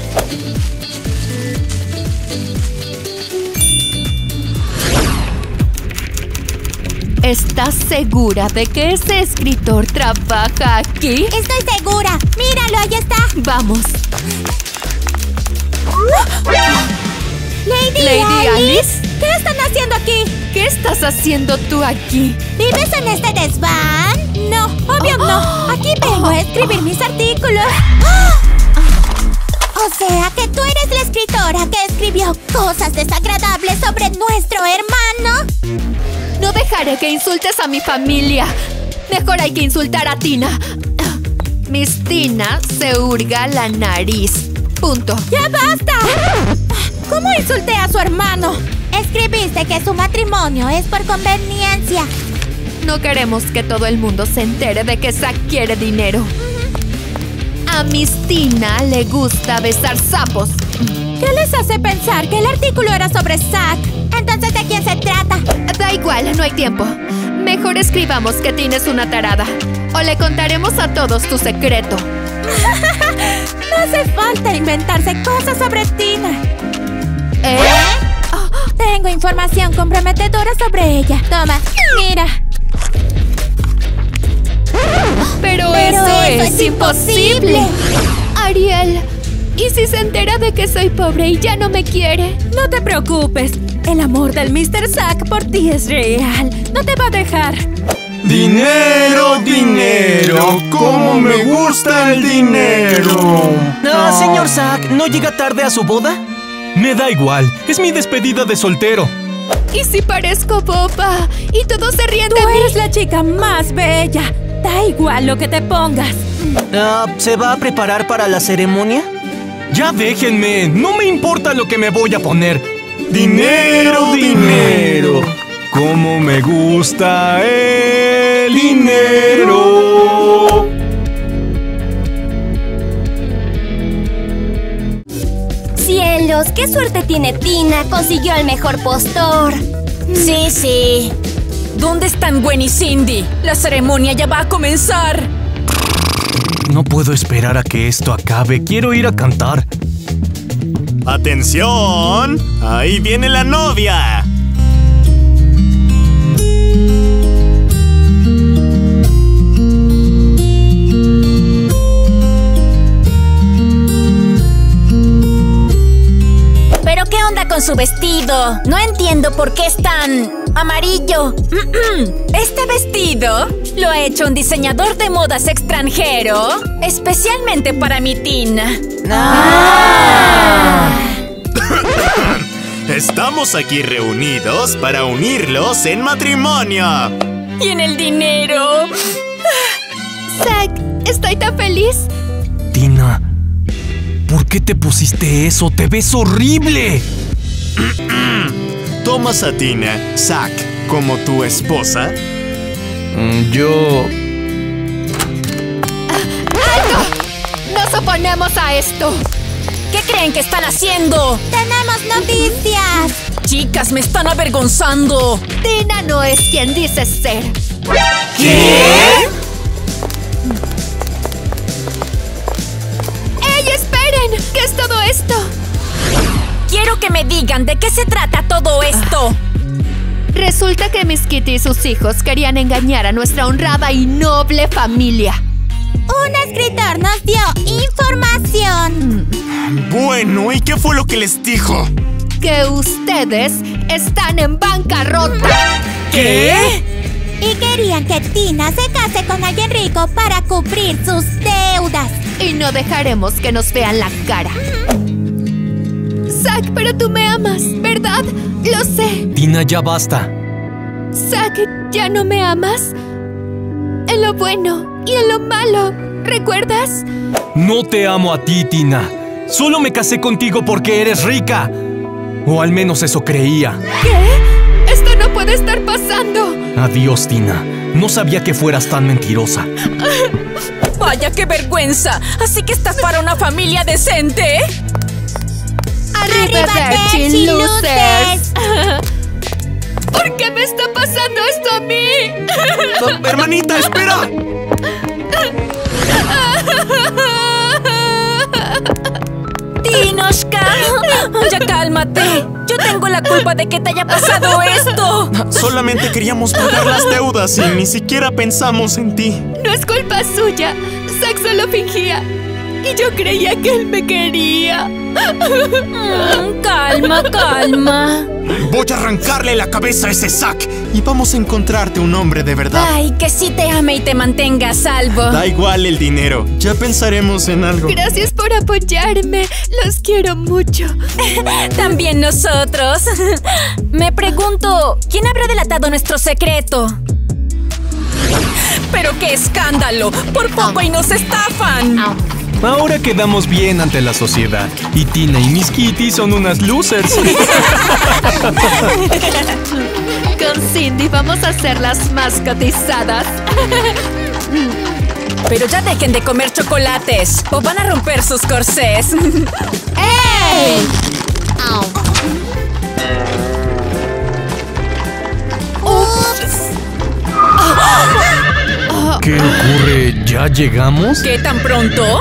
¿Estás segura de que ese escritor trabaja aquí? Estoy segura. Míralo, ahí está. Vamos. Lady Alice. ¿Qué están haciendo aquí? ¿Qué estás haciendo tú aquí? ¿Vives en este desván? No, obvio no. Aquí vengo a escribir mis artículos. O sea que tú eres la escritora que escribió cosas desagradables sobre nuestro hermano. No dejaré que insultes a mi familia. Mejor hay que insultar a Tina. Miss Tina se hurga la nariz. Punto. ¡Ya basta! ¿Cómo insulté a su hermano? Escribiste que su matrimonio es por conveniencia. No queremos que todo el mundo se entere de que Zack quiere dinero. A Miss Tina le gusta besar sapos. ¿Qué les hace pensar que el artículo era sobre Zack? Entonces, ¿de quién se trata? Da igual, no hay tiempo. Mejor escribamos que Tina es una tarada. O le contaremos a todos tu secreto. No hace falta inventarse cosas sobre Tina. Tengo información comprometedora sobre ella. Toma, mira. Pero eso es imposible. Ariel, ¿y si se entera de que soy pobre y ya no me quiere? No te preocupes. El amor del Mr. Zack por ti es real. No te va a dejar. ¡Dinero, dinero! ¡Cómo me gusta el dinero! No, señor Zack, ¿no llega tarde a su boda? Me da igual, es mi despedida de soltero. ¿Y si parezco boba? Y todos se ríen de mí. Tú eres la chica más bella. Da igual lo que te pongas. ¿Se va a preparar para la ceremonia? Ya déjenme, no me importa lo que me voy a poner. ¡Dinero, dinero! ¡Cómo me gusta el dinero! ¡Cielos! ¡Qué suerte tiene Tina! Consiguió el mejor postor. Sí, sí. ¿Dónde están Gwen y Cindy? La ceremonia ya va a comenzar. No puedo esperar a que esto acabe. Quiero ir a cantar. ¡Atención! ¡Ahí viene la novia! ¿Pero qué onda con su vestido? No entiendo por qué es tan amarillo. Este vestido lo ha hecho un diseñador de modas extranjero, especialmente para mi Tina. Estamos aquí reunidos para unirlos en matrimonio. ¿Y en el dinero? Zack, estoy tan feliz. Tina, ¿por qué te pusiste eso? ¡Te ves horrible! ¿Tomas a Tina, Zack, como tu esposa? Yo... ¡Alto! ¡Nos oponemos a esto! ¿Qué creen que están haciendo? ¡Tenemos noticias! Chicas, me están avergonzando. Tina no es quien dice ser. ¿Qué? ¡Ey, esperen! ¿Qué es todo esto? Quiero que me digan de qué se trata todo esto. Resulta que Miss Kitty y sus hijos querían engañar a nuestra honrada y noble familia. Un escritor nos dio información. Bueno, ¿y qué fue lo que les dijo? Que ustedes están en bancarrota. ¿Qué? Y querían que Tina se case con alguien rico para cubrir sus deudas. Y no dejaremos que nos vean la cara. Zack, pero tú me amas, ¿verdad? Lo sé. Tina, ya basta. Zack, ¿ya no me amas? En lo bueno y en lo malo, ¿recuerdas? No te amo a ti, Tina. Solo me casé contigo porque eres rica. O al menos eso creía. ¿Qué? Esto no puede estar pasando. Adiós, Tina. No sabía que fueras tan mentirosa. Vaya, qué vergüenza. ¿Así que estás para una familia decente? ¡Arriba, Bertie, losers! ¿Por qué me está pasando esto a mí? ¡Hermanita, espera! ¡Tinoshka! Ya cálmate. Yo tengo la culpa de que te haya pasado esto. Solamente queríamos pagar las deudas y ni siquiera pensamos en ti. No es culpa suya. Zack solo fingía. Y yo creía que él me quería. Calma, calma. Voy a arrancarle la cabeza a ese Zack y vamos a encontrarte un hombre de verdad. Ay, que sí te ame y te mantenga a salvo. Da igual el dinero. Ya pensaremos en algo. Gracias por apoyarme. Los quiero mucho. También nosotros. Me pregunto, ¿quién habrá delatado nuestro secreto? ¡Pero qué escándalo! ¡Por poco y nos estafan! Ahora quedamos bien ante la sociedad. Y Tina y Miss Kitty son unas losers. Con Cindy vamos a ser las más cotizadas. Pero ya dejen de comer chocolates o van a romper sus corsés. ¡Ey! ¿Qué ocurre? ¿Ya llegamos? ¿Qué tan pronto?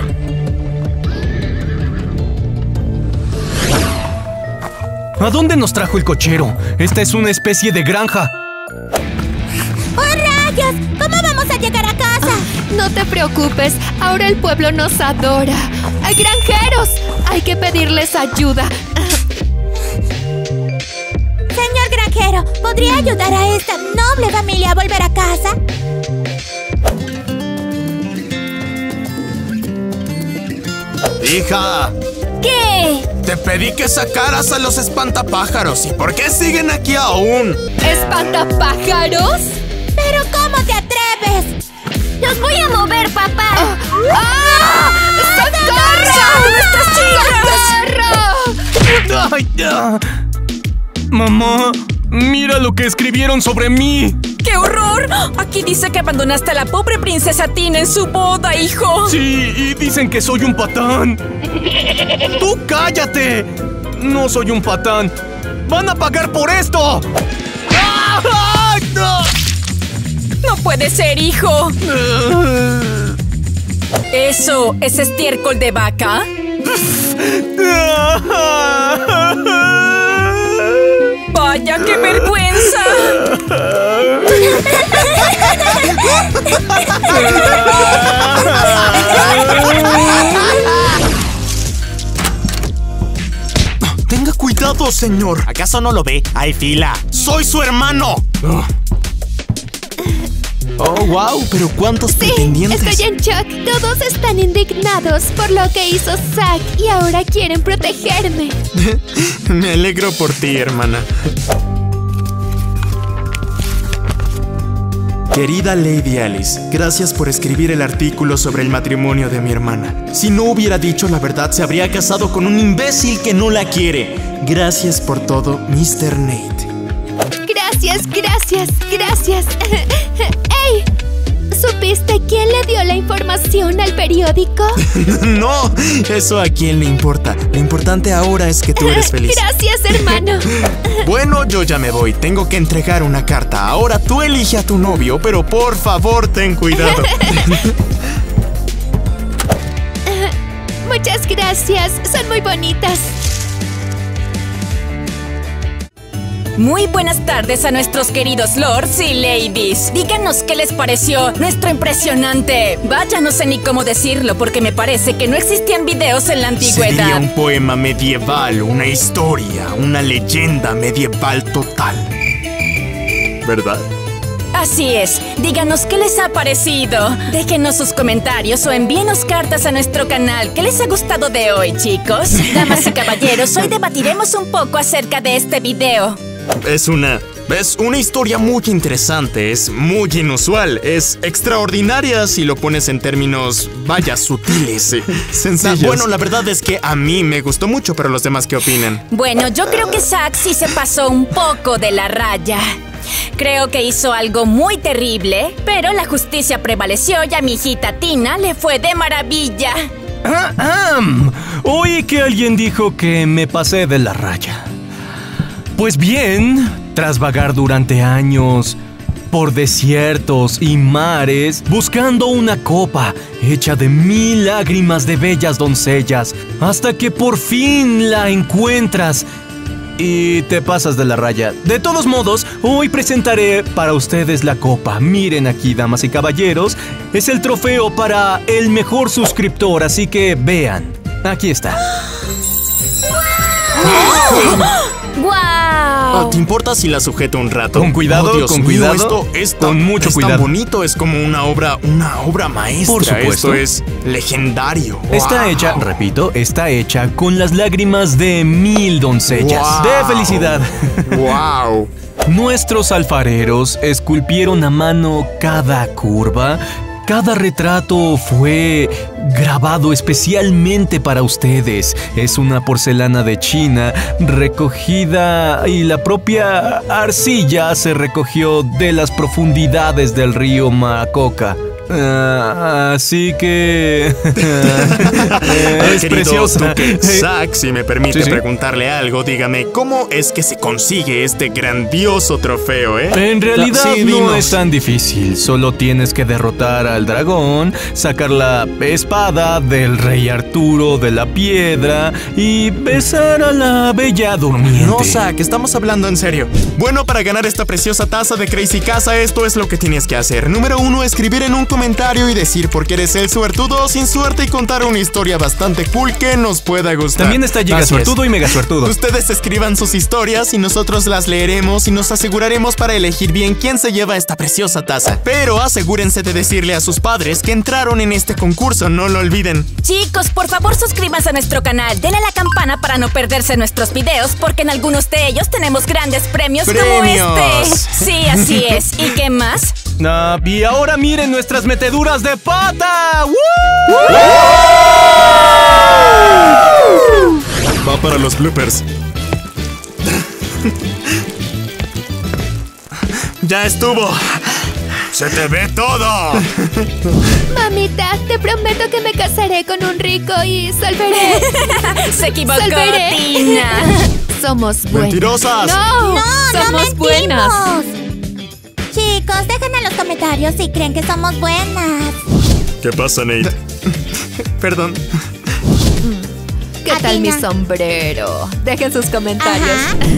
¿A dónde nos trajo el cochero? Esta es una especie de granja. ¡Oh, rayos! ¿Cómo vamos a llegar a casa? No te preocupes, ahora el pueblo nos adora. ¡Hay granjeros! Hay que pedirles ayuda. Señor granjero, ¿podría ayudar a esta noble familia a volver a casa? ¡Hija! ¿Qué? Te pedí que sacaras a los espantapájaros. ¿Y por qué siguen aquí aún? ¿Espantapájaros? ¿Pero cómo te atreves? ¡Los voy a mover, papá! ¡Socorro! ¡Ay, ya! Mamá, mira lo que escribieron sobre mí. ¡Qué horror! Aquí dice que abandonaste a la pobre princesa Tina en su boda, hijo. Sí, y dicen que soy un patán. ¡Tú cállate! No soy un patán. ¡Van a pagar por esto! ¡Ah! ¡No! ¡No puede ser, hijo! ¿Eso es estiércol de vaca? ¡Vaya, qué vergüenza! Tenga cuidado, señor. ¿Acaso no lo ve? Hay fila. ¡Soy su hermano! Oh, wow, pero ¿cuántos pretendientes? Sí, estoy en shock. Todos están indignados por lo que hizo Zack y ahora quieren protegerme. Me alegro por ti, hermana. Querida Lady Alice, gracias por escribir el artículo sobre el matrimonio de mi hermana. Si no hubiera dicho la verdad, se habría casado con un imbécil que no la quiere. Gracias por todo, Mr. Nate. Gracias. ¡Ey! ¿Supiste quién le dio la información al periódico? No, eso a quién le importa. Lo importante ahora es que tú eres feliz. Gracias, hermano. Bueno, yo ya me voy. Tengo que entregar una carta. Ahora tú elige a tu novio, pero por favor, ten cuidado. Muchas gracias. Son muy bonitas. Muy buenas tardes a nuestros queridos lords y ladies. Díganos qué les pareció nuestro impresionante... Vaya, no sé ni cómo decirlo porque me parece que no existían videos en la antigüedad. Sería un poema medieval, una historia, una leyenda medieval total. ¿Verdad? Así es. Díganos qué les ha parecido. Déjenos sus comentarios o envíenos cartas a nuestro canal. ¿Qué les ha gustado de hoy, chicos? Damas y caballeros, hoy debatiremos un poco acerca de este video. Es una historia muy interesante, es muy inusual, es extraordinaria si lo pones en términos, vaya, sutiles. Sencillos. Bueno, la verdad es que a mí me gustó mucho, pero los demás, ¿qué opinan? Bueno, yo creo que Zack sí se pasó un poco de la raya. Creo que hizo algo muy terrible, pero la justicia prevaleció y a mi hijita Tina le fue de maravilla. Oí que alguien dijo que me pasé de la raya. Pues bien, tras vagar durante años por desiertos y mares, buscando una copa hecha de 1000 lágrimas de bellas doncellas, hasta que por fin la encuentras y te pasas de la raya. De todos modos, hoy presentaré para ustedes la copa. Miren aquí, damas y caballeros, es el trofeo para el mejor suscriptor, así que vean. Aquí está. ¡Guau! ¿Te importa si la sujeto un rato? Con cuidado, Dios con mío, cuidado. Esto Con mucho cuidado. Es tan bonito, es como una obra maestra. Por supuesto. Esto es legendario. Está Wow. hecha, repito, está hecha con las lágrimas de 1000 doncellas. Wow. De felicidad. ¡Wow! Nuestros alfareros esculpieron a mano cada curva Cada retrato fue grabado especialmente para ustedes. Es una porcelana de China recogida y la propia arcilla se recogió de las profundidades del río Macoca. Así que... es preciosa. Zack, si me permite preguntarle algo, dígame, ¿cómo es que se consigue este grandioso trofeo, En realidad no es tan difícil. Solo tienes que derrotar al dragón, sacar la espada del rey Arturo de la piedra y besar a la bella durmiente. No, Zack, estamos hablando en serio. Bueno, para ganar esta preciosa taza de Crazy Casa, esto es lo que tienes que hacer. Número 1, escribir en un comentario y decir por qué eres el suertudo o sin suerte y contar una historia bastante cool que nos pueda gustar. También está Giga Suertudo y Mega Suertudo. Ustedes escriban sus historias y nosotros las leeremos y nos aseguraremos para elegir bien quién se lleva esta preciosa taza. Pero asegúrense de decirle a sus padres que entraron en este concurso, no lo olviden. Chicos, por favor suscríbanse a nuestro canal, denle a la campana para no perderse nuestros videos, porque en algunos de ellos tenemos grandes premios como este. Sí, así es. ¿Y qué más? Y ahora miren nuestras meteduras de pata. Va para los bloopers. ¡Ya estuvo! ¡Se te ve todo! Mamita, te prometo que me casaré con un rico y salvaré. Se equivocó, Salvaré. Tina. Somos buenas. ¡Mentirosas! No, No somos mentimos. buenas. Chicos, dejen en los comentarios si creen que somos buenas. ¿Qué pasa, Nate? Perdón. ¿Qué tal mi sombrero? Dejen sus comentarios.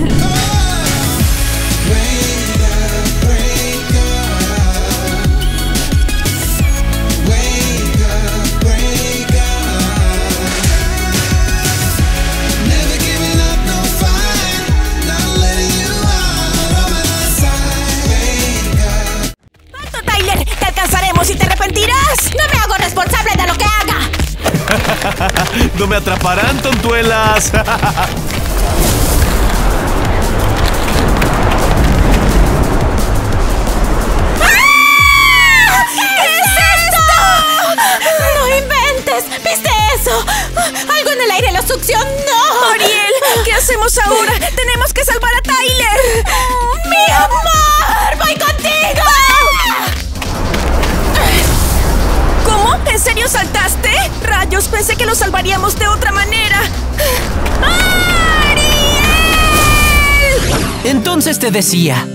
Tyler, te alcanzaremos y te arrepentirás. No me hago responsable de lo que haga. No me atraparán, tontuelas. ¡No inventes! ¿Viste eso? ¡Algo en el aire lo succionó! Ariel, ¿qué hacemos ahora? Tenemos que salvar a Tyler. ¡Mi amor! ¡Voy contigo! ¿Cómo? ¿En serio saltaste? Rayos, pensé que lo salvaríamos de otra manera. ¡Ariel! Entonces te decía.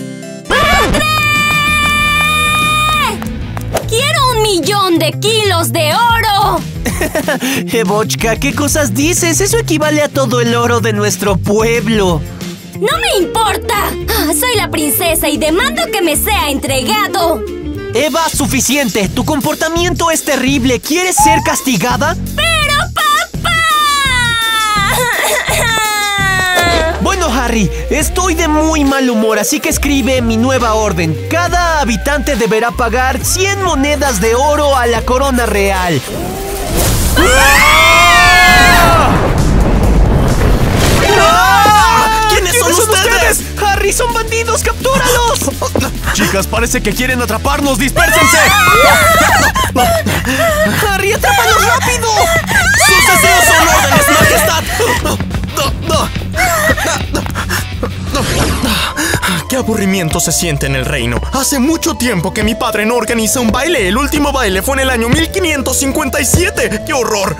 ¡Quiero 1.000.000 de kilos de oro! Ebochka, ¿qué cosas dices? Eso equivale a todo el oro de nuestro pueblo. ¡No me importa! Soy la princesa y demando que me sea entregado. Eva, suficiente. Tu comportamiento es terrible. ¿Quieres ser castigada? ¡Pero papá! Bueno, Harry, estoy de muy mal humor, así que escribe mi nueva orden. Cada habitante deberá pagar 100 monedas de oro a la corona real. ¿Quiénes son ustedes? ¡Harry, son bandidos! ¡Captúralos! Chicas, parece que quieren atraparnos. ¡Dispérsense! ¡Harry, atrápalos rápido! ¡Sus deseos son órdenes, majestad! ¡Qué aburrimiento se siente en el reino! Hace mucho tiempo que mi padre no organiza un baile. El último baile fue en el año 1557. ¡Qué horror!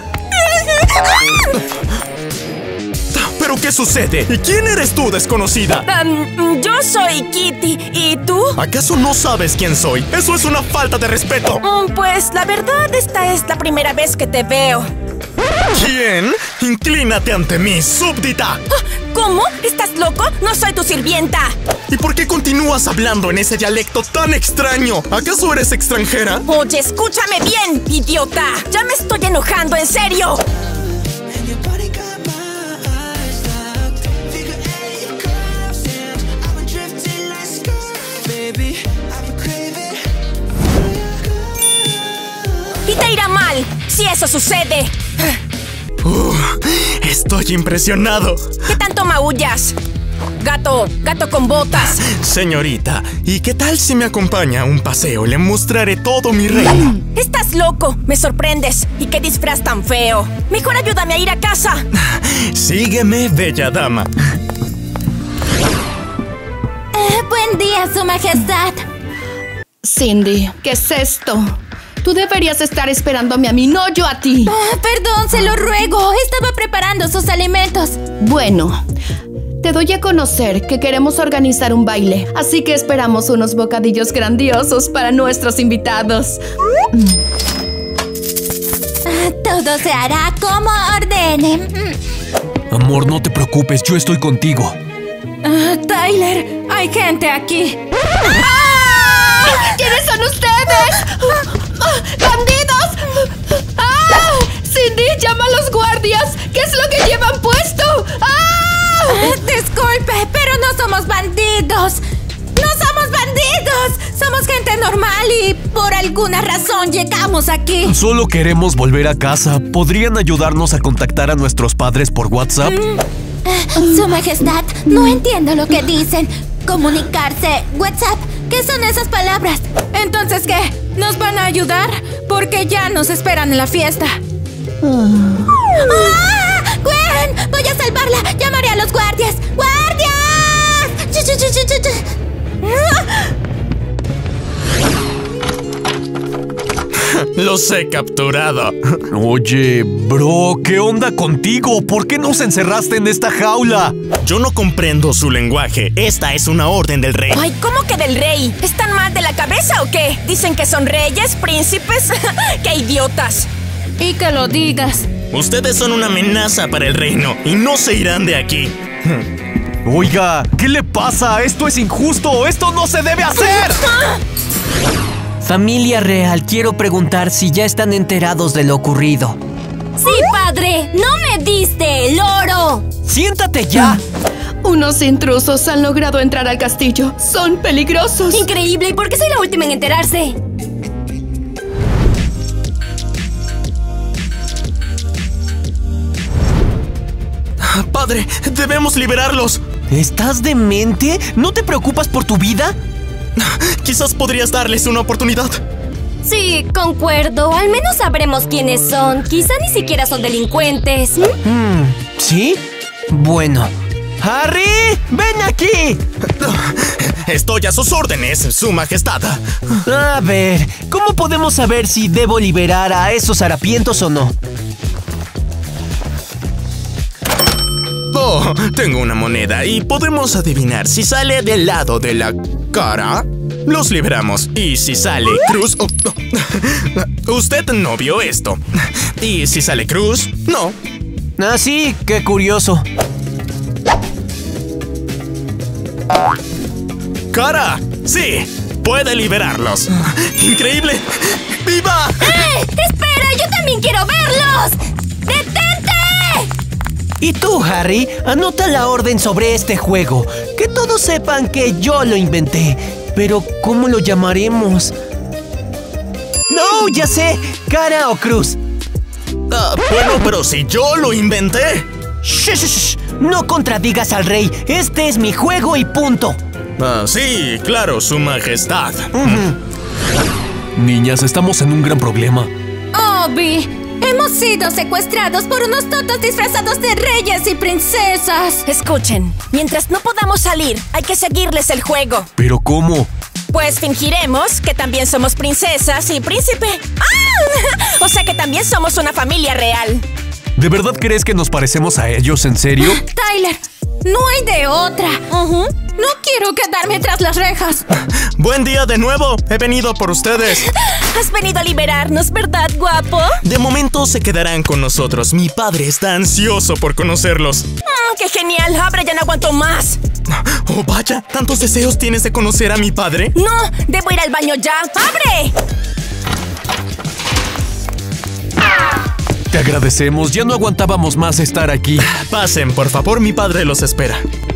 ¿Pero qué sucede? ¿Y quién eres tú, desconocida? Yo soy Kitty. ¿Y tú? ¿Acaso no sabes quién soy? ¡Eso es una falta de respeto! Pues la verdad, esta es la primera vez que te veo. ¿Quién? Inclínate ante mí, súbdita. ¿Cómo? ¿Estás loco? No soy tu sirvienta. ¿Y por qué continúas hablando en ese dialecto tan extraño? ¿Acaso eres extranjera? Oye, escúchame bien, idiota. Ya me estoy enojando, en serio. Y te irá mal si eso sucede. Estoy impresionado. ¿Qué tanto maullas? gato con botas. Señorita, ¿y qué tal si me acompaña a un paseo? Le mostraré todo mi reino. Estás loco, me sorprendes. ¿Y qué disfraz tan feo? Mejor ayúdame a ir a casa. Sígueme, bella dama. Buen día, Su Majestad. Cindy, ¿qué es esto? Tú deberías estar esperándome a mí, no yo a ti. Perdón, se lo ruego. Estaba preparando sus alimentos. Bueno, te doy a conocer que queremos organizar un baile, así que esperamos unos bocadillos grandiosos para nuestros invitados. Todo se hará como ordene. Amor, no te preocupes, yo estoy contigo. Tyler, hay gente aquí. ¿Quiénes son ustedes? ¡Bandidos! Cindy, llama a los guardias. ¿Qué es lo que llevan puesto? Disculpe, pero no somos bandidos. ¡No somos bandidos! Somos gente normal y por alguna razón llegamos aquí. Solo queremos volver a casa. ¿Podrían ayudarnos a contactar a nuestros padres por WhatsApp? Su Majestad, no entiendo lo que dicen. Comunicarse, WhatsApp, ¿qué son esas palabras? Entonces, ¿qué? ¿Nos van a ayudar? Porque ya nos esperan en la fiesta. ¡Gwen! ¡Voy a salvarla! ¡Llamaré a los guardias! ¡Guardias! Los he capturado. Oye, bro, ¿qué onda contigo? ¿Por qué nos encerraste en esta jaula? Yo no comprendo su lenguaje. Esta es una orden del rey. Ay, ¿cómo que del rey? ¿Están mal de la cabeza o qué? ¿Dicen que son reyes, príncipes? ¡Qué idiotas! Y que lo digas. Ustedes son una amenaza para el reino y no se irán de aquí. Oiga, ¿qué le pasa? Esto es injusto. ¡Esto no se debe hacer! Familia real, quiero preguntar si ya están enterados de lo ocurrido. ¡Sí, padre! ¡No me diste el oro! ¡Siéntate ya! Unos intrusos han logrado entrar al castillo. ¡Son peligrosos! ¡Increíble! ¿Y por qué soy la última en enterarse? Padre, debemos liberarlos. ¿Estás demente? ¿No te preocupas por tu vida? Quizás podrías darles una oportunidad. Sí, concuerdo. Al menos sabremos quiénes son. Quizá ni siquiera son delincuentes. ¿Sí? Bueno. ¡Harry! ¡Ven aquí! Estoy a sus órdenes, Su Majestad. A ver, ¿cómo podemos saber si debo liberar a esos harapientos o no? Oh, tengo una moneda y podemos adivinar si sale del lado de la cara. Los liberamos. Y si sale cruz... Usted no vio esto. Y si sale cruz, no. Ah, sí, qué curioso. ¡Cara! ¡Sí! ¡Puede liberarlos! ¡Increíble! ¡Viva! ¡Espera! ¡Yo también quiero verlos! ¡Detente! Y tú, Harry, anota la orden sobre este juego. Que todos sepan que yo lo inventé. Pero, ¿cómo lo llamaremos? ¡No! ¡Ya sé! ¿Cara o cruz? Bueno, pero si yo lo inventé. ¡Shh! No contradigas al rey. Este es mi juego y punto. Sí, claro, Su Majestad. Niñas, estamos en un gran problema. Obi, hemos sido secuestrados por unos tontos disfrazados de reyes y princesas. Escuchen, mientras no podamos salir, hay que seguirles el juego. ¿Pero cómo? Pues fingiremos que también somos princesas y príncipe. ¡Ah! O sea que también somos una familia real. ¿De verdad crees que nos parecemos a ellos, en serio? Tyler, no hay de otra. No quiero quedarme tras las rejas. Buen día de nuevo. He venido por ustedes. Has venido a liberarnos, ¿verdad, guapo? De momento se quedarán con nosotros. Mi padre está ansioso por conocerlos. ¡Qué genial! ¡Abre, ya no aguanto más! Oh, vaya. ¿Tantos deseos tienes de conocer a mi padre? No, debo ir al baño ya. ¡Abre! Te agradecemos. Ya no aguantábamos más estar aquí. Pasen, por favor. Mi padre los espera.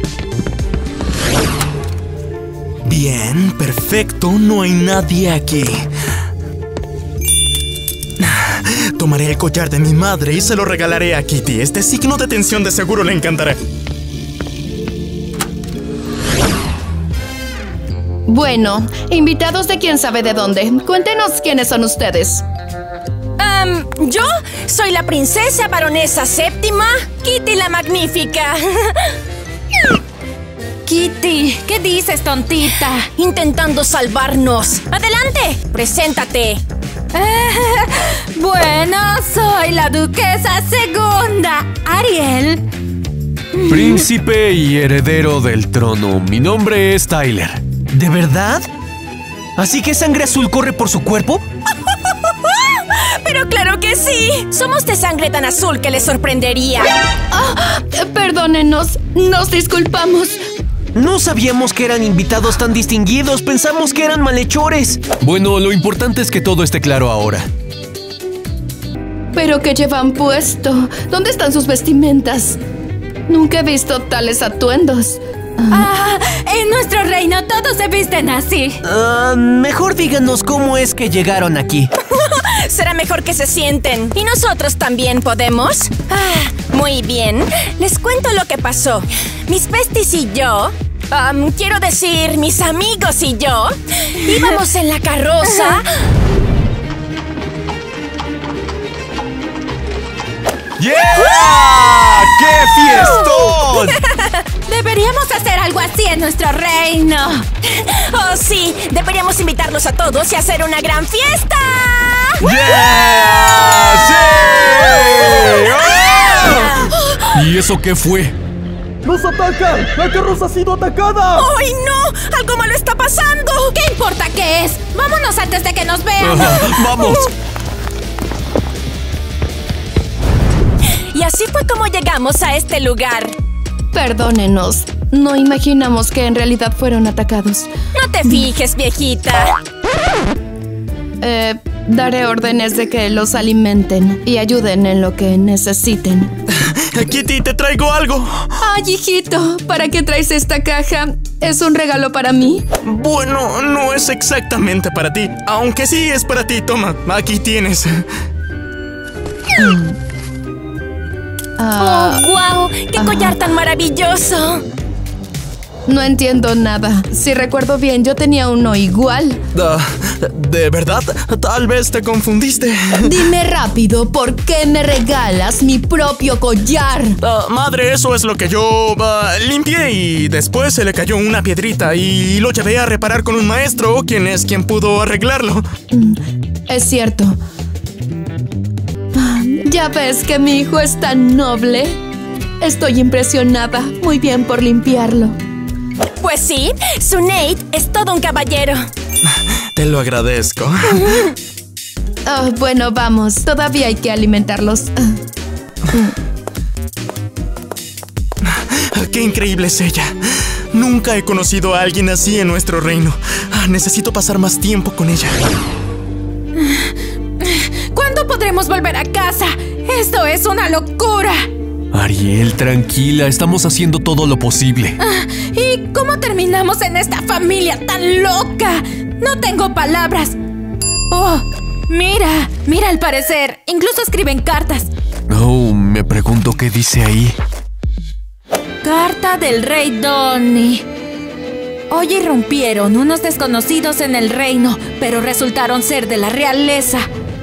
Bien, perfecto. No hay nadie aquí. Tomaré el collar de mi madre y se lo regalaré a Kitty. Este signo de tensión de seguro le encantará. Bueno, invitados de quién sabe de dónde. Cuéntenos quiénes son ustedes. Yo soy la princesa baronesa séptima, Kitty la Magnífica. Kitty, ¿qué dices, tontita? Intentando salvarnos. ¡Adelante! ¡Preséntate! Bueno, soy la duquesa segunda, Ariel. Príncipe y heredero del trono. Mi nombre es Tyler. ¿De verdad? ¿Así que sangre azul corre por su cuerpo? ¡Pero claro que sí! Somos de sangre tan azul que les sorprendería. Perdónenos, nos disculpamos. No sabíamos que eran invitados tan distinguidos. Pensamos que eran malhechores. Bueno, lo importante es que todo esté claro ahora. ¿Pero qué llevan puesto? ¿Dónde están sus vestimentas? Nunca he visto tales atuendos. En nuestro reino todos se visten así. Mejor díganos cómo es que llegaron aquí. Será mejor que se sienten. ¿Y nosotros también podemos? Muy bien. Les cuento lo que pasó. Mis besties y yo... quiero decir, mis amigos y yo... íbamos en la carroza... ¡Yeah! ¡Qué fiestón! Deberíamos hacer algo así en nuestro reino. ¡Oh, sí! Deberíamos invitarlos a todos y hacer una gran fiesta. ¡Yeah! ¡Sí! ¿Y eso qué fue? ¡Nos atacan! ¡La carroza ha sido atacada! ¡Ay, no! ¡Algo malo está pasando! ¿Qué importa qué es? ¡Vámonos antes de que nos vean! ¡Vamos! Y así fue como llegamos a este lugar. Perdónenos, no imaginamos que en realidad fueron atacados. No te fijes, viejita. Daré órdenes de que los alimenten y ayuden en lo que necesiten. Kitty, te traigo algo. Ay, hijito, ¿para qué traes esta caja? ¿Es un regalo para mí? Bueno, no es exactamente para ti, aunque sí es para ti. Toma, aquí tienes. ¡Oh, wow! ¡Qué collar tan maravilloso! No entiendo nada. Si recuerdo bien, yo tenía uno igual. ¿De verdad? Tal vez te confundiste. Dime rápido, ¿por qué me regalas mi propio collar? Madre, eso es lo que yo limpié y después se le cayó una piedrita y lo llevé a reparar con un maestro, quien pudo arreglarlo. Es cierto. ¿Ya ves que mi hijo es tan noble? Estoy impresionada. Muy bien por limpiarlo. Pues sí, su Nate es todo un caballero. Te lo agradezco. Bueno, vamos. Todavía hay que alimentarlos. ¡Qué increíble es ella! Nunca he conocido a alguien así en nuestro reino. Necesito pasar más tiempo con ella. ¿Cuándo podremos volver a casa? ¡Esto es una locura! Ariel, tranquila, estamos haciendo todo lo posible. ¿Y cómo terminamos en esta familia tan loca? No tengo palabras. Oh, mira, al parecer, incluso escriben cartas. Oh, me pregunto qué dice ahí. Carta del rey Donny. Hoy irrumpieron unos desconocidos en el reino, pero resultaron ser de la realeza.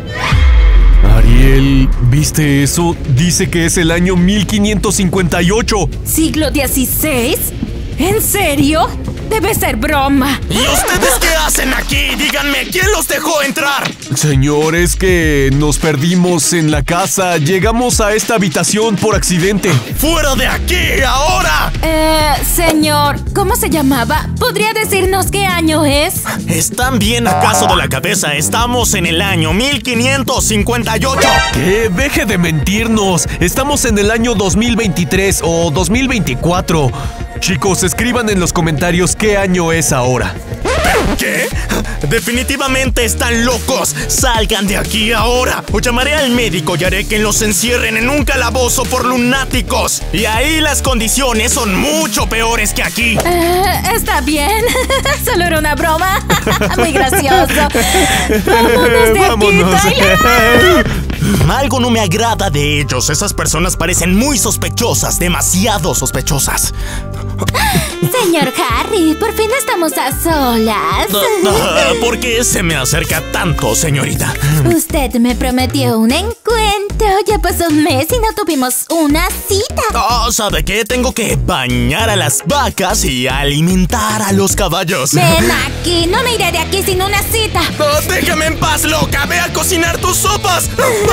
Ariel, ¿viste eso? Dice que es el año 1558. ¿Siglo XVI? ¿En serio? Debe ser broma. ¿Y ustedes qué hacen aquí? Díganme, ¿quién los dejó entrar? Señor, es que nos perdimos en la casa. Llegamos a esta habitación por accidente. ¡Fuera de aquí, ahora! Señor, ¿cómo se llamaba? ¿Podría decirnos qué año es? ¿Están bien acaso de la cabeza? Estamos en el año 1558. ¿Qué? Deje de mentirnos. Estamos en el año 2023 o 2024. Chicos, escriban en los comentarios qué año es ahora. ¿Qué? Definitivamente están locos. Salgan de aquí ahora. O llamaré al médico y haré que los encierren en un calabozo por lunáticos. Y ahí las condiciones son mucho peores que aquí. Está bien. Solo era una broma. Muy gracioso. Vámonos de aquí, Tyler. Algo no me agrada de ellos. Esas personas parecen muy sospechosas, demasiado sospechosas. Señor Harry, por fin estamos a solas. ¿Por qué se me acerca tanto, señorita? Usted me prometió un encuentro. Ya pasó un mes y no tuvimos una cita. ¿Sabe qué? Tengo que bañar a las vacas y alimentar a los caballos. Ven aquí, no me iré de aquí sin una cita. ¡Déjame en paz, loca! ¡Ve a cocinar tus sopas!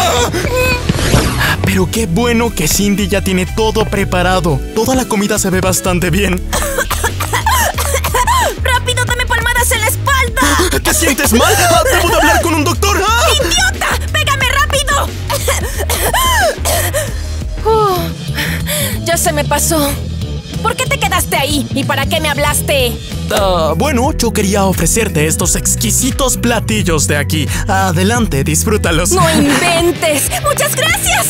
Pero qué bueno que Cindy ya tiene todo preparado. Toda la comida se ve bastante bien. ¡Rápido, dame palmadas en la espalda! ¿Te sientes mal? ¡Debo de hablar con un doctor! ¡Idiota! ¡Pégame rápido! Ya se me pasó. ¿Por qué te quedaste ahí? ¿Y para qué me hablaste? Bueno, yo quería ofrecerte estos exquisitos platillos de aquí. Adelante, disfrútalos. ¡No inventes! ¡Muchas gracias!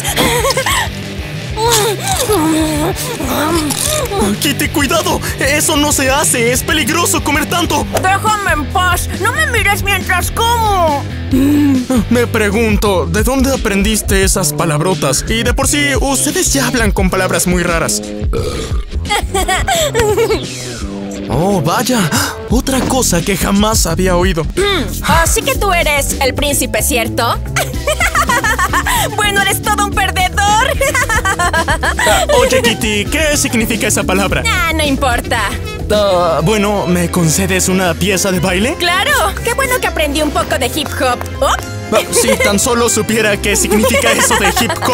Kitty, cuidado. Eso no se hace. Es peligroso comer tanto. Déjame en paz. No me mires mientras como. Me pregunto, ¿de dónde aprendiste esas palabrotas? Y de por sí, ustedes ya hablan con palabras muy raras. Oh, vaya. Otra cosa que jamás había oído. Así que tú eres el príncipe, ¿cierto? Bueno, eres todo un perdedor. Oye, Kitty, ¿qué significa esa palabra? No importa. Bueno, ¿me concedes una pieza de baile? ¡Claro! ¡Qué bueno que aprendí un poco de hip hop! Si tan solo supiera qué significa eso de hip hop.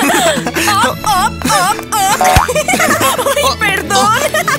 ¡Ay, perdón!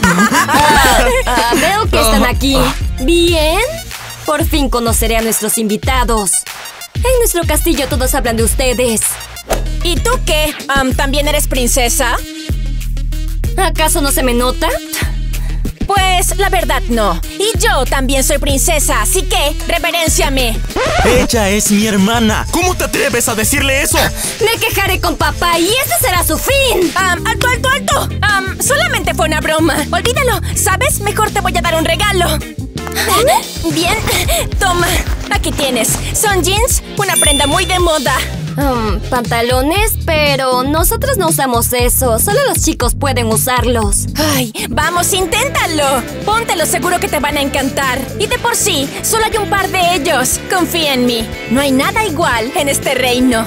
Veo que están aquí. Bien. Por fin conoceré a nuestros invitados. En nuestro castillo todos hablan de ustedes. ¿Y tú qué? ¿También eres princesa? ¿Acaso no se me nota? Pues, la verdad no. Y yo también soy princesa, así que reverénciame. Ella es mi hermana. ¿Cómo te atreves a decirle eso? Me quejaré con papá y ese será su fin. ¡Alto, alto, alto! Solamente fue una broma. Olvídalo. ¿Sabes? Mejor te voy a dar un regalo. Bien, toma. Aquí tienes. Son jeans, una prenda muy de moda. Pantalones, pero nosotros no usamos eso. Solo los chicos pueden usarlos. Ay, vamos, inténtalo. Póntelo, seguro que te van a encantar. Y de por sí, solo hay un par de ellos. Confía en mí. No hay nada igual en este reino.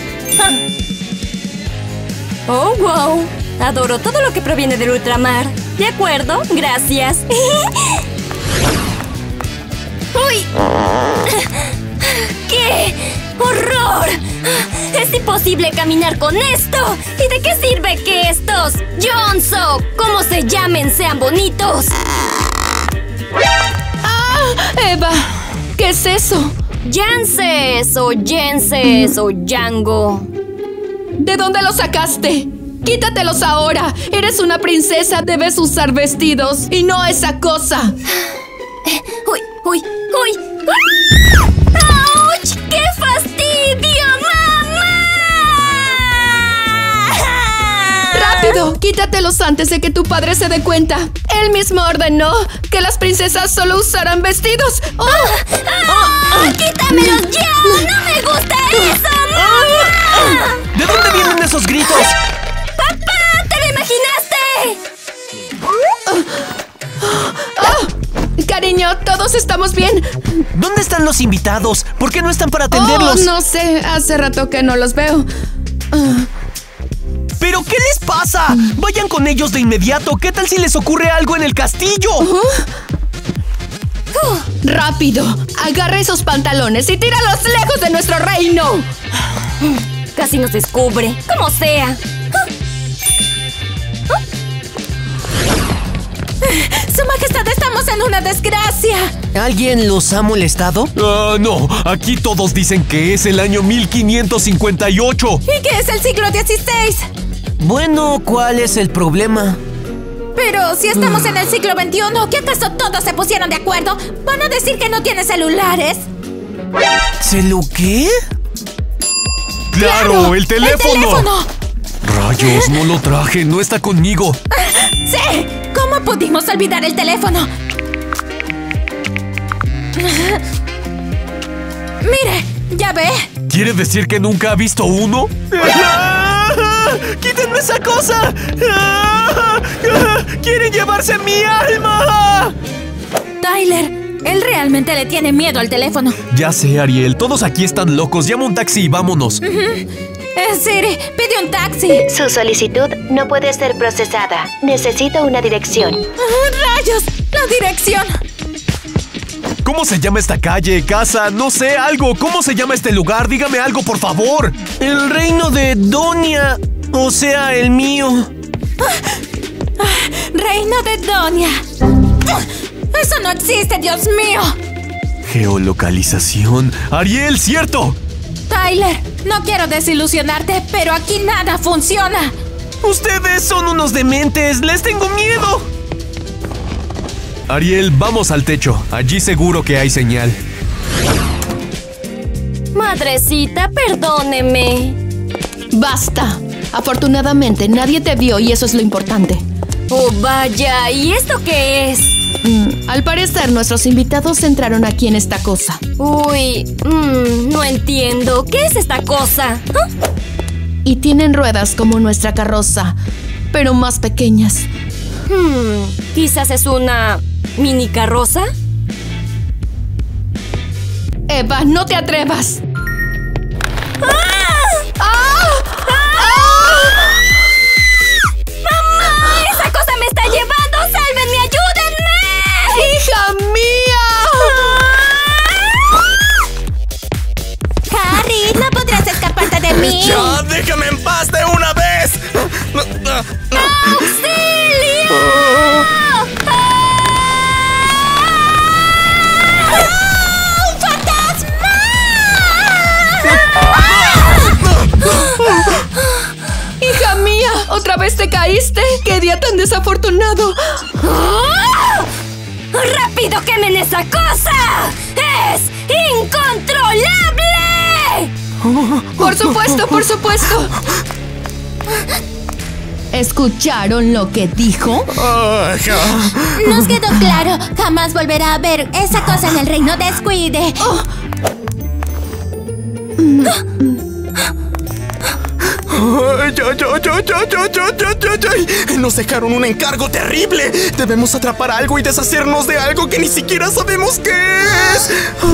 Oh, wow. Adoro todo lo que proviene del ultramar. De acuerdo, gracias. ¡Uy! ¡Qué horror! ¡Es imposible caminar con esto! ¿Y de qué sirve que estos Jonso, como se llamen, sean bonitos? Eva, ¿qué es eso? Janses o Jenses o Django. ¿De dónde los sacaste? Quítatelos ahora. Eres una princesa, debes usar vestidos y no esa cosa. ¡Uy, uy, uy! ¡Auch! ¡Qué fastidio, mamá! ¡Rápido! Quítatelos antes de que tu padre se dé cuenta. Él mismo ordenó que las princesas solo usaran vestidos. ¡Quítamelos ya! ¡No me gusta eso, mamá! ¿De dónde vienen esos gritos? ¡Papá! ¿Te lo imaginaste? Cariño, todos estamos bien. ¿Dónde están los invitados? ¿Por qué no están para atenderlos? No sé, hace rato que no los veo. ¿Pero qué les pasa? Vayan con ellos de inmediato. ¿Qué tal si les ocurre algo en el castillo? Rápido, agarra esos pantalones y tíralos lejos de nuestro reino. Casi nos descubre, como sea. ¡Su Majestad, estamos en una desgracia! ¿Alguien los ha molestado? No, aquí todos dicen que es el año 1558. ¿Y qué es el siglo XVI? Bueno, ¿cuál es el problema? Pero si estamos en el siglo XXI, ¿qué acaso todos se pusieron de acuerdo? ¿Van a decir que no tiene celulares? ¿Celu qué? ¡Claro, el teléfono! ¡El teléfono! Rayos, no lo traje, no está conmigo. ¡Sí! ¿Cómo pudimos olvidar el teléfono? Mire, ¿ya ve? ¿Quiere decir que nunca ha visto uno? ¡Quítenme esa cosa! ¡Quieren llevarse mi alma! Tyler, él realmente le tiene miedo al teléfono. Ya sé, Ariel. Todos aquí están locos. Llama un taxi y vámonos. Siri, pide un taxi. Su solicitud no puede ser procesada. Necesita una dirección. ¡Rayos! ¡La dirección! ¿Cómo se llama esta calle, casa? No sé, algo. ¿Cómo se llama este lugar? Dígame algo, por favor. El reino de Donia. O sea, el mío. Reino de Donia. ¡Eso no existe, Dios mío! Geolocalización. Ariel, cierto. Tyler, no quiero desilusionarte, pero aquí nada funciona. Ustedes son unos dementes. Les tengo miedo. Ariel, vamos al techo. Allí seguro que hay señal. Madrecita, perdóneme. Basta. Afortunadamente, nadie te vio y eso es lo importante. Oh, vaya. ¿Y esto qué es? Al parecer, nuestros invitados entraron aquí en esta cosa. Uy, no entiendo. ¿Qué es esta cosa? ¿Ah? Y tienen ruedas como nuestra carroza, pero más pequeñas. Quizás es una mini carroza. Eva, no te atrevas. ¡Mamá! ¡Esa cosa me está llevando! ¡Sálvenme! ¡Ayúdenme! ¡Hija mía! Harry, no podrás escaparte de mí. ¡Ya! ¡Déjame en paz de una vez! ¡Auxilio! ¡Un fantasma! ¡Hija mía! ¿Otra vez te caíste? ¡Qué día tan desafortunado! ¡Rápido, quemen esa cosa! ¡Es incontrolable! ¡Por supuesto, por supuesto! ¿Escucharon lo que dijo? Nos quedó claro. Jamás volverá a ver esa cosa en el reino de Squide. Nos dejaron un encargo terrible. Debemos atrapar algo y deshacernos de algo que ni siquiera sabemos qué es.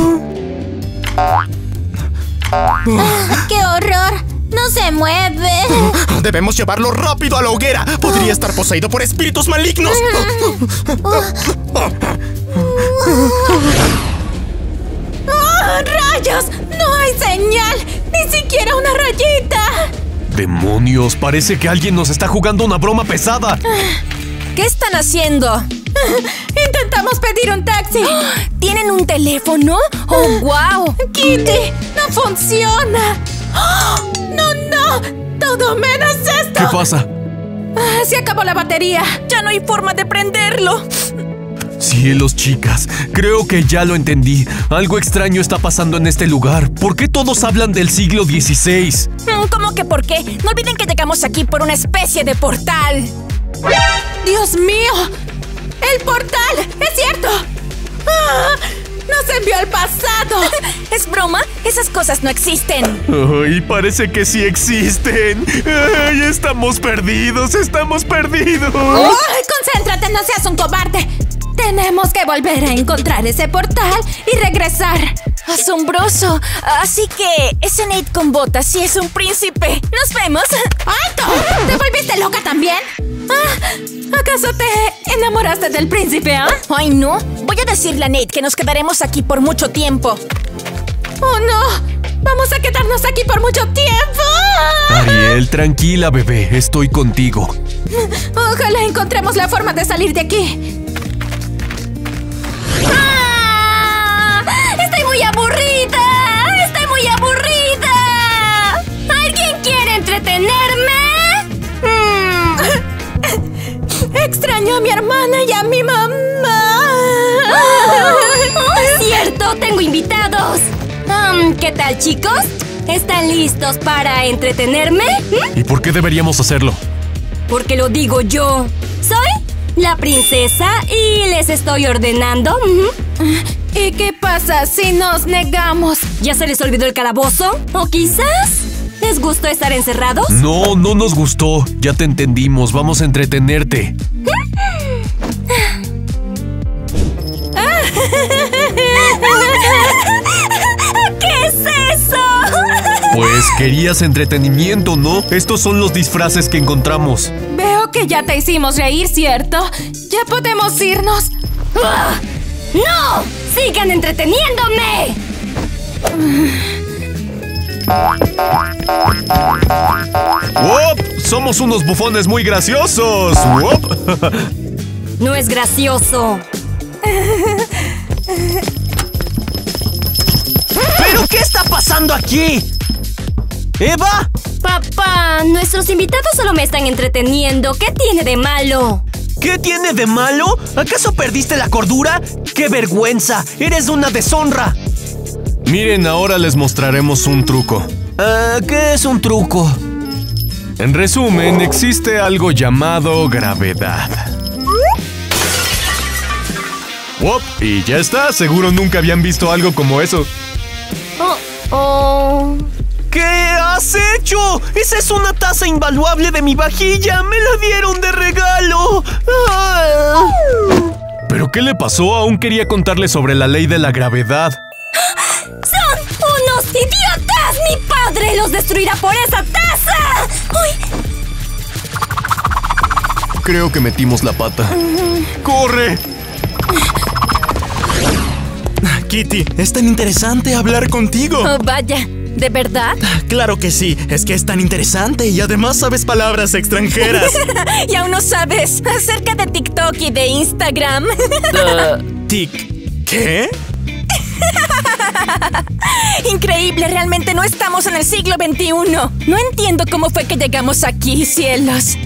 ¡Qué horror! ¡No se mueve! Debemos llevarlo rápido a la hoguera. Podría estar poseído por espíritus malignos. ¡Rayos! ¡No hay señal! ¡Ni siquiera una rayita! ¡Demonios! Parece que alguien nos está jugando una broma pesada. ¿Qué están haciendo? Intentamos pedir un taxi. ¿Tienen un teléfono? ¡Oh, wow! ¡Kitty! ¡No funciona! ¡No! ¡Todo menos esto! ¿Qué pasa? Se acabó la batería. ¡Ya no hay forma de prenderlo! Cielos, chicas. Creo que ya lo entendí. Algo extraño está pasando en este lugar. ¿Por qué todos hablan del siglo XVI? ¿Cómo que por qué? No olviden que llegamos aquí por una especie de portal. ¡Dios mío! ¡El portal! ¡Es cierto! ¡Nos envió al pasado! ¿Es broma? Esas cosas no existen. ¡Ay, parece que sí existen! ¡Ay, estamos perdidos! ¡Estamos perdidos! ¡Ay, concéntrate! ¡No seas un cobarde! Tenemos que volver a encontrar ese portal y regresar. ¡Asombroso! Así que ese Nate con botas sí es un príncipe. ¡Nos vemos! ¡Alto! ¿Te volviste loca también? ¿Acaso te enamoraste del príncipe, ¡Ay, no! Voy a decirle a Nate que nos quedaremos aquí por mucho tiempo. ¡Oh, no! ¡Vamos a quedarnos aquí por mucho tiempo! Ariel, tranquila, bebé. Estoy contigo. Ojalá encontremos la forma de salir de aquí. ¡Estoy muy aburrida! ¡Estoy muy aburrida! ¿Alguien quiere entretenerme? Extraño a mi hermana y a mi mamá. ¡Oh, cierto! ¡Tengo invitados! ¿Qué tal, chicos? ¿Están listos para entretenerme? ¿Y por qué deberíamos hacerlo? Porque lo digo yo. Soy la princesa y les estoy ordenando. ¿Y qué pasa si nos negamos? ¿Ya se les olvidó el calabozo? ¿O quizás ¿Les gustó estar encerrados? No, no nos gustó. Ya te entendimos. Vamos a entretenerte. ¿Qué es eso? Pues querías entretenimiento, ¿no? Estos son los disfraces que encontramos. Veo que ya te hicimos reír, ¿cierto? Ya podemos irnos. ¡No! ¡Sigan entreteniéndome! ¡Wop! ¡Somos unos bufones muy graciosos! ¡Wop! No es gracioso. ¿Pero qué está pasando aquí? ¿Eva? Papá, nuestros invitados solo me están entreteniendo. ¿Qué tiene de malo? ¿Qué tiene de malo? ¿Acaso perdiste la cordura? ¡Qué vergüenza! ¡Eres una deshonra! Miren, ahora les mostraremos un truco. ¿Qué es un truco? En resumen, existe algo llamado gravedad. ¡Wop! Y ya está. Seguro nunca habían visto algo como eso. ¿Qué has hecho? ¡Esa es una taza invaluable de mi vajilla! ¡Me la dieron de regalo! ¿Pero qué le pasó? Aún quería contarle sobre la ley de la gravedad. ¡Son unos idiotas! ¡Mi padre los destruirá por esa taza! ¡Uy! Creo que metimos la pata. ¡Corre! Kitty, es tan interesante hablar contigo. Oh, vaya. ¿De verdad? Claro que sí, es que es tan interesante y además sabes palabras extranjeras. Y aún no sabes acerca de TikTok y de Instagram. ¿Qué? Increíble, realmente no estamos en el siglo XXI. No entiendo cómo fue que llegamos aquí, cielos.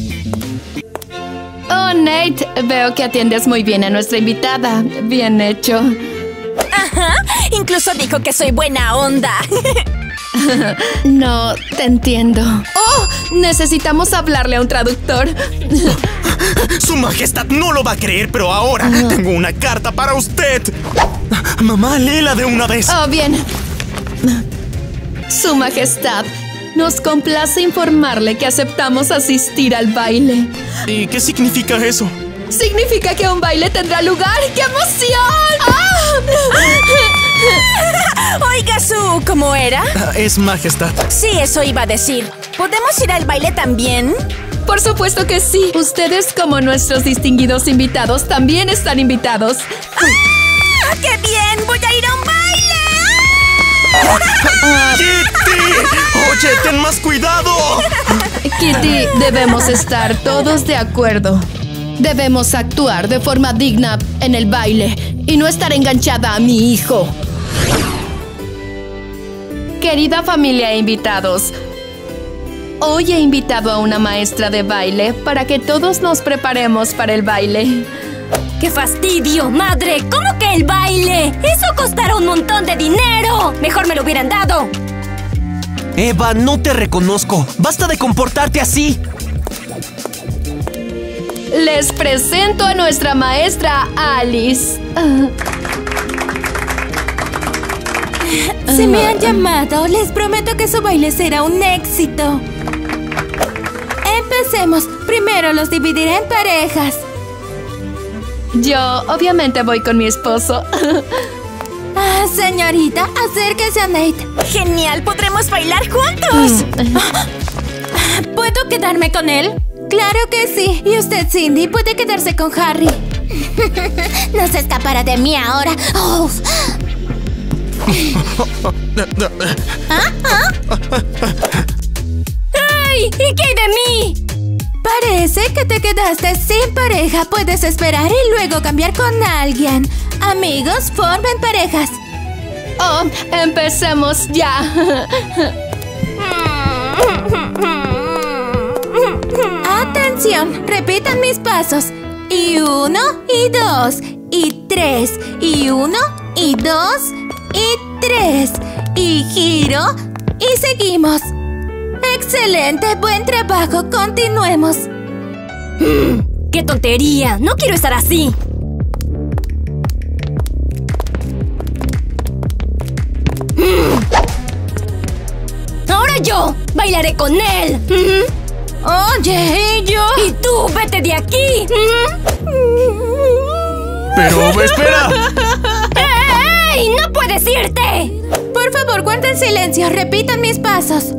Oh, Nate, veo que atiendes muy bien a nuestra invitada. Bien hecho. Ajá, incluso dijo que soy buena onda. No, te entiendo. ¡Oh! Necesitamos hablarle a un traductor. Su Majestad no lo va a creer, pero ahora tengo una carta para usted. Mamá, léela de una vez. Oh, bien. Su Majestad, nos complace informarle que aceptamos asistir al baile. ¿Y qué significa eso? Significa que un baile tendrá lugar. ¡Qué emoción! ¡Ah! Oiga, ¿cómo era? Es Majestad. Sí, eso iba a decir. ¿Podemos ir al baile también? Por supuesto que sí. Ustedes, como nuestros distinguidos invitados, también están invitados. ¡Ah! ¡Qué bien! ¡Voy a ir a un baile! ¡Kitty! ¡Oye, ten más cuidado! Kitty, debemos estar todos de acuerdo. Debemos actuar de forma digna en el baile y no estar enganchada a mi hijo. Querida familia e invitados, hoy he invitado a una maestra de baile para que todos nos preparemos para el baile. ¡Qué fastidio! ¡Madre! ¿Cómo que el baile? ¡Eso costará un montón de dinero! ¡Mejor me lo hubieran dado! Eva, no te reconozco. ¡Basta de comportarte así! Les presento a nuestra maestra Alice. Si me han llamado, les prometo que su baile será un éxito. Empecemos. Primero los dividiré en parejas. Yo, obviamente, voy con mi esposo. Señorita, acérquese a Nate. ¡Genial! ¡Podremos bailar juntos! ¿Puedo quedarme con él? ¡Claro que sí! Y usted, Cindy, puede quedarse con Harry. No se escapará de mí ahora. Uf. ¡Ay! ¿Y qué hay de mí? Parece que te quedaste sin pareja. Puedes esperar y luego cambiar con alguien. Amigos, formen parejas. Oh, empecemos ya. Atención, repitan mis pasos. Y 1, y 2, y 3, y 1, y 2, y 3. Y giro, y seguimos. ¡Excelente! ¡Buen trabajo! ¡Continuemos! ¡Qué tontería! ¡No quiero estar así! ¡Ahora rayo! ¡Bailaré con él! Oye, ¿y yo? ¡Y tú, vete de aquí! ¡Pero espera! ¡Ey! ¡No puedes irte! Por favor, guarden silencio. Repitan mis pasos.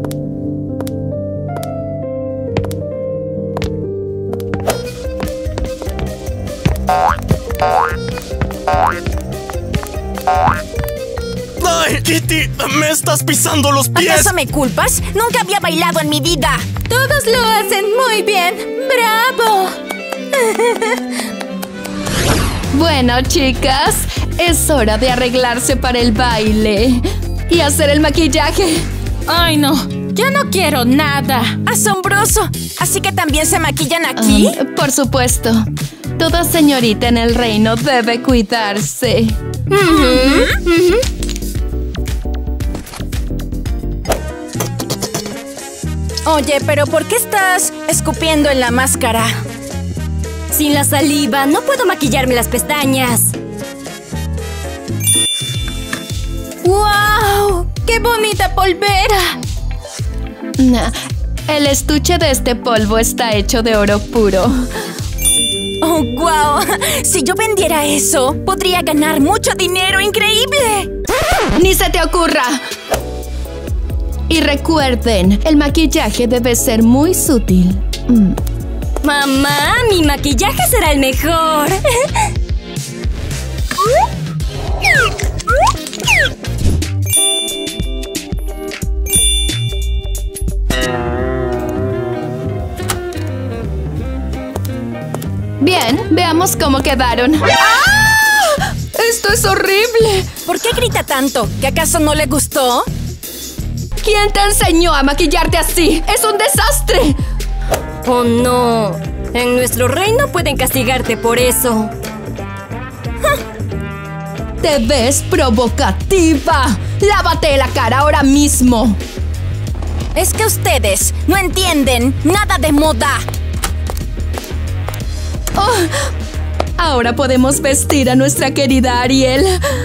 ¡Ay, Kitty! ¡Me estás pisando los pies! ¿Acaso me culpas? Nunca había bailado en mi vida. Todos lo hacen muy bien. ¡Bravo! Bueno, chicas, es hora de arreglarse para el baile y hacer el maquillaje. Ay, no. Yo no quiero nada. ¡Asombroso! ¿Así que también se maquillan aquí? Por supuesto. Toda señorita en el reino debe cuidarse. Oye, pero ¿por qué estás escupiendo en la máscara? Sin la saliva no puedo maquillarme las pestañas. ¡Wow! ¡Qué bonita polvera! El estuche de este polvo está hecho de oro puro. ¡Oh, wow! Si yo vendiera eso, podría ganar mucho dinero. ¡Increíble! ¡Ni se te ocurra! Y recuerden, el maquillaje debe ser muy sutil. Mamá, mi maquillaje será el mejor. Bien, veamos cómo quedaron. ¡Ah! ¡Esto es horrible! ¿Por qué grita tanto? ¿Que acaso no le gustó? ¿Quién te enseñó a maquillarte así? ¡Es un desastre! ¡Oh, no! En nuestro reino pueden castigarte por eso. ¡Te ves provocativa! ¡Lávate la cara ahora mismo! Es que ustedes no entienden nada de moda. Oh, ahora podemos vestir a nuestra querida Ariel.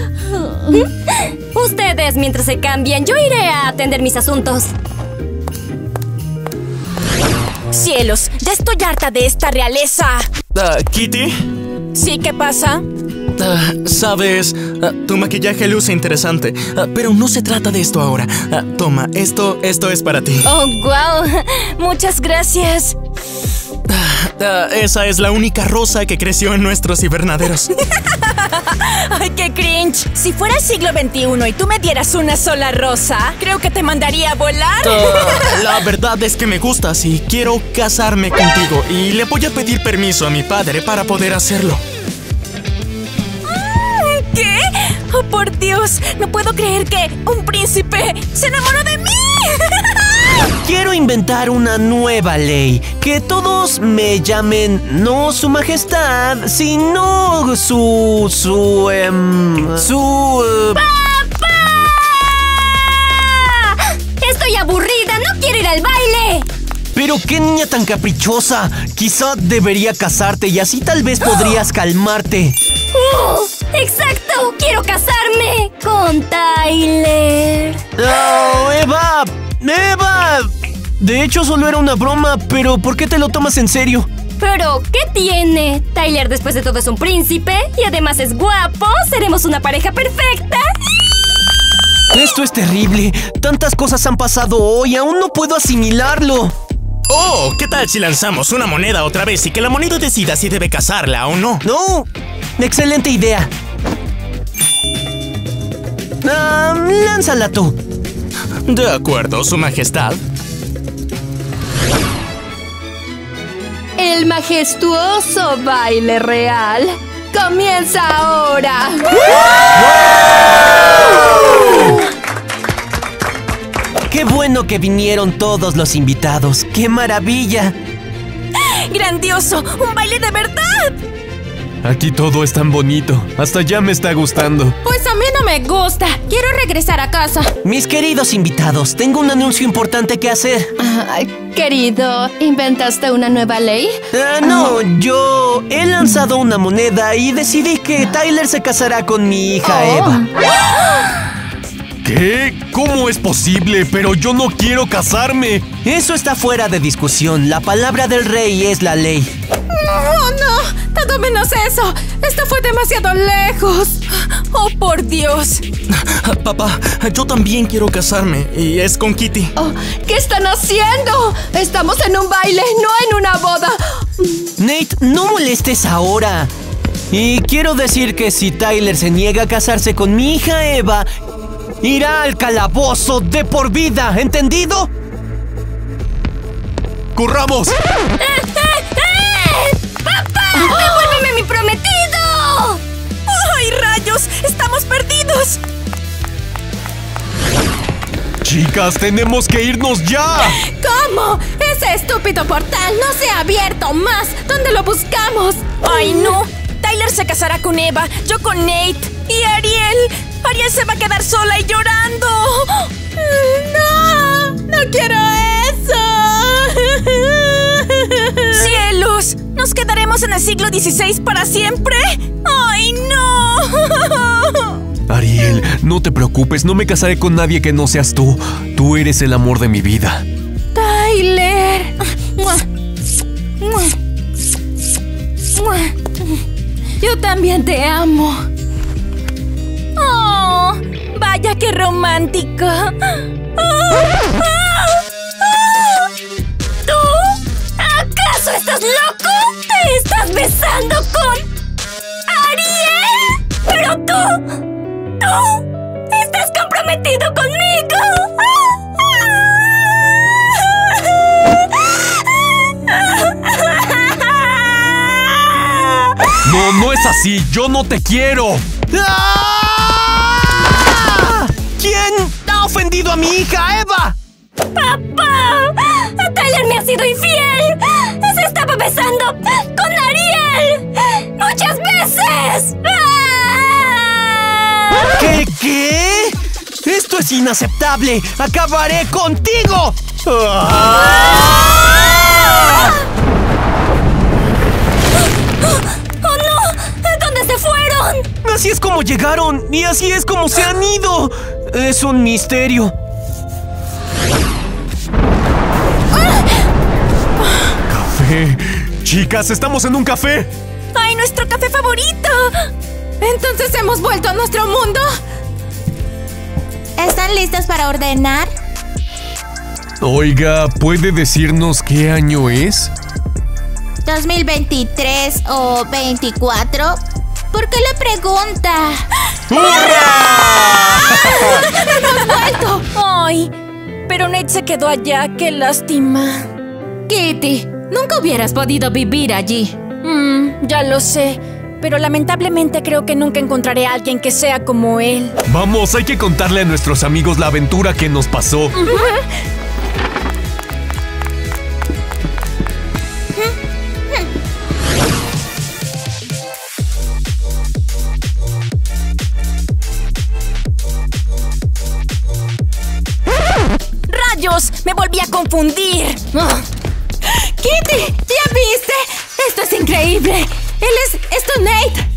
Ustedes, mientras se cambian, yo iré a atender mis asuntos. ¡Cielos! ¡Ya estoy harta de esta realeza! ¿Kitty? ¿Sí? ¿Qué pasa? Sabes, tu maquillaje luce interesante, pero no se trata de esto ahora. Toma, esto es para ti. ¡Oh, wow! Muchas gracias. Esa es la única rosa que creció en nuestros invernaderos. ¡Ay, qué cringe! Si fuera el siglo XXI y tú me dieras una sola rosa, creo que te mandaría a volar. La verdad es que me gustas y quiero casarme contigo. Y le voy a pedir permiso a mi padre para poder hacerlo. ¿Qué? ¡Oh, por Dios! No puedo creer que un príncipe se enamoró de mí. Quiero inventar una nueva ley. Que todos me llamen no su majestad, sino ¡Papá! ¡Estoy aburrida! ¡No quiero ir al baile! Pero qué niña tan caprichosa. Quizá debería casarte y así tal vez podrías calmarte. ¡Exacto! ¡Quiero casarme con Tyler! ¡Oh, Eva! ¡Eva! De hecho, solo era una broma, pero ¿por qué te lo tomas en serio? ¿Pero qué tiene? Tyler después de todo es un príncipe y además es guapo. ¿Seremos una pareja perfecta? Esto es terrible. Tantas cosas han pasado hoy, aún no puedo asimilarlo. Oh, ¿qué tal si lanzamos una moneda otra vez y que la moneda decida si debe casarla o no? No, excelente idea. Lánzala tú. De acuerdo, su majestad. El majestuoso baile real comienza ahora. ¡Qué bueno que vinieron todos los invitados! ¡Qué maravilla! ¡Grandioso! ¡Un baile de verdad! Aquí todo es tan bonito. Hasta ya me está gustando. Pues a mí no me gusta. Quiero regresar a casa. Mis queridos invitados, tengo un anuncio importante que hacer. Querido, ¿inventaste una nueva ley? No, yo he lanzado una moneda y decidí que Tyler se casará con mi hija Eva. ¿Qué? ¿Cómo es posible? Pero yo no quiero casarme. Eso está fuera de discusión. La palabra del rey es la ley. ¡Oh, no! ¡Todo menos eso! ¡Esto fue demasiado lejos! ¡Oh, por Dios! Papá, yo también quiero casarme y es con Kitty. Oh, ¿qué están haciendo? Estamos en un baile, no en una boda. Nate, no molestes ahora. Y quiero decir que si Tyler se niega a casarse con mi hija Eva, irá al calabozo de por vida, ¿entendido? ¡Corramos! ¡Papá! ¡Devuélveme mi prometido! ¡Ay, rayos! ¡Estamos perdidos! Chicas, tenemos que irnos ya. ¿Cómo? Ese estúpido portal no se ha abierto más. ¿Dónde lo buscamos? ¡Ay, no! Tyler se casará con Eva, yo con Nate. ¡Y Ariel! ¡Ariel se va a quedar sola y llorando! ¡No! ¡No quiero eso! ¡Cielos! ¿Nos quedaremos en el siglo XVI para siempre? ¡Ay, no! Ariel, no te preocupes, no me casaré con nadie que no seas tú. Tú eres el amor de mi vida. ¡Tyler! Yo también te amo. ¡Oh! ¡Vaya qué romántico! ¿Tú? ¿Acaso estás loco? ¿Te estás besando con Ariel? ¡Pero tú estás comprometido conmigo! No, no es así. Yo no te quiero. ¡Ah! ¿Quién ha ofendido a mi hija, Eva? ¡Papá! ¡Tyler me ha sido infiel! ¡Se estaba besando con Ariel! ¡Muchas veces! ¿Qué? ¡Esto es inaceptable! ¡Acabaré contigo! ¡Oh, no! ¿Dónde se fueron? Así es como llegaron y así es como se han ido. Es un misterio. Café. Chicas, estamos en un café. ¡Ay, nuestro café favorito! ¿Entonces hemos vuelto a nuestro mundo? ¿Están listos para ordenar? Oiga, ¿puede decirnos qué año es? 2023 o 24. ¿Por qué le pregunta? ¡Hemos vuelto! ¡Ay! Pero Nate se quedó allá, qué lástima. Kitty, nunca hubieras podido vivir allí. Ya lo sé, pero lamentablemente creo que nunca encontraré a alguien que sea como él. Vamos, hay que contarle a nuestros amigos la aventura que nos pasó. ¡Rayos! ¡Me volví a confundir! ¡Kitty! ¿Ya viste? ¡Esto es increíble! ¡Es tu Nate!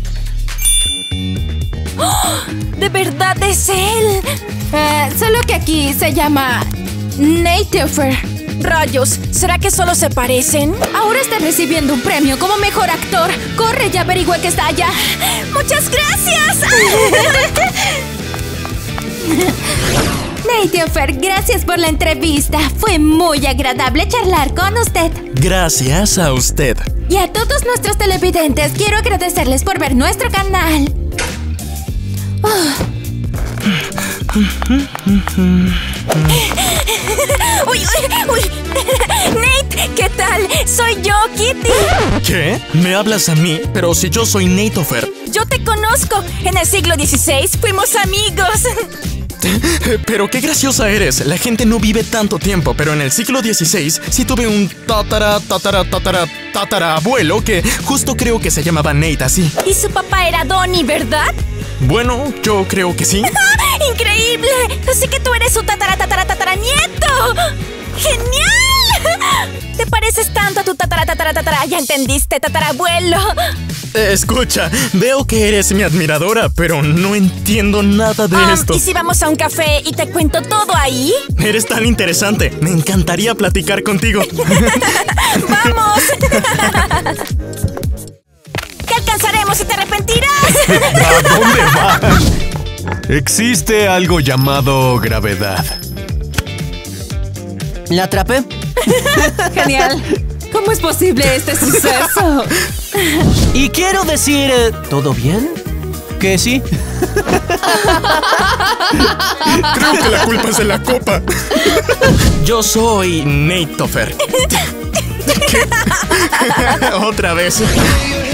¡Oh! ¡De verdad es él! Solo que aquí se llama Nate-Ofer. ¡Rayos! ¿Será que solo se parecen? Ahora está recibiendo un premio como mejor actor. ¡Corre y averigüe que está allá! ¡Muchas gracias! Nate-Ofer, gracias por la entrevista. Fue muy agradable charlar con usted. Gracias a usted. Y a todos nuestros televidentes, quiero agradecerles por ver nuestro canal. ¡Uy! ¡Nate! ¿Qué tal? Soy yo, Kitty. ¿Qué? ¿Me hablas a mí? Pero si yo soy Nate-Ofer. Yo te conozco. En el siglo XVI fuimos amigos. Pero qué graciosa eres. La gente no vive tanto tiempo, pero en el siglo XVI sí tuve un tatarabuelo que justo creo que se llamaba Nate así. Y su papá era Donnie, ¿verdad? Bueno, yo creo que sí. ¡Increíble! Así que tú eres su tataranieto. ¡Genial! ¿Te pareces tanto a tu tatarabuelo? tatara. Ya entendiste, tatarabuelo. Escucha, veo que eres mi admiradora, pero no entiendo nada de esto. ¿Y si vamos a un café y te cuento todo ahí? Eres tan interesante. Me encantaría platicar contigo. ¡Vamos! ¿Qué alcanzaremos y te arrepentirás? ¿A dónde vas? Existe algo llamado gravedad. ¿La atrapé? Genial. ¿Cómo es posible este suceso? Y quiero decir, ¿todo bien? ¿Que sí? Creo que la culpa es de la copa. Yo soy Nate Toffer. ¿Qué? Otra vez.